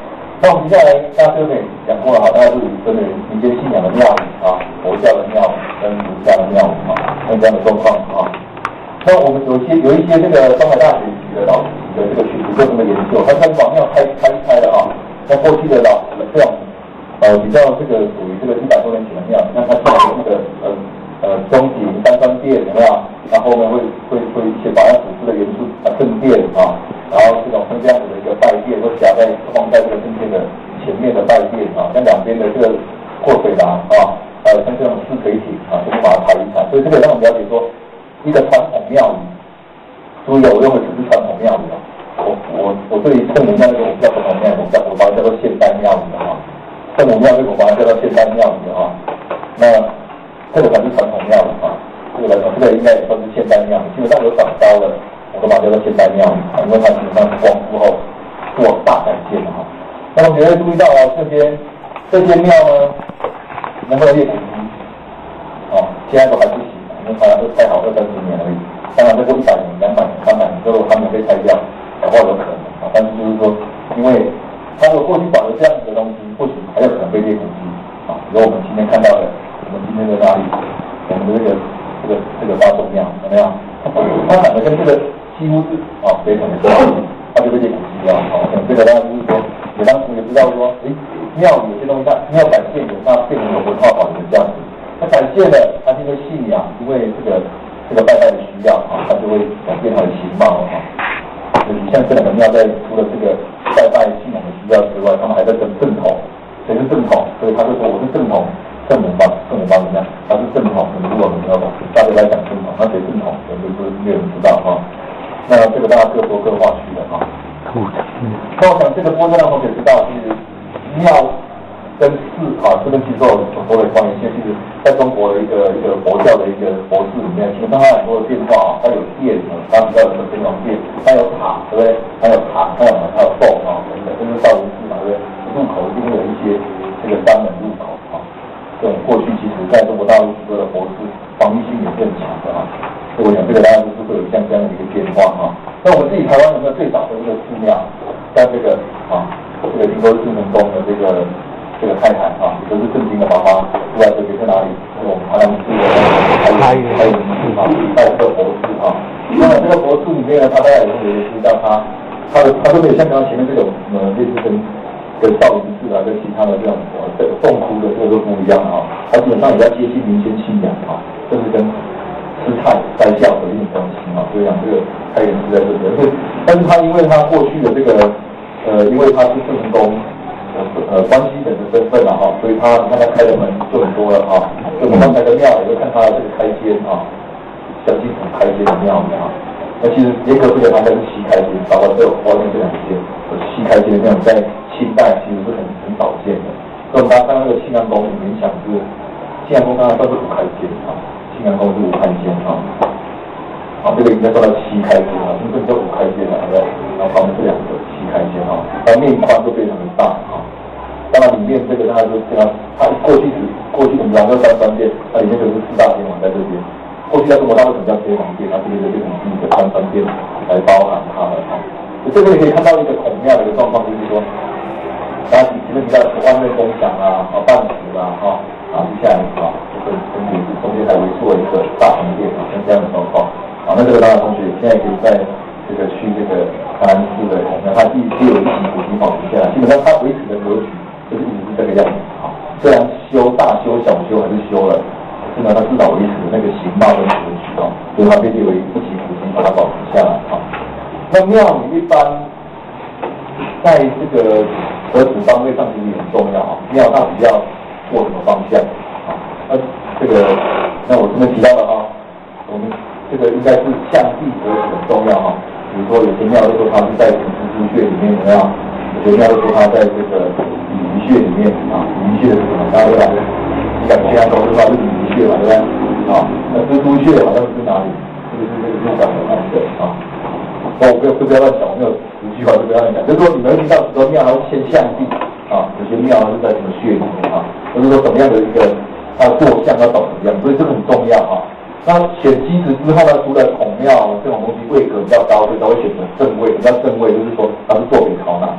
那我们接下来大家就可以讲过了哈，大家就是分为民间信仰的庙宇啊，佛教的庙宇跟儒家的庙宇啊，像这样的状况啊。那我们有一些这个东海大学级的老师级的这个学者做这么研究，他把庙开了啊，在过去的这种比较这个属于这个100多年前的庙，那它做这个中庭、三官殿有没有？然后呢会一些把它组织的元素正殿啊，然后这种像这样子的一个拜殿，会夹在放在这个正殿的前面的拜殿啊，像两边的这个过水廊啊，还有像这种四腿艇啊，全部把它排一排。所以这个让我们了解说，一个传统庙宇，注意我用的只是传统庙宇啊。我对于圣母庙那个我不叫传统庙宇，我把它叫做现代庙宇的啊。圣母庙这个我把它叫做现代庙宇的啊。那这个才是传统庙宇啊。这个来说，这个应该也算是现代庙宇，基本上有长高的，我都把它叫做现代庙宇啊，因为它基本上是光复后做大改建的哈。那我们也会注意到啊，这些庙呢，能不能列古迹？啊，现在都还不行，因为它都开好20-30年而已。当然，再过100年、200年、300年之后，他们被拆掉，搞不好有可能啊。但是就是说，因为它如果过去保留这样子的东西，或许还有可能被列古迹啊。比如我们今天看到的，我们今天在哪里？我们的这个大众庙有没有？它长得跟这个几乎是非常的像，它就被列古迹了啊。这个当然就是说，也当时也知道说，庙宇有些东西它庙改建有它变成有文化保留的价值。它改建了，它因为信仰，因为这个拜拜的需要啊，它就会改变它的形貌啊。所以像这两个庙在除了这个拜拜信仰的需要之外，他们还在跟正统，谁是正统？所以他就说我是正统。圣母帮怎么样？他是正统，如果你知道吧？大家来讲正统，那谁正统？我们就是没有人知道哈。那这个大家各说各话去的哈。那我想这个波热让同学知道，其实庙跟寺啊，这边其实有很多的关联性。其实在中国的一个佛教的一个佛寺里面，基本上它有很多的变化啊，它有殿大家知道什么这种殿，它有塔，对不对？它有塔，它有洞啊，等等，这是道无寺嘛，对不对？入口一定会有一些这个山门入口啊。这种过去其实在中国大陆许多的佛寺防御性也更强的啊，所以我想这个当然就是会有像这样的一个变化啊。那我们自己台湾有没有最早的一个寺庙？像这个听说是智能宫的这个太太啊，也就是正经的妈妈出来这边在哪里？我们台南市的还有寺啊，还有这个佛寺啊。那这个佛寺里面呢，大家也会注意到它都没有像刚刚前面这种类似跟少林寺啊，跟其他的这种洞窟的这个都不一样啊，它基本上也要接近民间信仰啊，这是跟师太斋教的一种东西啊，所以讲这个开元寺在这边，但是它因为它过去的这个因为它是圣神宫关西人的身份啊，所以他开的门就很多了啊，所以我们刚才的庙也就看它的这个开间啊，小金府开间的庙啊。那其实严格不讲，它应该是西开间，包括这外面这两间，西开间那种在清代其实是很少见的。所以我们刚刚那个庆安宫影响是，庆安宫刚刚算是5开间啊，庆安宫是5开间啊，这个应该算到7开间啊，真正叫5开间了，对不对？然后旁边这两个7开间啊，它面宽都非常的大啊。当然里面这个大家就知道，它过去我们讲叫三殿，它里面就是4大天王在这边。过去在中国大陆比较天王殿，它这边就变成一个三殿来包含它了啊。这边也可以看到一个孔庙的一个状况，就是说，大家前面提到外面共享啊、半幅啊、接下来这个分别是中间还围做一个大神殿啊，像这样的状况啊。那这个当然同学现在可以在这个去这个台南市的孔庙，它既有一级古迹保持下来，基本上它维持的格局就是一直是这个样子啊。虽然大修、小修还是修了。那它至少维持那个形貌跟格局啊，所以它被列为一级古迹，把它保持下来啊。那庙宇一般在这个格子方位上其实很重要啊。庙到底要做什么方向啊？那我这边提到了我们这个应该是向地格子很重要啊。比如说有些庙都说它是在子珠穴里面，有没有？有些庙都说它在这个鲤鱼穴里面啊。鲤鱼穴是什么？大家都来。感觉啊，都知道是鲤鱼穴嘛，对不对？啊，那蜘蛛穴好像是哪里？是不是这个鹿港的那个啊？我不要乱讲，我没有实际话就不要乱讲。就是说，你们听到很多庙它是先向地啊，有些庙是在什么穴里面啊？就是说什么样的一个它坐向要走怎么样，所以这个很重要啊。那选基址之后呢，除了孔庙这种东西位格比较高，所以才会选择正位。比较正位就是说它是坐北朝南，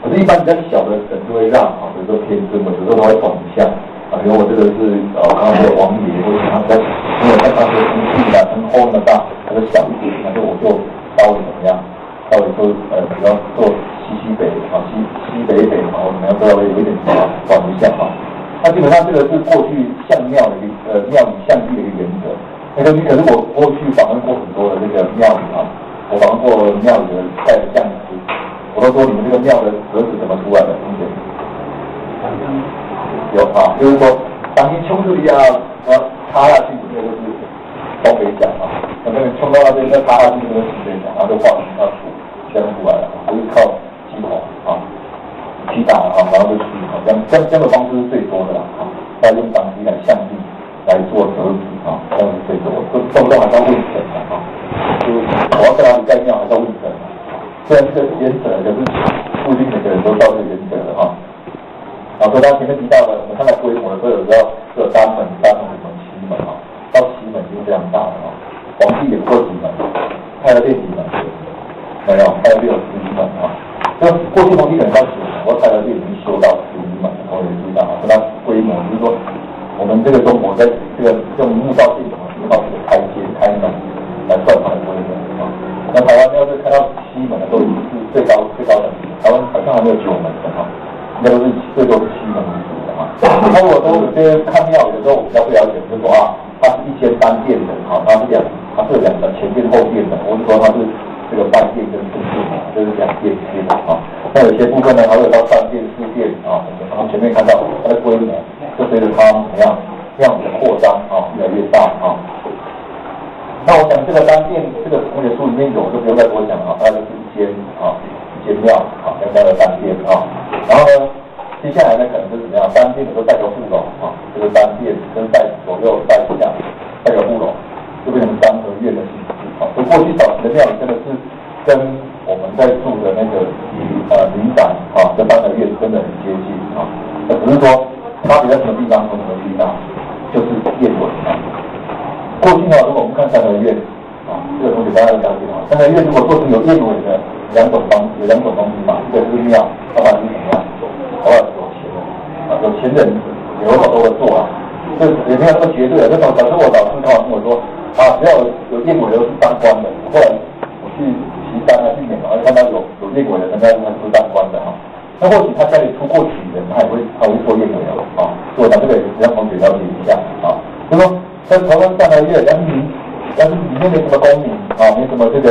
可是，一般比较小的人就会让啊，比如说偏尊的，有时候他会转一下啊，比如我这个是刚刚这个王爷，或者他比较，因为他当时成绩啊，成后那么大，他就小一点，那就我就稍微怎么样，稍微就比较做西北啊，西北啊，我怎么样稍微有一点转一下啊。那基本上这个是过去相庙的一个庙宇相地的一个原则。那个可是我过去访问过很多的这个庙宇啊，我访问过庙宇的带的相师。我都说你们这个庙的格子怎么出来的？有啊，就是说当你冲出去啊，插下去，这个就是东北角啊，那个冲到那边再插下去，这个是西北角，然后就画到土这样出来了，不是靠鸡头啊，踢打啊，然后就出啊，这样的方式是最多的啦啊，要用当机来相地来做格子啊，这样是最多的，动不动还是要问神啊，就是我要在哪里盖庙还是要问神啊。虽然这个原则，可是不一定每个人都照这个原则的哈。所以他前面提到的，我们看到规模的时候，有时候有3门、5门、7门哈，到10门就非常大的哈。皇帝也不过几门，开了练几门，没有，开了练有11门哈。就过去皇帝可能到10门，我开了练已经修到11门，我也知道哈。所以它规模就是说，我们这个中国在这个用木造系统用到这个开阶、开门来算它的规模哈。那台湾要是开到7门的都已经是最高等级，台湾好像还没有9门的哈，应该都是最多是7门为主的哈。那如果说有些看庙宇的时候，我比较不了解，就是说啊，它是一间单殿的，好，它是2个前殿后殿的，或者说它是这个半殿跟正殿的，就是2殿之间的哈。那有些部分呢，还会有到3殿、4殿啊，然后前面看到它的规模，就随着它怎么样庙宇的扩张啊，越来越大啊。那我想这个单殿，这个同学书里面有，就不用再多讲了，它就是一间庙啊，这样的单殿啊。然后呢，接下来呢可能就是怎么样，单殿的时候带个护龙啊，这个单殿跟带左右带下带个护龙，就变成3合院的形式啊。所以过去早期的庙宇真的是跟我们在住的那个民宅啊，跟3合院真的很接近啊。只是说差别在什么地方，从什么地方，就是燕尾啊。过去呢，如果我们看3合院啊，这个同学大家了解啊，3合院如果做成有燕尾的2种东西嘛，一个是庙，要不然是怎么样？要不然有钱人啊，有钱人有好多会做啊，这也没有说绝对的。这种假设我老师刚好跟我说啊，只要有燕尾的都是当官的。后来我去岐山啊去缅甸，看到有燕尾的，人家是当官的哈。那或许他家里出过举人，他也会做燕尾的啊。所以呢，这个也让同学了解一下啊，就说。在台湾3合院，但是里面没什么功名啊，没什么这个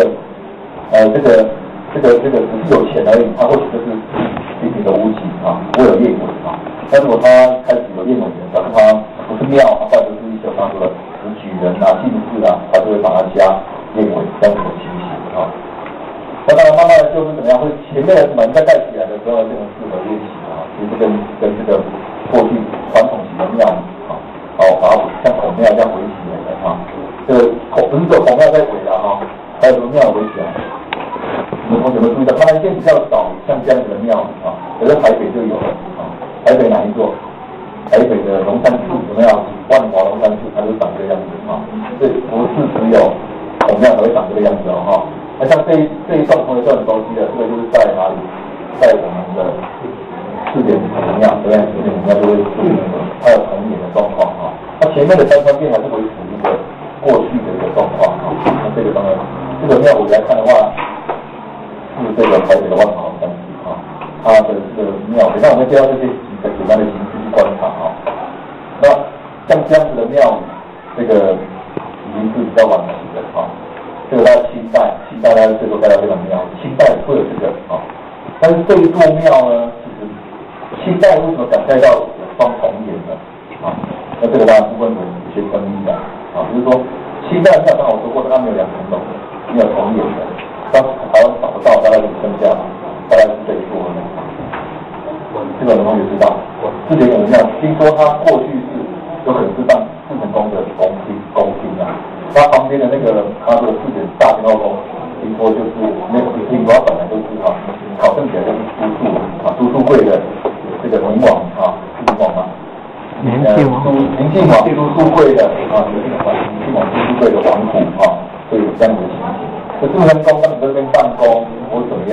只是有钱而已，他或许就是平平的无奇啊，不会有燕尾啊。但如果他开始有燕尾的，表示他不是庙，或者是一些他说的举人啊、进士啊，他就会把它加燕尾这样子的情形啊。那当然慢慢的就是怎么样，会前面的门在盖起来的时候变成4合院型啊，其实跟这个过去传统型的庙啊。把它像孔庙这样围起来的啊，这个不是只有孔庙在围的啊，还有什么庙围起来？你们同学们注意到，它那边比较少像这样子的庙啊，有在台北就有了啊。台北哪一座？台北的龙山寺怎么样？万华龙山寺它就长这个样子啊。这不是只有孔庙才会长这个样子哦哈。那像这一段同学都很熟悉的，这个就是在哪里？在我们的4点孔庙，对不对？4点孔庙就会它有同年的状况啊。它前面的3川殿还是维持一个过去的一个状况啊。那这个当然，这个庙宇来看的话，是这个台北的万华龙山寺啊。它的这个庙，等下我们介绍这些几个简单的形式去观察啊。那像这样子的庙，这个已经是比较晚期的啊。这个在清代大概最多盖到这个庙，清代会有这个啊。但是这一座庙呢，其实清代为什么敢盖到双重檐呢？啊，那这个当然部分有一些争议的啊，就是说清代庙刚好说过，它没有2层楼，没有重檐的，当台湾找不到，大概只剩下大概是这一座而已。这个同学知道，4点孔庙，听说它过去是有可能是当4成宫的宫厅啊，它旁边的那个它这个4点大天后宫。听说就是那个听说本来就是哈，考证起来就是朱树贵的这个明王啊，是明王吗？明姓王朱树贵的啊，明姓王朱树贵的王府啊，所以有这样的情形。这4成宫当你在这边办公或者怎么样，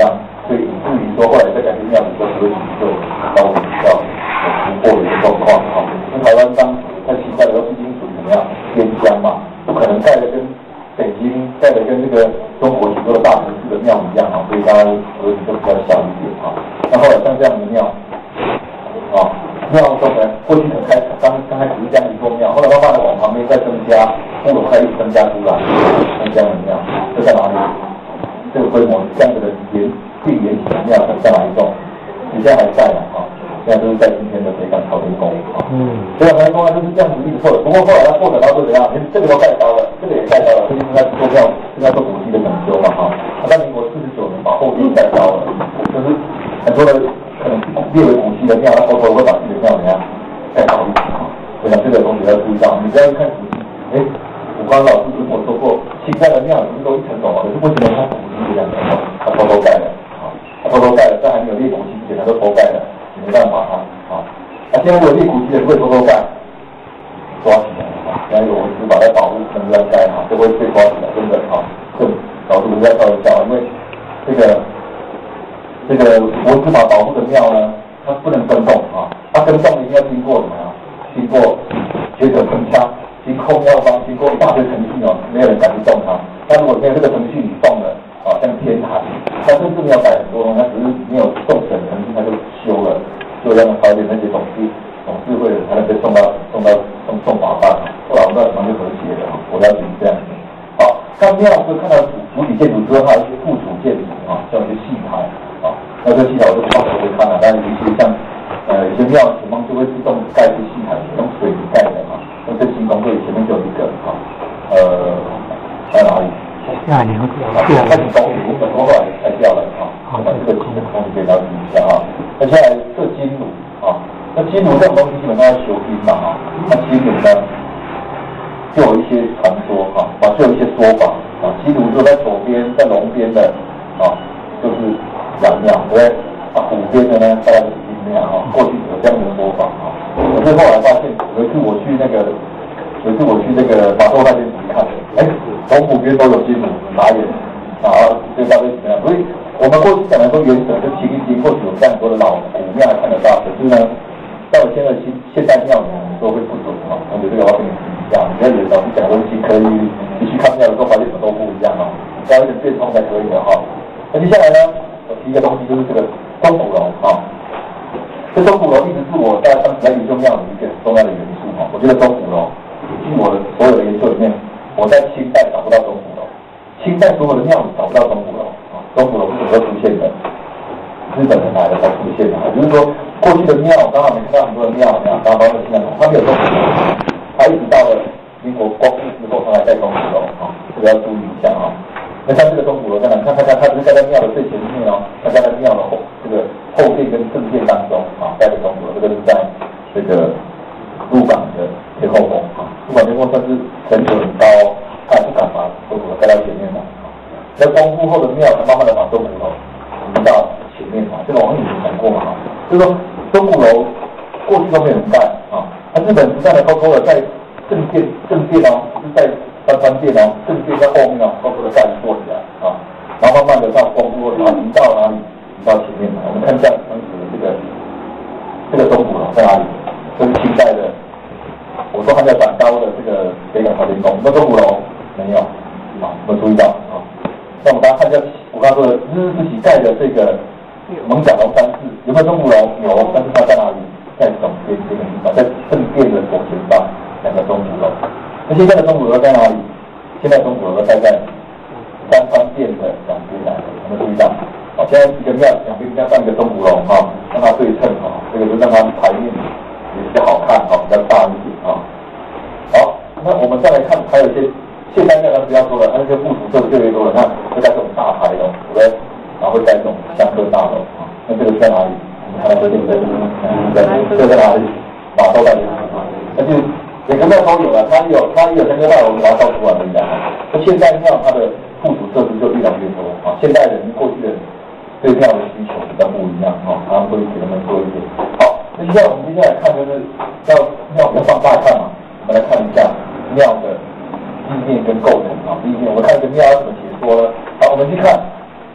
所以以至于说后来在改变庙宇的时候，就高比较突破的一个状况哈。那台湾当时在期待的都是因属于怎么样边疆嘛，不可能盖的跟北京盖的跟这个中国许多的大城市的庙一样啊，所以大家格局就比较小一点啊。那后来像这样的庙啊，庙中呢，过去刚开始是这样一座庙，后来慢慢的往旁边再增加，乌龙开始增加出来，像这样的庙，这在哪里？这个规模这样子的延起的庙在哪里种？你现在还在啊？现在都是在今天的北港朝天宫啊。北港朝天宫它就是这样子一直做的，不过后来它扩展到怎样？这个都盖高了，这个也盖高了，最近正在做庙，正在做古迹的整修嘛哈。那在民国49年把后壁盖高了，就是很多的可能列为古迹的庙，它偷偷会把自己的庙怎样盖高一点啊。我想这个东西要注意到，你不要一看古迹，武官老师跟我说过，新盖的庙不是都一层楼嘛？可是为什么它古迹是2层楼？它偷偷盖的啊，它偷偷盖的，在还没有列古迹之前，它都偷盖的，你没办法啊。现在有列古迹的会偷偷盖，抓起来啊！现在有文字把它保护成乱盖啊，就会被抓起来，真的啊，这老师不是在开玩笑，因为这个文字法保护的庙呢，它不能更动啊，它更动一定要经过什么呀？经过学者喷枪。经过庙方，经过一大堆程序哦，没有人敢去动它。那如果没有这个程序你动了，啊，像天台，它甚至没有改很多东西，它只是没有动审程序，它就修了，就让朝鲜那些董事会的才能被送法办。后来我们到常就和谐了，我了解是这样子。好，看庙就看到主体建筑之后，还有一些附属建筑啊，像一些戏台啊，那这戏台我就不放手会看了，但是有些像有些庙前方就会自动盖一些戏台，用水泥盖的啊。这新工队前面就有一个啊，在哪里？ 下梁口。 开始公里，我们后来拆掉了啊。把这个新的公里可以了解一下啊。那现在这金炉啊，那金炉这种东西基本上要修金嘛啊。那金炉呢，就有一些传说啊，就有一些说法啊。金炉就在左边，在龙边的啊，就是阳庙，对不对？虎边的呢，大概就是阴庙啊。过去有这样的说法啊。可是后来发现，有一次我去那个马豆那边一看，从虎边都有金炉，傻眼啊！这到底怎么样？所以我们过去讲的说原神就清一清，或许有这样多的老古庙还看得到，可是呢，到了现代庙呢，都会不准啊。我觉得这个我要跟你提一下，你要有老师讲的东西可以，你去看庙的时候发现什么都不一样啊，要一点变通才可以的哈。那接下来呢，我提一个东西就是这个钟鼓楼啊。这钟鼓楼一直是我在当时在研究庙的一个很重要的元素哈。我觉得钟鼓楼，据我的所有的研究里面，我在清代找不到钟鼓楼，清代所有的庙里找不到钟鼓楼啊。钟鼓楼是什么时候出现的？日本人来的才出现的，也就是说过去的庙，刚好你看到很多的庙，大方的信仰，它没有钟鼓楼，它一直到了民国光复之后，它才盖钟鼓楼啊，这个要注意一下啊。那像这个钟鼓楼在哪？看，它不是盖在庙的最前面哦，它盖在庙的后殿跟正殿当中啊，盖的钟鼓楼，这个是在这个鹿港的天后宫啊，鹿港天后算是城址很高，他也不敢把钟鼓楼盖到前面来啊。在光复后的庙，才慢慢的把钟鼓楼移到前面啊，这个我们以前讲过嘛，就是说钟鼓楼过去都没有人盖啊，那日本时代呢，偷偷的在正殿哦，是在三川殿哦，正殿在后面哦，偷偷的盖一座起来啊，然后慢慢的到光复后，移到哪里？移到前面来。我们看一下当时的这个钟鼓楼在哪里？这是清代的，我说还没有长高的这个北港朝天宫，那钟鼓楼没有啊，有没有注意到啊？那我们大家看一下，我刚才说的日治时期盖的这个蒙甲楼3室有没有钟鼓楼？有，但是它在哪里？在总边这个地方，在正殿的左前方2个钟鼓楼。那现在的钟鼓楼在哪里？现在钟鼓楼盖在三川殿的两边来，有没有注意到？好，现在一个庙两边加上一个钟鼓楼哈，让它对称哈，这个就让它台面也比较好看哈，比较大一点啊。好，那我们再来看，还有一些现代庙，咱不要说了，那些附属设施就越多了，那会盖这种大牌楼，对不对？然后会盖这种香客大楼啊。那这个在哪里？我们看到这个这在哪里？马头大街啊，那就每个庙都有了，它也有香客大楼，我们把它造出来而已啊。那现代庙它的附属设施就越来越多啊，现代人跟过去的人对庙的需求比较不一样啊，他们会给他们多一点。好，那接下来我们接下来看就是要庙比较放大看嘛，我们来看一下庙的立面跟构成啊。立面我们看一个庙要怎么解说呢？好，我们去看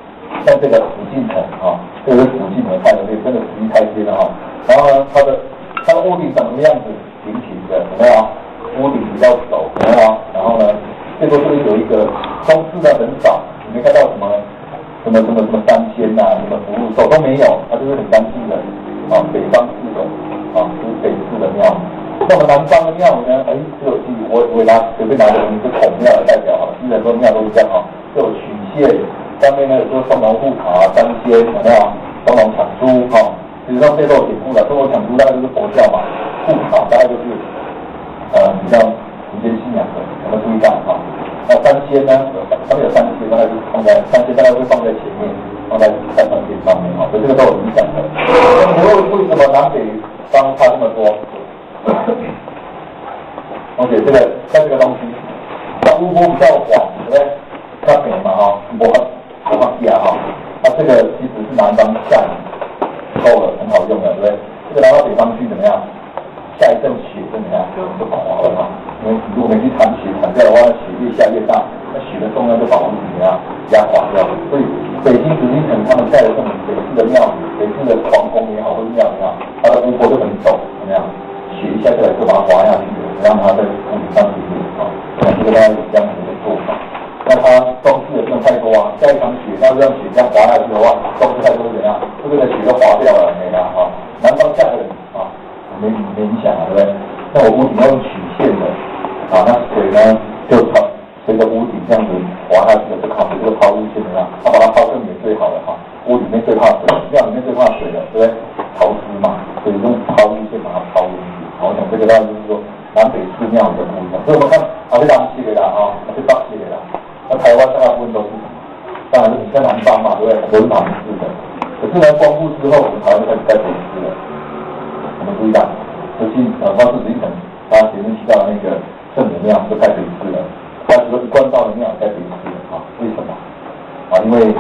像这个福晋城啊，这个是福晋的太阳这真的实力太尖了哈。然后呢，它的屋顶长什么样子？平平的，有没有？屋顶比较陡，有没有？然后呢，最后这边有一个装饰的很少，你没看到什么三仙呐，什么福禄寿都没有，它就是很干净的啊，北方式的啊，就是北式的庙。那么南方的庙呢？这个我随便拿个名字孔庙的代表哈，基本很多庙都是这样哈，就有曲线，上面呢有说双龙护塔、三仙，有没有？双龙抢珠哈，实际上这都有典故的，双龙抢珠大概就是佛教嘛，护塔大概就是比较民间信仰的，有没有注意到哈？那三仙呢？上面有三仙，大概就是放在三仙大概会放在前面，放在三仙上面哈，所以这个都有影响的。那为什么南北方差这么多？而且像这个东西，像乌波比较黄，对不对？它北嘛哈，我放地啊哈，它这个其实是南方下雨够了，很好用的，对不对？这个拿到北方去怎么样？下一阵雪怎么样？就垮了嘛。因为如果没去铲雪，铲掉的话，雪越下越大，那雪的重量就把屋顶怎么样压垮掉了。所以北京紫禁城他们盖的这种北式的庙宇，北式的皇宫也好，或者庙也好，它的乌波就很陡，怎么样？雪一下下来就把它滑下去，让它在屋顶上去啊。那这个大概有这样子的做法。那它装饰的不能太多啊，下一场雪，那让雪这样滑下去的话，装饰太多怎样？这个雪都滑掉了，没了啊。南方下的啊，没影响啊，对不对？那我屋顶要用曲线的啊，那水呢就随着屋顶这样子滑下去的，就靠这个抛物线的啊，它把它抛更远最好的哈。屋里面最怕水，庙里面最怕水的，对不对？潮湿嘛，所以用抛物线把它抛进去。我想这个当然就是说南北寺庙的不一样，所以我们看阿里郎系列啦啊，阿里巴系列啦，那台湾大部分都是，当然是你在南方嘛，对不对？很多是南式的，可是呢，光复之后，我们台湾就开始在北式了。我们注意到，尤其光复紫禁城，大家前面提到的那个圣母庙就在北式了，它只有一贯道的庙在北式了啊？为什么？啊，因为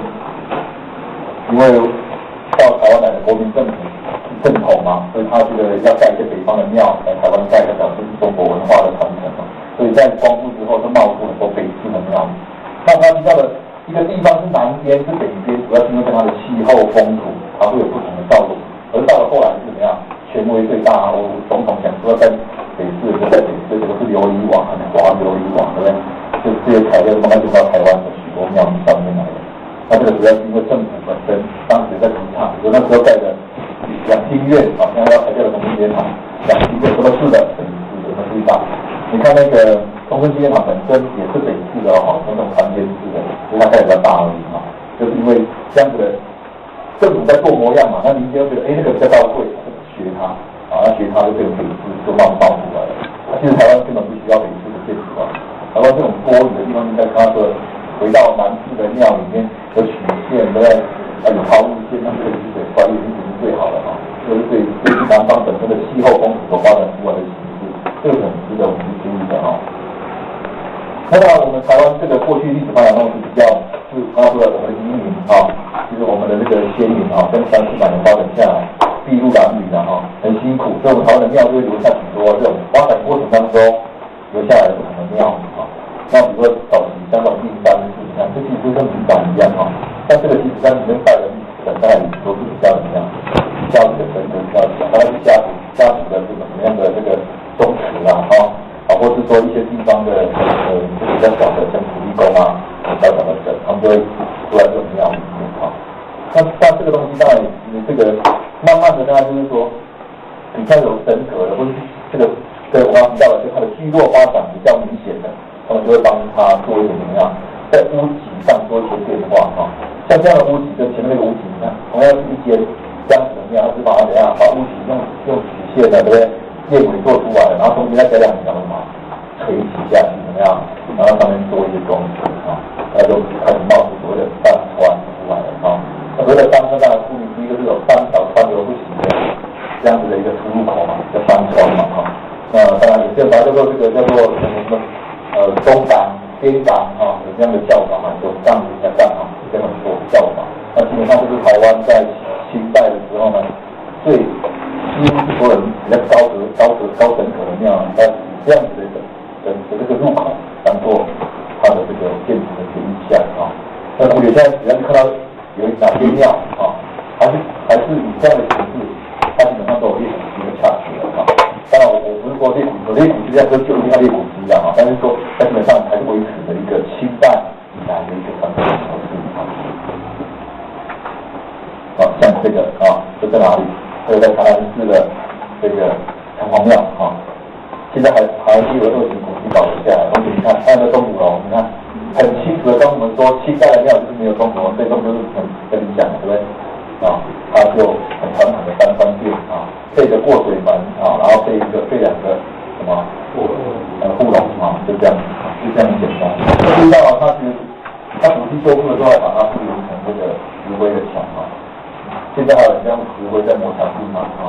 到台湾来的国民政府正统嘛，所以他这个要盖一些北方的庙来台湾盖，代表就是中国文化的传承嘛。所以在光复之后，就冒出很多北式的庙。那他提到的一个地方是南边是北边，主要是因为跟它的气候风土，它会有不同的道路。而到了后来是怎么样？权威最大，总统想说在北市就在北市，这个是琉璃瓦，华琉璃瓦，对不对？就这些材料慢慢就到台湾的许多庙宇上面来了。那这个主要是因为政府本身当时在提倡，比如那时候盖的两厅院啊，现在要拆掉的东京纪念堂，两厅院什么式的北式的，有没有注意到？你看那个东京纪念堂本身也是北式的哈，那种长边式的，所以它盖比较大而已哈，就是因为这样子的政府在做模样嘛，那民间觉得那个比较到位，学它啊，那学它就变成北式，就冒出来了。那其实台湾根本不需要北式的建筑啊，台湾这种多雨的地方，应该它的回到南式的庙里面有曲线，对不对？有抛物线，那这个是管理是最好的哈。这是对南方本身的气候风土所发展出来的形式，这个很值得我们去注意的哈。那当然，我们台湾这个过去历史发展中是比较，是刚刚说的我们的移民啊，就是我们的这个先民啊，跟300-400年发展下来，筚路蓝缕的哈，很辛苦，所以我们台湾的庙就会留下许多这种发展过程当中留下来的不同的庙啊。那比如说早期香港第三世，你看这其实就跟民港一样哈，但这个其实在里面拜的神在里都是比较怎么样，教育的神格比较强，大概是家族的这个什么样的这个宗祠啦哈，或是说一些地方的就比较小的像土地公啊，小小的神，他们就会出来这种庙里面哈。那这个东西当然你这个慢慢的呢，就是说比较有神格的，或是这个我刚刚提到的，就它的聚落发展比较明显的。他们就会帮他做一点怎么样，在屋脊上做一些变化哈。像这样的屋脊跟前面那个屋脊，你看，同样是一间这样子的庙，是把它怎样，把屋脊用曲线的，对不对？列轨做出来，然后中间再加2条嘛，垂直下去怎么样？然后上面做一些装饰啊，那就开始冒出所谓的山川出来了啊。那所谓的山川，当然顾名思义就是有3条川流不息的这样子的一个出入口嘛，叫山川嘛哈。那当然有些把它叫做这个叫做什么？中港、边港啊，有这样的叫法嘛，有港的港啊，这样做叫法。那基本上就是台湾在清代的时候呢，最几乎所有人比较高等可的庙，它以这样子的这个入口当做它的这个建筑的一个意象啊。那我们现在只要看到有哪些庙啊，还是以这样的形式，它基本上都有列古迹的价值的啊。当然我不是说列古迹要跟旧一样列古迹一样啊，但是说它基本上还是维持的一个清代以来的一个传统模式啊。好，像这个啊，这在哪里？这个在台南市的这个城隍庙啊，现在还是有20古迹保留下来。而且你看，它的钟鼓楼，你看很清楚的跟我们说，清代的庙就是没有钟鼓楼，这钟就是跟你讲，对不对？啊，它就很传统的三官殿啊，配着过水门啊，然后配两个什么护龙啊，就这样，就这样简单。知道啊，它古迹修复的时候还把它复原成这个石灰的墙啊。现在还有人用石灰在磨墙壁嘛啊？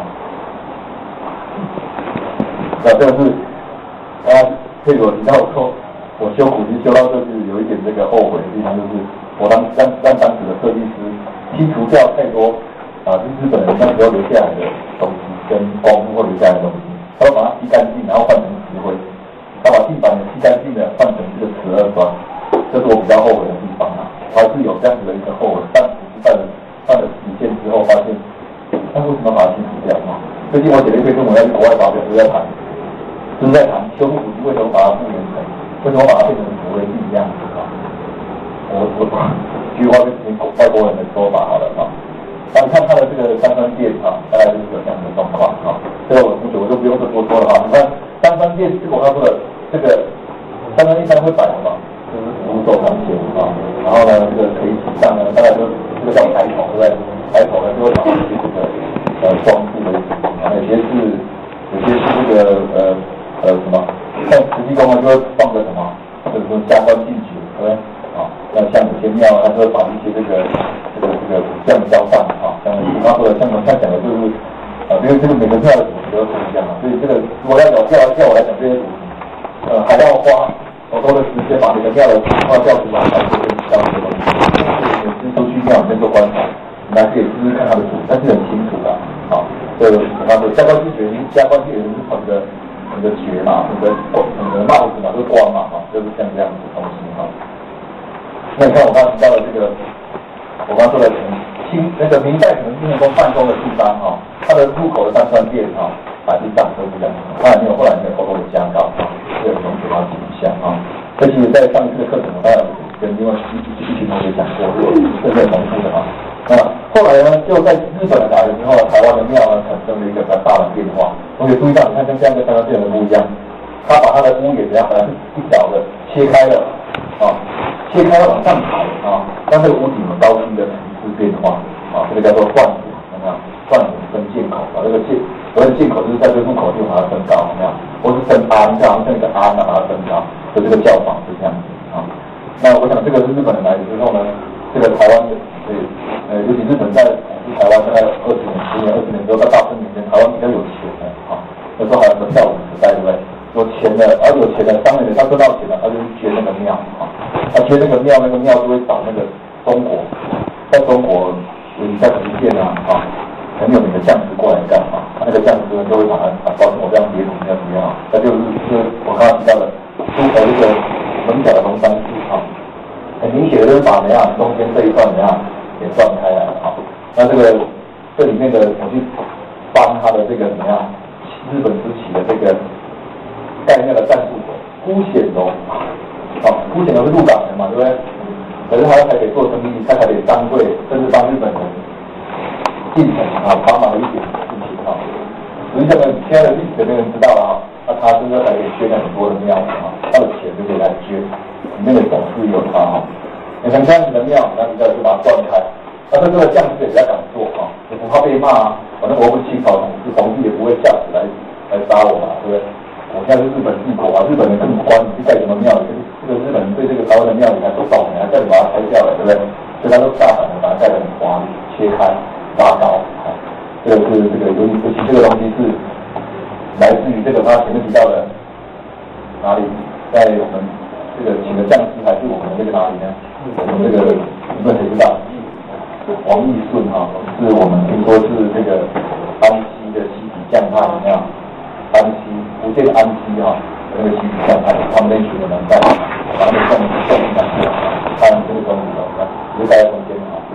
那这个是配合提到说，我修古迹修到就是有一点这个后悔的地方，就是我让当时的设计师剔除掉太多日本人那时候留下来的东西跟功夫或留下来的东西，他会把它吸干净，然后换成石灰，他把地板也吸干净的换成这个12砖，这是我比较后悔的地方啊，我还是有这样子的一个后悔，但不是办了实践之后发现，那为什么把它清除掉啊？最近我写了一篇论文要去国外发表，就是在谈修复古迹为什么把它复原成，为什么把它变成石灰地一样子啊？我句话就听外国人的说法好了啊。那你看它的这个三官殿啊，大概就是有这样的状况啊。这个我就不用再多说了啊。你看三官殿，这个我刚说的这个三官殿上会摆什么？就是福寿堂前啊。然后呢，这个垂旗上呢，大概就这个叫抬头，对不对？抬头呢就会放一些这个装饰的，有些是这个什么？像慈济宫呢就会放个什么？就是说加官进爵，对不对？啊，那像有些庙它就会把一些这个这样交上啊，像我刚说的，像讲的就是这个每个庙的主题都不一样啊，所以这个如果要我来讲这些主题，还要花好多的时间把每个庙的教主啊，还有这些相关的东西，每次都去庙里面做观察，你还可以试试看它的主题，但是很清楚的啊，我刚说加官进爵是捧着爵嘛，捧着帽子嘛，就是光嘛，哈，就是像这样子的东西哈。那你看我刚刚提到的这个，我刚说的那个明代可能是那种办公的地方哈，它的入口的三官殿哈，摆地上都是这样，后来没有偷偷的加高啊，这个从主要景象啊。这其实在上一次的课程我大概跟另外一群同学讲过，是很丰富的啊。那后来呢，就在日本的打击之后，台湾的庙呢产生了一个比较大的变化。同学注意到，你看像这样跟三官殿的不一样，它把它的屋檐怎样，本来是一角的切开了啊。切开要往上抬啊，让这个屋顶有高低的层次变化啊，这个叫做贯顶，有没有？贯顶跟剑口啊，这个所谓的剑口就是在这个入口就把它升高，有没有？或是升安，好像一个安把它升高，所以这个叫法是这样子啊。那我想这个是日本人来的之后呢，这个台湾的尤其日本在统治台湾大概20年之后，在80年前，台湾比较有钱的啊，那时候还有个跳舞时代，对不对？有钱的，有钱的商人，他赚到钱了，他就去捐那个庙啊，他捐那个庙就会找那个中国，在中国尤其在福建啊很有名的将士过来干嘛？那个将士呢就会把他告诉我这样别怎么样，那就是我刚刚提到的这个门角的龙山寺啊，很明显的就是把怎样中间这一段怎样给断开来了啊。那这里面的我去帮他的这个怎么样日本时期的这个。盖那个战术楼，辜显荣，辜显荣是鹿港人嘛，对不对？可是他在台北做生意，在台北商会，甚至帮日本人进城帮忙了一点事情啊。实际上呢，现在的历史没人知道了啊，那他是在台北捐了很多的庙啊，他的钱就可以来捐，里面的董事有他啊。你看这样子的庙，那比较就把它断开，那这个将士也比较敢做啊，也不怕被骂啊，反正我不清朝统治也不会下旨来杀我嘛，对不对？我现在是日本帝国啊，日本人根本不管你去盖什么庙，这个日本人对这个台湾的庙宇还不懂，还叫你把它拆掉了，对不对？所以他都大胆的把它盖得很华丽，切开拉高啊。这个是这个尤其这个东西是来自于这个他前面提到的哪里，在我们这个请的将士还是我们的这个哪里呢？我们这个你们谁知道？王义顺啊，是我们听说是这个安西的西体将派怎么样？安西，福建安西啊，那个西体将派，他们那群的人在，把他们送进来，看这个东西啊，就盖在中间啊。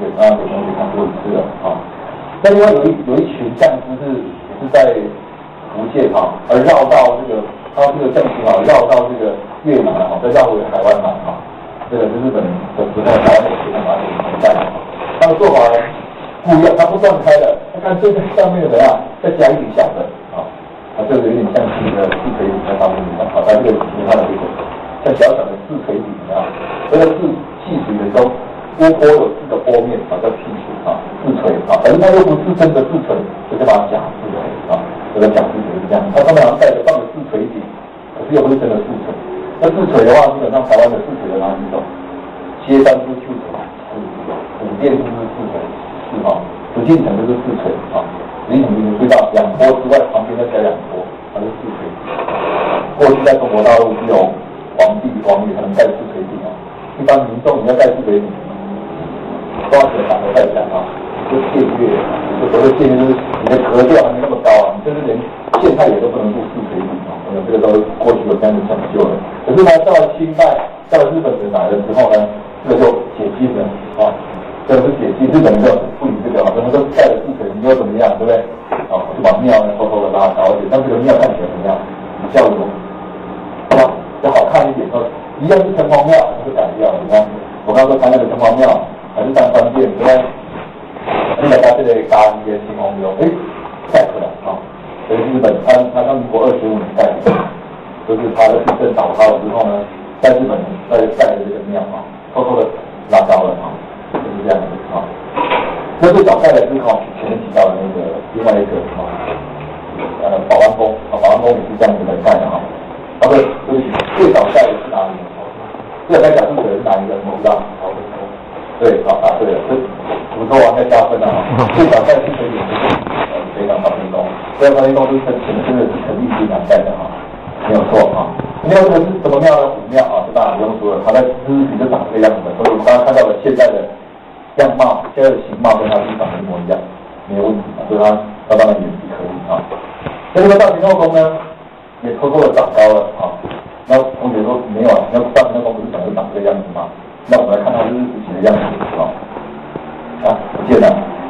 对，那有同学看过一次了啊。那另外有一群匠师也是在福建哈，而绕到这个他这个匠师啊，绕到这个越南哈，再绕回台湾来哈。这个是日本的时候，台湾的学生拿给存在的。他的做法呢不一样，他不断开的，他看这个上面怎样，再加一点小的啊，这个有点像是一个四锤顶在上面啊，它这个它的这个像小小的四锤顶啊，这个是细水的中。波有四个波面啊，叫细水啊，四锤啊，可是它又不是真的四锤，就是把它假四锤啊，这个假四锤是这样，它上面好像带着放着四锤顶，可是又不是真的四锤。那四锤的话，基本上台湾的四锤有哪几种？歇山是四锤，五殿就是四锤，是哈，紫禁城就是四锤啊，紫禁城你知道两波之外，旁边再加两波，它是四锤。过去在中国大陆只有皇帝、王爷才能盖四锤顶啊，一般民众你要盖四锤顶。多少钱打的在讲啊？就僭越，就所谓僭越就是你的格调还没那么高啊，你甚至连县太爷都不能入四锤顶啊，这个都过去有这样的讲究了。可是呢，到了清代，到了日本人来的时候呢，这个就解禁了啊，这个是解禁，日本人就不理这个啊，什么都盖了四锤，你又怎么样，对不对？啊，就把庙呢偷偷的拉高一点，让这个庙看起来怎么样？比较有要好看一点，一样是城隍庙，就改掉了。你看，我刚刚说他那个城隍庙。还是三官殿，对不对？而且他这个嘉义的新红庙，盖出来啊！所以日本他到民国25年盖的，就是他的地震倒塌了之后呢，在日本在盖的这个庙啊，偷偷的拉高了啊，就是这样子啊。那最早盖的是前面提到的那个另外一个保安宫啊，保安宫也是这样子来盖的啊。对不起，最早盖的是哪里？最早盖假数水是哪一个？我不知道。对，答对了，这不错啊，在加分啊！最早在四锤顶非常好运动，这个运动是真的是很历史难盖的啊，没有错啊。另外这个是什么庙呢？武庙啊，这当然不用说了，它在日体就长这个样子的，所以我们刚刚看到的现在的样貌、现在的形貌跟它是长得一模一样，没有问题啊，所以它当然也是可以啊。那这个大秦后宫呢，也偷偷的长高了啊。那同学说没有啊，那大秦后宫不是长这个样子吗？那我们来看它日时期的样子不见了，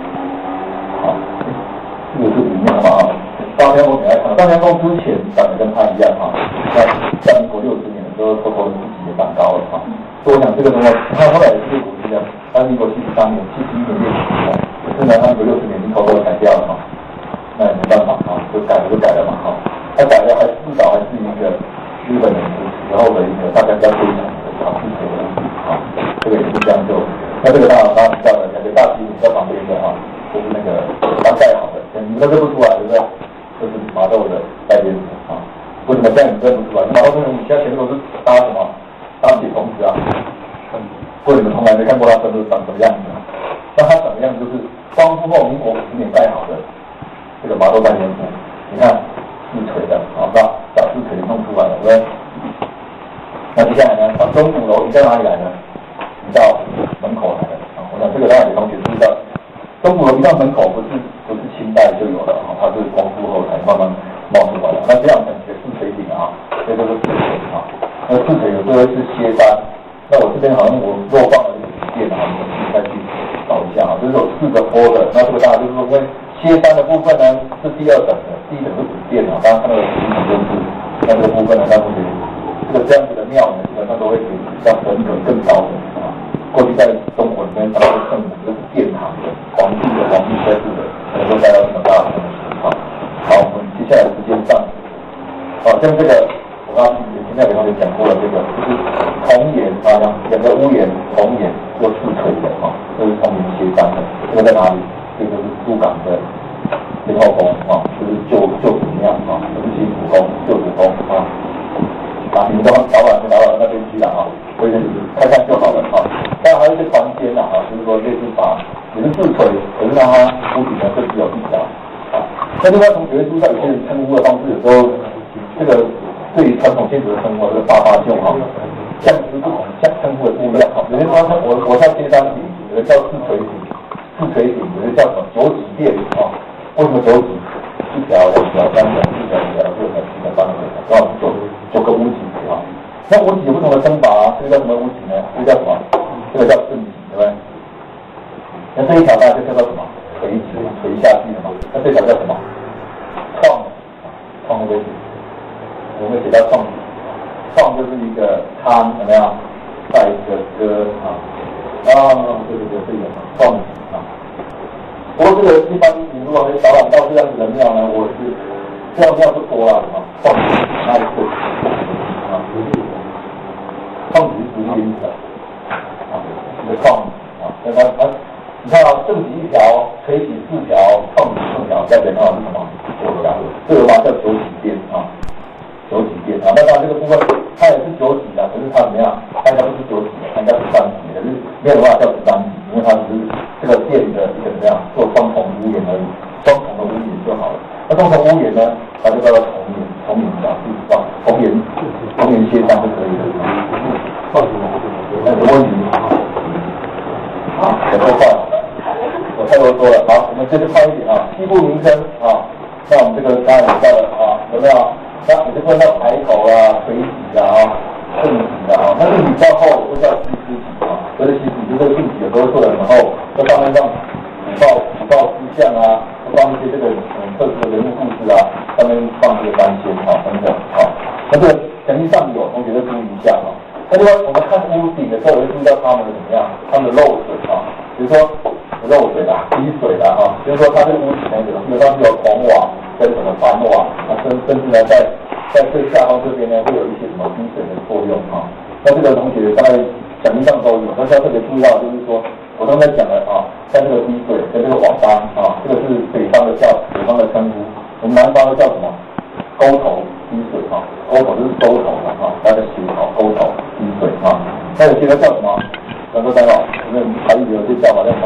这个是武庙嘛啊。大天宫给大家看，大天宫之前长得跟它一样啊，在民国60年的时候，偷偷的自己也长高了啊。所以我想这个东西，它后来也是鼓励的，在民国73年、71年、61年，可是呢，它民国60年已经偷偷的改掉了啊。那也没办法啊，就改了嘛啊。它改了至少还是一个日本人时候的一个大家比较推崇的小事情啊，这个也是这样做。那这个当然刚刚提到的两个大基础在旁边的啊，就是那个刚盖好的，你们都认不出来，对不对？就是麻豆的代编组啊。为什么这样你认不出来？麻豆跟你现在前面都是搭什么？搭铁棚子啊。所以你们从来没看过它真的长什么样子。那它长的样子就是光复后民国50年盖好的这个麻豆代编组，你看四锤的啊，把四锤弄出来了，对不对？那接下来呢，把中鼓楼移到哪里来呢？移到门口来了啊！我想这个大家有同学知道，中鼓楼移到门口不是清代就有了啊，它是光复后才慢慢冒出来的。那这样等于四锤顶啊，这就是四锤啊。那四锤有时候是歇山，那我这边好像我漏放了几遍啊，你们自己再去找一下啊，就是有4个坡的。那这个当然就是说，因为歇山的部分呢是第2等的，第1等是主殿啊，刚刚看到的第1等就是那这个部分呢，那同学。这样子的庙呢，基本上都会比较等等更高的啊。过去在中国里面，它是圣母，就是殿堂的，皇帝车子的，可能都带到这么大的啊。好，我们接下来时间上，像这个我刚刚现在给同学讲过了，这个就是铜檐啊，两个屋檐，铜檐又4锤的啊，这是铜檐歇山的，这个在哪里？这个就是鹿港的天后宫啊，就是旧祖庙啊，不是新府宫，旧祖宫啊。你们都导览那边去了啊，所以看看就好了啊。当然还有一些房间啊，就是说类似把也是4锤，可是让它屋顶呢就只有1条啊。那另外从学术上有些人称呼的方式，有时候这个对于传统建筑的称呼，这个爸爸舅啊，这样子不同，称呼的不一样啊。有些说我在街山顶，有的叫4锤顶，有的叫什么9级殿啊？为什么9级？1条、2条、3条、4条、5条、6条、7条、8条、刚好9个屋脊啊。那屋脊有不同的称法啊，这个叫什么屋脊呢？这个叫什么？这个叫正脊，对不对？ 那这一条大家就叫做什么？垂直垂下去的嘛。那这条叫什么？创的位置，我们会写到创。创就是一个康，有没有？再一个歌啊，对，这个创啊。不过这个一般你如果会导览到这样子的庙呢，我是这样庙不多了啊，创那一个啊，创只是独立一条啊，一个创啊，那它你看啊，正极一条，垂起4条，创起4条，代表到是什么？这个话叫九起变啊。9级变啊，那当然这个部分它也是9级的，可是它怎么样？它应该不是9级的，它应该是3级的。可是没有的话叫13级，因为它只是这个殿的一个怎么样做双重屋檐而已，双重的屋檐就好了。那双重屋檐呢，它就叫做重檐表示是吧？重檐歇山就可以了。那有问题？啊，有多快？我太多说了，好，我们接着快一点啊。西部名称啊，那我们这个刚才讲到了啊，有没有？那你就问到抬头啦、垂脊啦、正脊啦啊，那正脊比较厚，就叫西肢脊啊。所以西肢脊就是正脊有时候做的很厚，在上面让举报事项啊，放一些这个特殊的人物故事啊，上面放这个单线啊等等啊。那这个讲义上有同学就注意一下啊。那另外我们看屋顶的时候，也会注意到他们的怎么样，他们的漏水啊，比如说漏水啦、滴水啦啊，就是说它这个屋顶那个，比如说是有孔瓦。跟什么板瓦啊，甚至呢，在最下方这边呢，会有一些什么滴水的作用啊。那这个同学大概讲义上都有，但是要特别注意到，就是说我刚才讲了啊，像这个滴水跟这个瓦当啊，这个是北方的称呼，我们南方的叫什么？沟头滴水啊，沟头就是沟头的啊，它的形头沟头滴水啊。那有些个叫什么？能够知道，我们还有些叫法叫什么？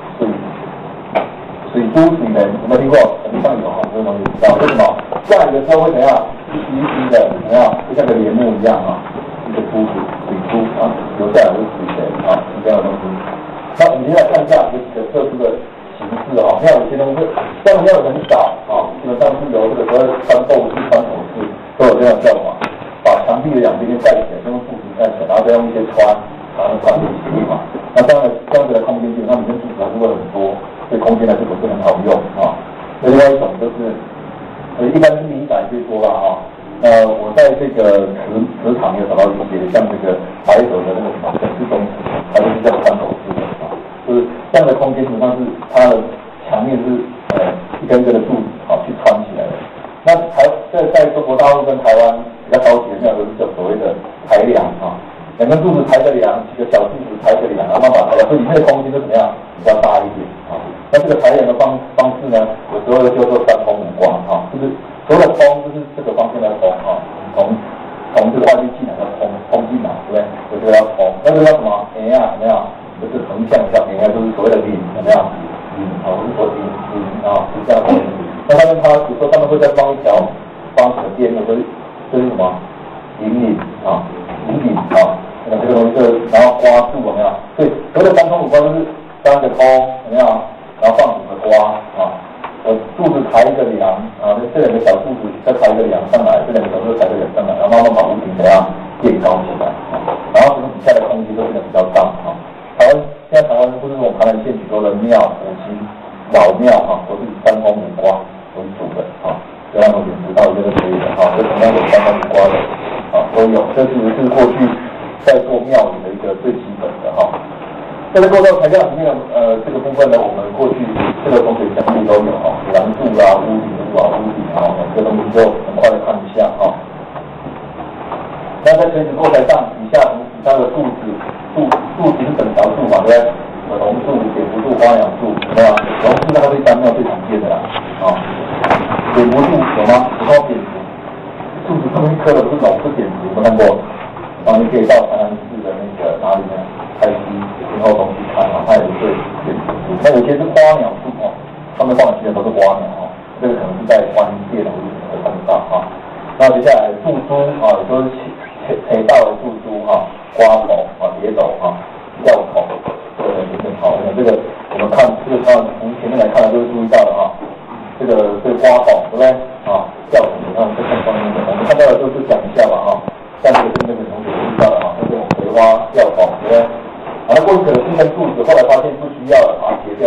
水珠水门，有没有听过？肯定上有啊，这个东西知道为什么？下雨的时候会怎样？一滴一滴的，怎么样？就像个帘幕一样啊，一个珠子，水珠啊，流下来就是水泉啊，是这样的东西。那我们现在看一下有几个特殊的形式啊，庙有些东西，这样庙很少啊，基本上是由这个所谓的穿透式、穿孔式都有这样的叫法，把墙壁的两边盖起来，用柱子盖起来，然后再用一些穿，然后穿进去嘛。那这样子的空间基本上里面柱子还是会很多。对空间来说不是很好用啊。另外一种就是，一般是民宅最多了啊。我在这个祠堂也找到一些像这个白手的那个什么整式东西，它就是叫穿头式的啊。就是这样的空间基本上是它的墙面是一根根的柱子啊去穿起来的。那在中国大陆跟台湾比较高级的庙都是叫所谓的抬梁啊。2根柱子抬个梁，几个小柱子抬个梁，然后慢慢抬，所以里面的空间就怎么样比较大一点啊。那这个抬梁的方式呢，有时候叫做3通5卦啊，就是所谓的通就是这个方向的通啊，从这个外面进来的通进来，对不对？这个要通，那个叫什么？怎么样？就是横向上，就是所谓的领，怎么样？啊，我是说领啊，是这样的。那他比如说他们会再放一条方形的边，这是什么？引啊。引领啊，那这个东西就然后刮柱有没有？所以所谓的3通5卦就是3个通有没有？然后放5个刮啊，柱子抬一个梁啊，这2个小柱子再抬一个梁上来，这2个小柱子抬一个梁上来，然后慢慢把屋顶怎样垫高起来啊，然后这个底下的空间就变得比较大啊。现在台湾不是我们台南县许多的庙古迹老庙啊，都是以3通5卦为主的啊，这样同学知道这个可以的啊，这同样有3通5卦的。都有，这是过去在做庙宇的一个最基本的哈。在这构造材料里面这个部分呢，我们过去这个同学讲义都有哈，梁柱啦、屋顶啊，这个东西就很快的看一下哈。那在垂直构材上，以下的柱子是整条柱嘛，对不对？龙柱、蝙蝠柱、花鸟柱，有没有？龙柱那个是单庙最常见的啦，啊，蝙蝠柱有吗？有没有蝙蝠？柱子上面刻的不是龙，是蝙蝠，有没有看过？然后你可以到台南市的那个哪里呢？开西天后宫去看啊，它也是对蝙蝠柱。那有些是花鸟柱哦，上面放的其实都是花鸟哦，这个可能是在关殿的位置会看得到啊。那接下来柱珠啊，也都是铁道的柱珠啊，瓜头啊、蝶斗啊、吊口，等等好，这个我们看这个从前面来看的都是注意到的啊。这个瓜头对不对啊？吊口你看这看方面的，我们看到的就是讲一下吧啊。像这个是那个同学注意到的啊，那这种葵花吊口对不对？啊，那过去可能是根柱子，后来发现不需要了，把它截掉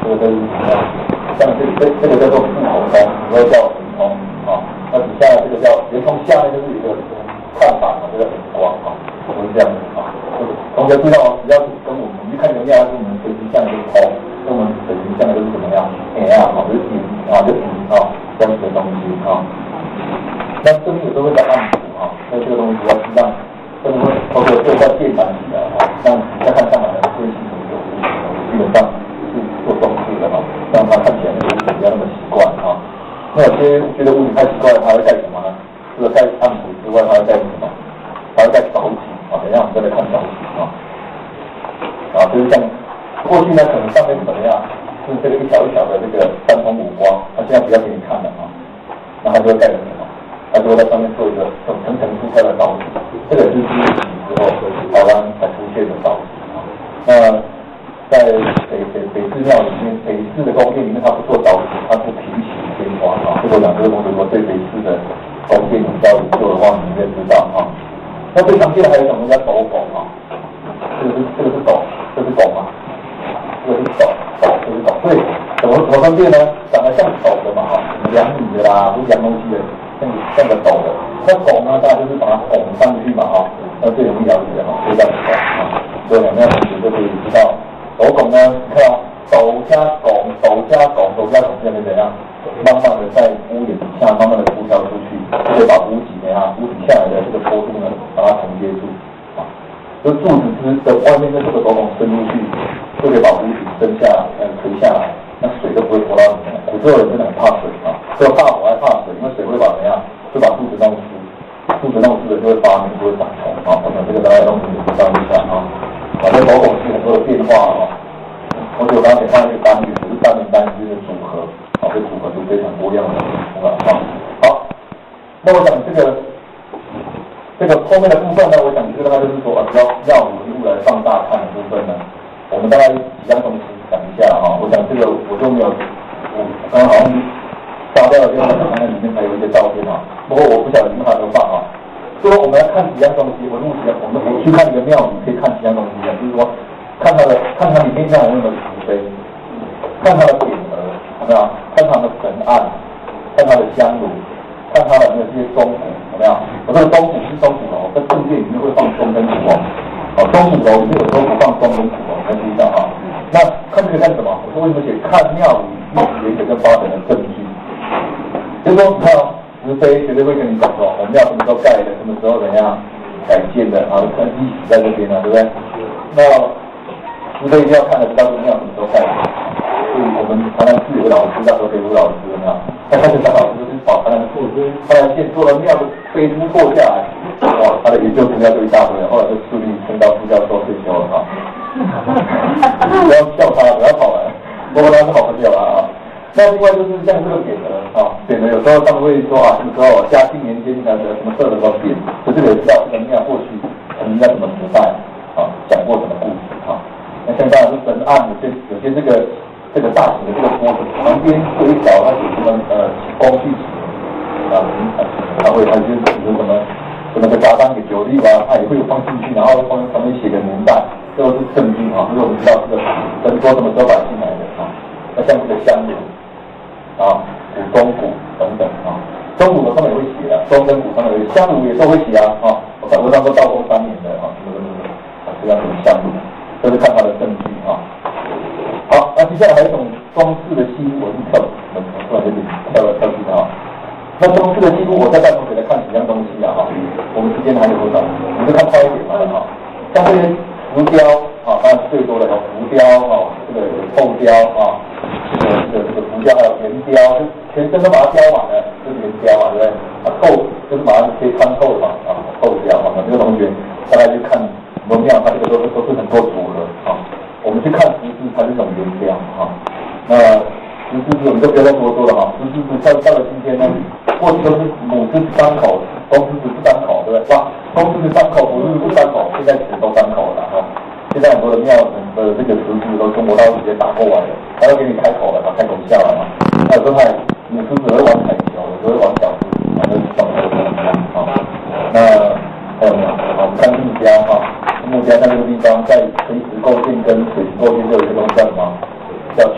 这个都是什么？像这个叫做不同宫，不会叫圆通啊。那底下这个叫圆通，下面就是一个看法啊，这个很光啊，就是这样子啊。同学知道哦，只要是跟我们去看人家，跟我们水形象就是空，跟我们水形象就是怎么样？就是影啊，就影啊，这样子的东西啊。那这边有时候会找暗谱啊，那这个东西要是让这个会透过这叫电板体的啊，让你再看上来的这些系统基本上是做中式的哈，让它看起来那个屋顶不要那么奇怪啊。那有些觉得屋顶太奇怪了，它会盖什么呢？除了盖暗谱之外，它会盖什么？它会盖藻体啊。等一下我们再来看藻体啊。就是像过去呢，可能上面是怎么样？是这个一条一条的这个三重五光，它现在不要给你看了啊。那它就会盖成什么？它就会在上面做一个层层出来的藻体，这个是日治时之后台湾才出现的藻体啊。那在北寺庙里面，北寺的宫殿里面，它不做藻体，它是平行天花啊。这个讲这个同学如果对北寺的宫殿比较研究的话，你应该知道啊。那最常见的还有一种叫斗拱啊，这个是斗，这是拱吗？这个是斗，这是斗。所以怎么分辨呢？长得像斗的嘛，两米的啦，或量东西的，像个斗的。那拱呢，当然就是把它拱上去嘛，那最容易了解的就这样子啊。所以两位同学就可以知道，斗拱呢，你看斗加拱，现在怎样？慢慢的在屋檐底下慢慢的铺挑出去，就可以把屋脊屋顶下来的这个坡度呢，把它承接住啊。就柱子的外面的这个斗拱伸出去，就可以把屋顶垂下来，那水都不会泼到里面。古时候人真的很怕水啊，这个怕火还怕水，因为水会把怎样，会把柱子弄湿，柱子弄湿了就会发霉，就会长虫啊。等等，这个大家用你知道一下啊。反正斗拱是很多的变化啊。而且我刚才看一个单元，是单元之间的组合。这组合是非常多样的好，那我想这个后面的部分呢，我想这个大概就是说只要绕一路来放大看的部分呢，我们大概几样东西讲一下啊。我想这个我就没有，我刚刚好像杀掉了这个那里面还有一些照片啊，不过我不晓得你们还有没有放啊。所以说我们来看几样东西，我们去看一个庙宇可以看几样东西啊，就是说看它里面像有没有石碑，看它的匾额。有没有？看它的神案，看它的香炉，看它的这些钟鼓，有没有？我这个钟鼓是钟鼓楼，在正殿里面会放钟跟鼓哦。钟鼓楼里面有时候不放钟跟鼓哦，你要注意到啊。那看这个干什么？我说为什么写看庙宇历史沿革跟发展的证据？就是说，你看石碑绝对会跟你讲说，我们庙什么时候盖的，什么时候怎样改建的啊？可能历史在这边呢，对不对？那石碑一定要看得知道这个庙什么时候盖的。所以我们台南市有个老师叫做北鲁老师，有没有？那他就当老师就是把台南县做了庙的碑书做下来，哇，他的研究资料就一大堆了，后来就顺利升到副教授退休了哈。不要笑他，不要跑来，不过他是好朋友啊。那另外就是像这个匾额啊，匾额有时候他们会说什么时候嘉庆年间什么设了个匾，可是也知道这个庙过去曾经在什么时代讲过什么故事啊。那现在是神案，有些这个大型的这个锅子旁边有一条，它有什么工具它会就是有什么个杂章给酒力它也会有放进去，然后上面写个年代，这都是证据啊，就是我们知道这个神锅什么时候摆进来的啊。那像这个香炉古钟鼓等等啊，钟鼓的上面也会写钟跟鼓上面有香炉也都会写我法国上都道光3年的这样子的香炉，这是看它的证据啊。好，那接下来还有一种装饰的记录，我是突然有点跳进啊。那装饰的记录，我再带同学来看几样东西我们时间还有多少？我们就看快一点像这些浮雕当然最多的有浮雕这个透雕这个浮雕还有圆雕，全身都把它雕满了，就是圆雕对不对？透就是把它可以穿透的透雕这个同学大概去看很多庙，它这个都是很多组合我们去看石狮，它是一种原料那石狮我们就不要再多说了石狮到了今天呢，过去都是母狮3口，公狮子是3口，对不对？公狮子3口，母狮子不3口，现在其实都3口了现在很多的庙的这个石狮都中国大陆直接打过来了，他要给你开口了，把开口下来那有时候母狮子会玩彩球，有时候会玩小狮子就是双头的那还有没有我们看木家木家在这个地方，在垂直构件跟水泥构件就有一个东西叫什么？叫确据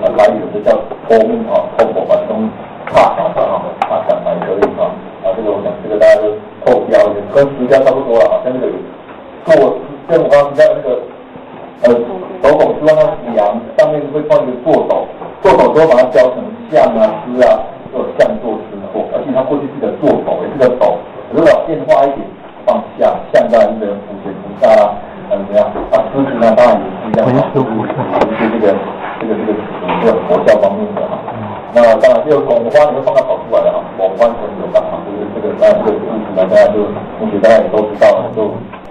来源就叫脱木脱火板中踏墙踏墙还可以这个我想这个大家都透标跟石胶差不多了像这个做像我刚刚提到那个斗拱希望它梁上面会放一个座斗之后把它雕成像丝都有像做丝过，而且它过去是个座斗也是个斗，如果变化一点放像当然是福水菩萨怎么样狮子呢当然也是一样就是这个佛教方面的那当然这个拱花你会放它跑出来的拱花可能有办法就是这个当然这个故事呢大家就同学大家也都知道了就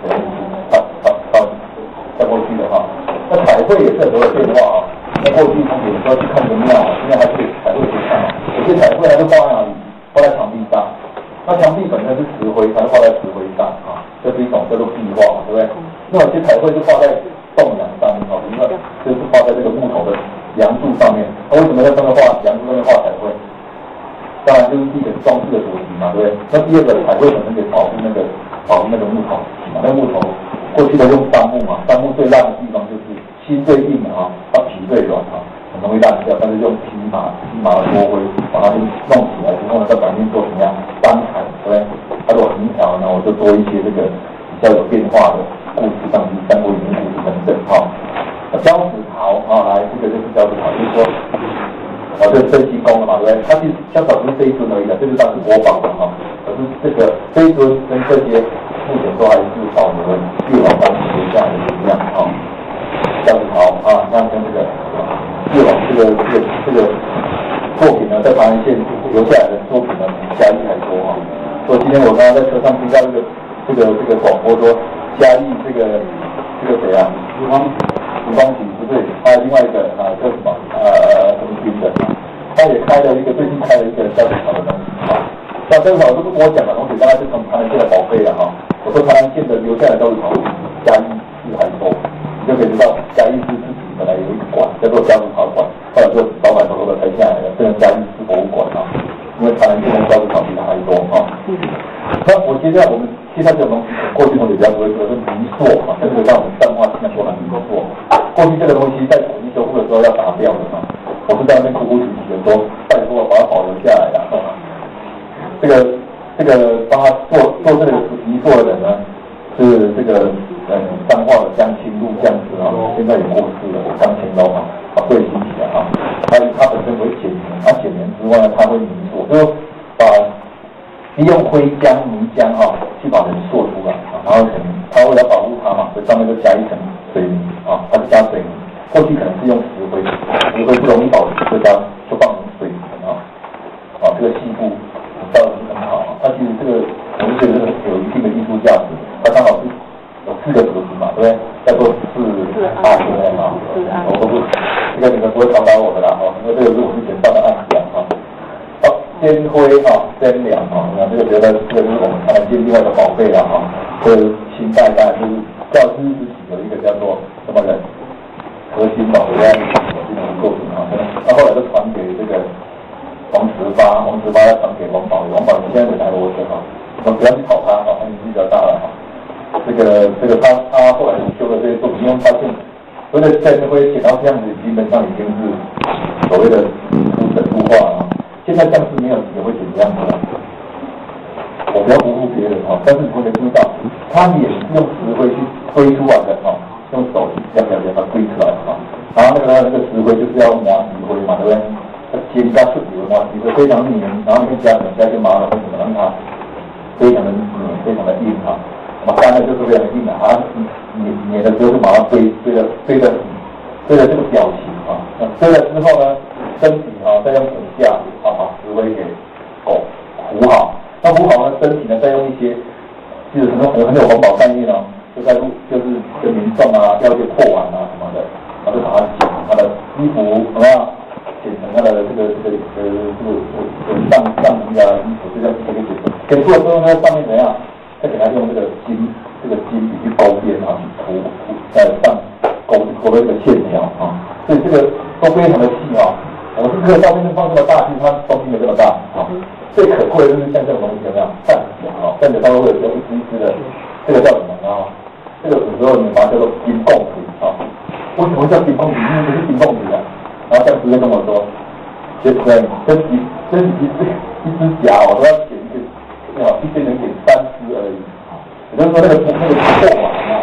再过去的那彩绘也是很多的变化那过去同学有时候去看个庙现在还是彩绘可以看有些彩绘还是画在哪里画在墙壁上那墙壁本身是石灰它是画在石灰上这是一种叫做壁画对不对那有些彩绘是画在栋梁上面因为就是画在这个木头的梁柱上面为什么在上面画梁柱上面画彩绘当然就是第一个装饰的主题嘛对不对那第二个彩绘本身可以保护那个木头那木头过去都用杉木杉木最烂的地方就是心最硬它皮最软很容易烂掉但是用皮麻的多灰把它弄起来之后呢在表面做怎么样斑彩对不对如果横条呢我就多一些这个比较有变化的故事上去三国演义故事等等交趾陶来这个就是交趾陶就是说这是圣济公了嘛对不对它其实交趾陶不是这一尊而已这是当时国宝的可是这一尊跟这些目前都还是保留越王当时留下来的一样交趾陶那跟这个越王这个作品呢在台南县留下来的作品呢比嘉义还多所以今天我刚刚在车上听到这个广播说嘉义这个谁卢芳启不是还有另外一个叫什么什么军的他也最近开了一个交趾陶的东西那交趾陶都是跟我讲的同学大概是从台南县的宝贝我说台南县的留下来交趾陶嘉义市还多你就可以知道嘉义市自己本来有一个馆叫做交趾陶馆后来就老板偷偷的拆下来了变成嘉义市博物馆因为台南县的交趾陶比它还多那我接下来我们介绍这种东西过去同学比较多是泥塑这个像我们淡化现在说的泥塑过去这个东西在土地修复的时候要打掉的我是在那边哭哭啼啼的说拜托把它保留下来的这个帮他做这个泥塑的人呢是这个彰化的江青路将士现在也过世了张乾隆贵姓起来他本身会剪黏之外呢他会泥塑就把利用灰浆泥浆去把人塑出来然后可能他为了保护它所以上面就加一层水泥它是加水泥过去可能是用石灰不容易保持就放成水泥这个细部造的是很好它其实这个我就觉得有一定的艺术价值它刚好是有4个主题嘛对不对叫做4对不对我不这个你们不会考倒我的啦因为这个是我之前办的案子鲜灰鲜良那这个觉得这个就是我们台南县另外的宝贝了这个清代大概就是教师时期有一个叫做什么人核心宝贝这种作品那后来就传给这个王十八要传给王宝仪现在是台罗生我们不要去考他他年纪比较大了这个他后来修的这些作品因为发现所谓的鲜灰写到这样子基本上已经是所谓的出神入化现在像是没有也会怎么样的我不要辜负别人但是你会知道他也是用石灰去堆出来的用手去这样把它堆出来然后那个石灰就是要磨石灰嘛对不对尖加顺流磨石灰非常黏然后你加一些麻粉什么让它非常的黏非常的硬干的就是非常的硬黏的时候就把它堆的这个表情堆了之后呢身体再用骨架把石灰给糊好那糊好呢身体呢再用一些其实很有环保概念就是跟民众要一些破碗什么的然后就把它剪他的衣服怎么样剪成他的这个上衣衣服就这样剪出来之后呢上面怎样再给他用这个金笔去勾边去涂在上勾的这个线条所以这个都非常的细我是这个照片放这么大，其实它东西没这么大最可贵的就是像这种东西有没有扇子扇子上面会有一支的，这个叫什么这个有时候你把它叫做金贡子为什么叫金贡子？因为不是金贡子然后像直接跟我说，对，这一只甲我都要剪一个，一边能剪3只而已，也就是说那个破网啊，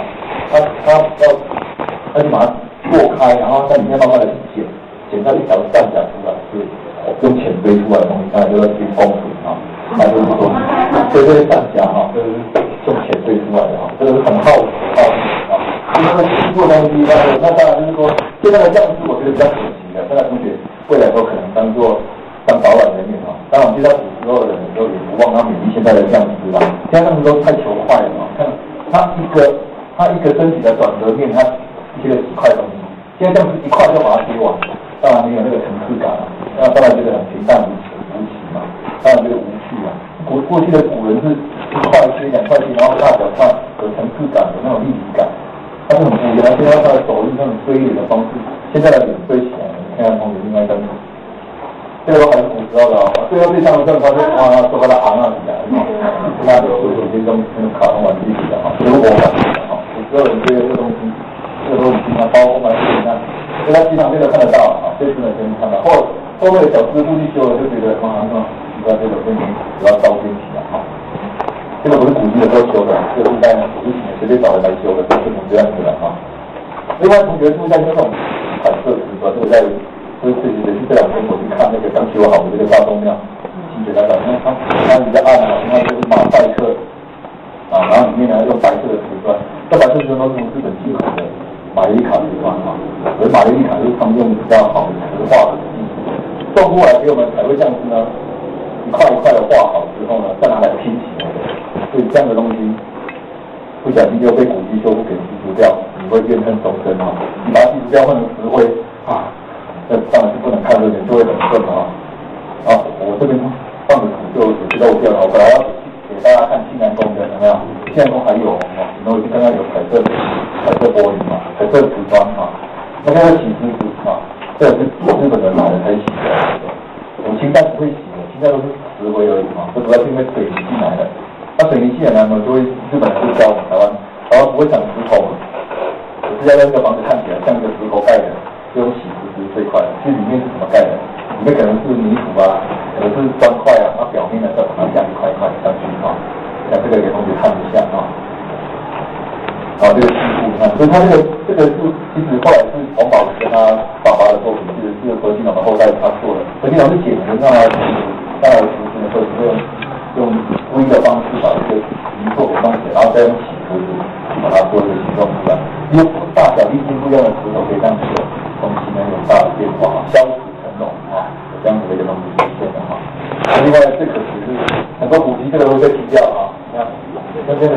他就把它剁开，然后在里面慢慢的剪到一条战甲出来，是用浅堆出来的东西，它就是冰封水啊，它就是说，所以这些战甲哈，就是用浅堆出来的哈，这个是很耗力啊。因为做东西那当然就是说，现在的样式我觉得比较可惜的，现在同学未来都可能当导览人员啊。当然，现在古时候的人都也不忘他勉励现在的样式啦。现在他们都太求快了嘛，看他一个身体的转折面，他贴了几块东西，现在这样子一块就把它贴完，当然没有那个层次感了。那当然这个很平淡无奇嘛，当然这个无趣啊。过去的古人是1块贴2块贴，然后大小差有层次感，有那种立体感。他是很不一样，现在他的手是那种堆脸的方式，现在的脸堆起来了，你看同学应该跟这个都还是古时候的啊。最后最上的正方就说他的行啊起来，那有些跟卡通玩具一样啊，德国玩具啊，古时候人这个东西，这个都很经常，包括买这个，所以他经常这个看得到啊，这次呢先看到，后面的小师傅去修了，就觉得你看这个东西比较高级起来啊。这个不是古籍的时候修的，这个是在古籍随便找人来修的，就是这样子的啊。另外，同学注意在这种彩色瓷砖，这个在这2天我去看那个刚修好的这个大宗庙，清洁来讲，它比较暗啊，那就是马赛克啊，然后里面呢用白色的瓷砖，这白色瓷砖都是从日本进口的马雷利卡瓷砖啊，而马雷利卡就是他们用比较好的石化的技术，送过来给我们彩绘匠师呢，一块一块的画好之后呢，再拿来拼起来。所以这样的东西不小心就被古籍修复给剔除掉，你会怨恨终身啊！你把它剔除掉换成石灰啊，这当然是不能看这点，就会很顺啊！我这边放的图就只是漏掉了，我本来要给大家看庆南宫的，有没有？庆南宫还有啊，你们去看看有彩色玻璃嘛，彩色瓷砖啊，那个洗师傅啊，这是日本人买的才洗的，我们清代不会洗的，清代都是石灰而已嘛，这主要是因为水泥进来的。那水泥进来呢，就会日本人就教我们台湾不会长石头嘛，只是要让这个房子看起来像一个石头盖的，这种洗石最快的。其实里面是怎么盖的？里面可能是泥土啊，可能是砖块啊，它表面呢再把它加一块一块上去啊。像这个给同学看一下啊。这个技术看，所以他这个是其实后来是王宝跟他爸爸的作品，是何金龙的后代他做的。何金龙是剪的，让他实施的时候是用故意的方式把这个泥做给弄起来，然后再用洗石子把它做一个形状出来。因为大小粒径不一样的石头可以让这个东西呢有大的变化，消除成龙啊，有这样子的一个东西出现的哈。另外最可惜是很多古籍这个都被踢掉啊，你看这边的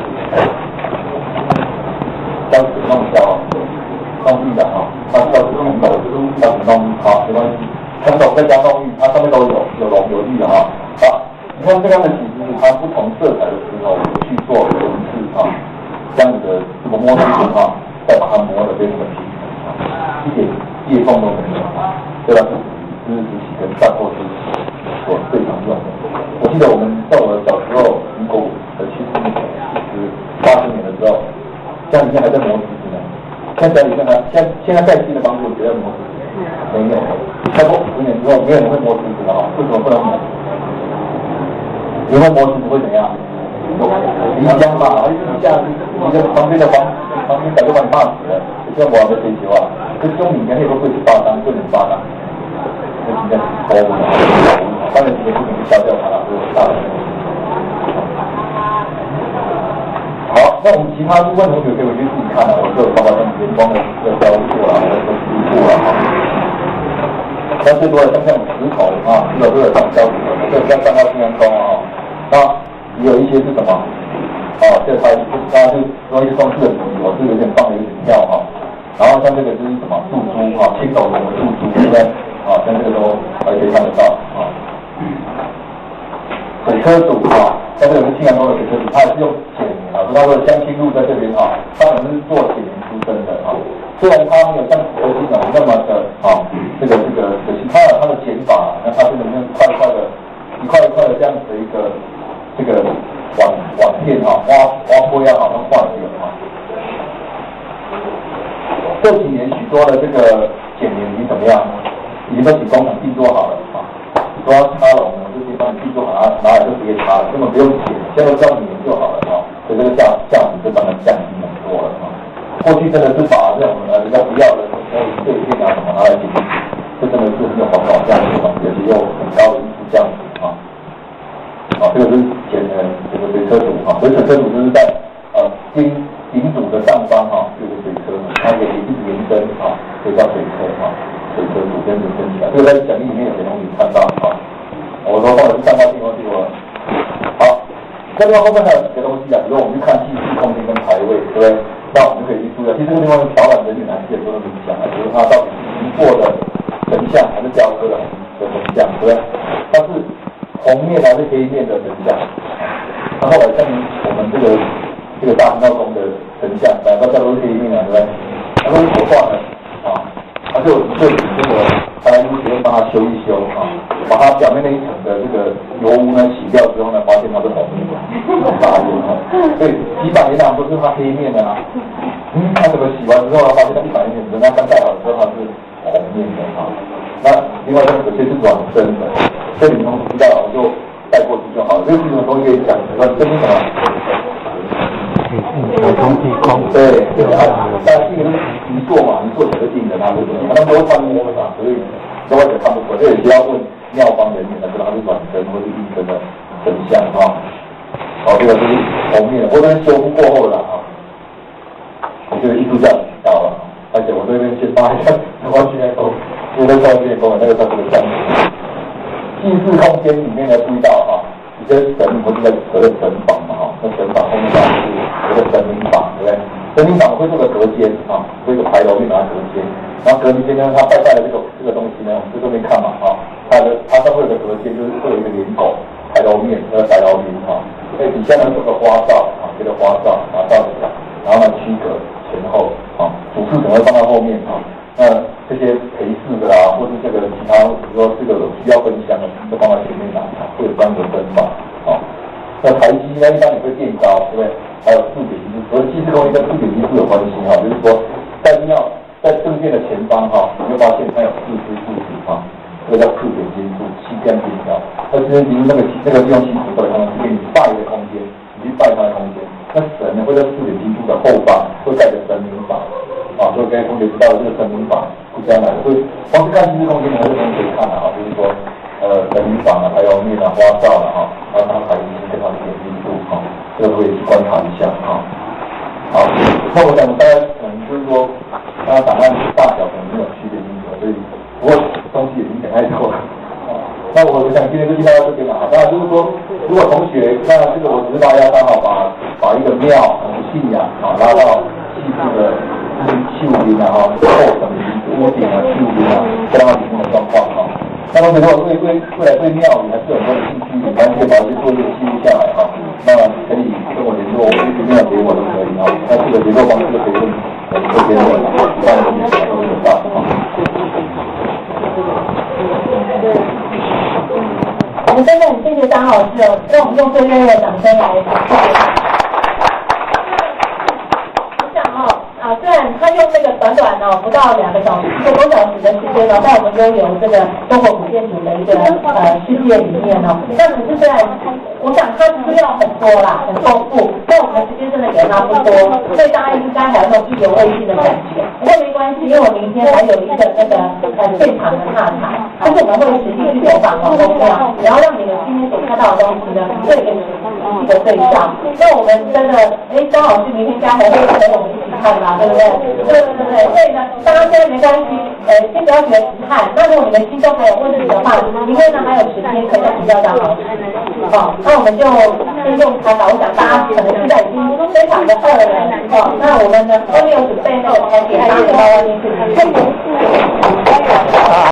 将纸弄消，弄玉的哈，它叫纸弄斗，叫纸弄好没关系，红斗再加弄玉，它上面都有龙有玉的哈。你看这样的体积，它不同色彩的石头去做文字啊，这样子的这个摸出去啊，再把它磨得变成平衡啊，一点裂缝都没有啊，对吧？这是石器跟战后是所最常用的。我记得我们在我小时候，民国70年、80年的时候，家里面还在磨石子呢。现在家里面现在盖新的房子，我觉得磨石子没有。超过50年之后，没有人会磨石子了啊？为什么不能磨？因为磨石子会怎样？离乡嘛，一下你的旁边的房早就把你骂死了。就像我的追求啊，这中里面那个会是巴当，不能巴当，那应该是高的，当然也不能消掉它了，这是大的。好，那我们其他部分同学可以回去自己看了，我就有包括像荧光的雕塑啊，或者说石塑啊，那最多的像石头啊，石头都有上雕塑的，这比较上到新安宫啊。那也有一些是什么？这它就说一些装饰的主题，我是有点放的有点跳哈。然后像这个就是什么柱珠啊，青斗龙的柱珠，对不对？像这个都还可以看得到啊。水车组啊，像这个是庆安宫的水车组，它也是用简明啊，说它的江青路在这边啊，它可能是做简明出身的啊。虽然它没有像何金龙那么的这个可惜它有它的剪法，那它是能用一块一块的这样子的一个这个碗片挖锅要好像画一个啊。这几年许多的这个简明已经怎么样？ 已经都请工厂定做好了啊，说要插龙呢，就可以帮你定做好，拿来就直接插了，根本不用剪，现在只要你研就好了啊，所以这个价值就当然降低很多了啊。过去真的是把这种人家不要的碎片啊什么拿来剪进去，这真的是很有环保价值的东西，而且又很高的艺术价值啊。啊，这个是这个水车组啊，所以水车组就是在顶组的上方哈，有个水车，它可以一直延伸啊，所以叫水车啊，水车组跟延伸起来。这个在讲义里面有给同学看到啊，我都放的是三方镜头记录了。好，这地方后面还有几个东西啊，比如我们去看技术空间跟排位，对不对？那我们就可以去注意，其实这个地方是导览人员还是很多的影响啊，就是它到底是移过的成像还是雕刻的成像，对不对？它是红面还是黑面的成像？然后来像我们这个大频道中的成像，大家都是黑面啊，对不对？然后火化呢，啊，它就这个它来屋直接帮它修一修啊，把它表面那一层的这个油污呢洗掉之后呢，发现它是红面的，很大烟啊。所以几百年来都是它黑面的啊，它怎么洗完之后，发现它100年前它刚盖好的时候它是红面的啊。那另外有些是软身的，所以你们知道我就带过去就好了。这个基本都可以讲，软身是什么？对，但是这个你做嘛，你做起来就定的，它就是他们都会翻摸的嘛，所以都会看不出来。这也需要问妙方人员才知道它是软身或是硬身的真相啊。好，这个就是红面的，我这边修复过后了啊。我觉得艺术价值到了，而且我这边先发一下，我现在都因为在这边工的那个它这个项目，祭祀空间里面的注意到啊。有些神不是在隔的神房嘛哈，那神房后面就是有个神明房，对不对？神明房会做个隔间啊，做一个牌楼面拿隔间，然后隔间呢，它拜拜的这个东西呢，我们在这边看嘛哈，它上会有个隔间，就是会有一个莲拱牌楼面，白楼面啊，所以底下呢有个花罩啊，这个花罩啊罩子上，然后呢区隔前后啊，主事可能会放在后面啊。那这些陪侍的啦，或是这个其他，比如说这个需要分享的，就放在前面拿，会有专门分法。哦，那台基呢，一般也会垫高，对不对？还有四点一，所以祭祀东西跟四点一是有关系哈，就是说在庙在正殿的前方哈，你会发现它有4支柱子哈，这个叫四点金柱，7边金条。那其实你那个用西土的，可能是给你拜的空间，你去拜他的空间。那神呢会在4点金柱的后方会盖着神明房。啊，所以各位同学知道这个神明房是这样来的，所以光是看祭祀空间，还是可以看的哈，就是说，神明房啊，还有面啊、花罩啊，哈，然后它还有跟它的点进度哈，这个可以去观察一下哈。好，那我想大家可能就是说，它档案大小可能没有区别清楚，所以不过东西已经讲太多了。那我想今天就介绍到这边了哈。当然就是说，如果同学那这个我只是大家刚好把一个庙信仰啊拉到细致的。秀林啊，哈，后层屋顶啊，秀林啊，这样提供的状况哈。那同学如果未来对庙宇还是有很多的兴趣，咱可以把这些作业记录下来哈。那可以跟我联络，一定要给我都可以哈。那这个联络方式就可以问这边的办公室都有到哈。 我们真的很谢谢张老师哦，让我们用最热烈的掌声来谢谢他。虽然他用这个短不到2个小时，1个多小时的时间带我们拥有这个中国古建筑的一个世界里面哦。那可是虽然我想他资料很多啦，很丰富，但我们的时间真的给他不多，所以大家应该还有那种意犹未尽的感觉。不过没关系，因为我明天还有一个那个现场的踏查，就是我们会实际去走访公庙，然后让你们今天所看到的东西呢，做一个实际的对照。那我们真的，张老师明天应该还会陪我们一起看吧。对不对？对，所以呢，大家现在没关系，先不要觉得遗憾。那如果你们心中还有问题的话，明天呢还有时间可以再请教张老师。好，那我们就先用开吧。我想大家可能现在已经非常的饿了。好，那我们呢都没有准备那个餐点，大家就到外面去吃。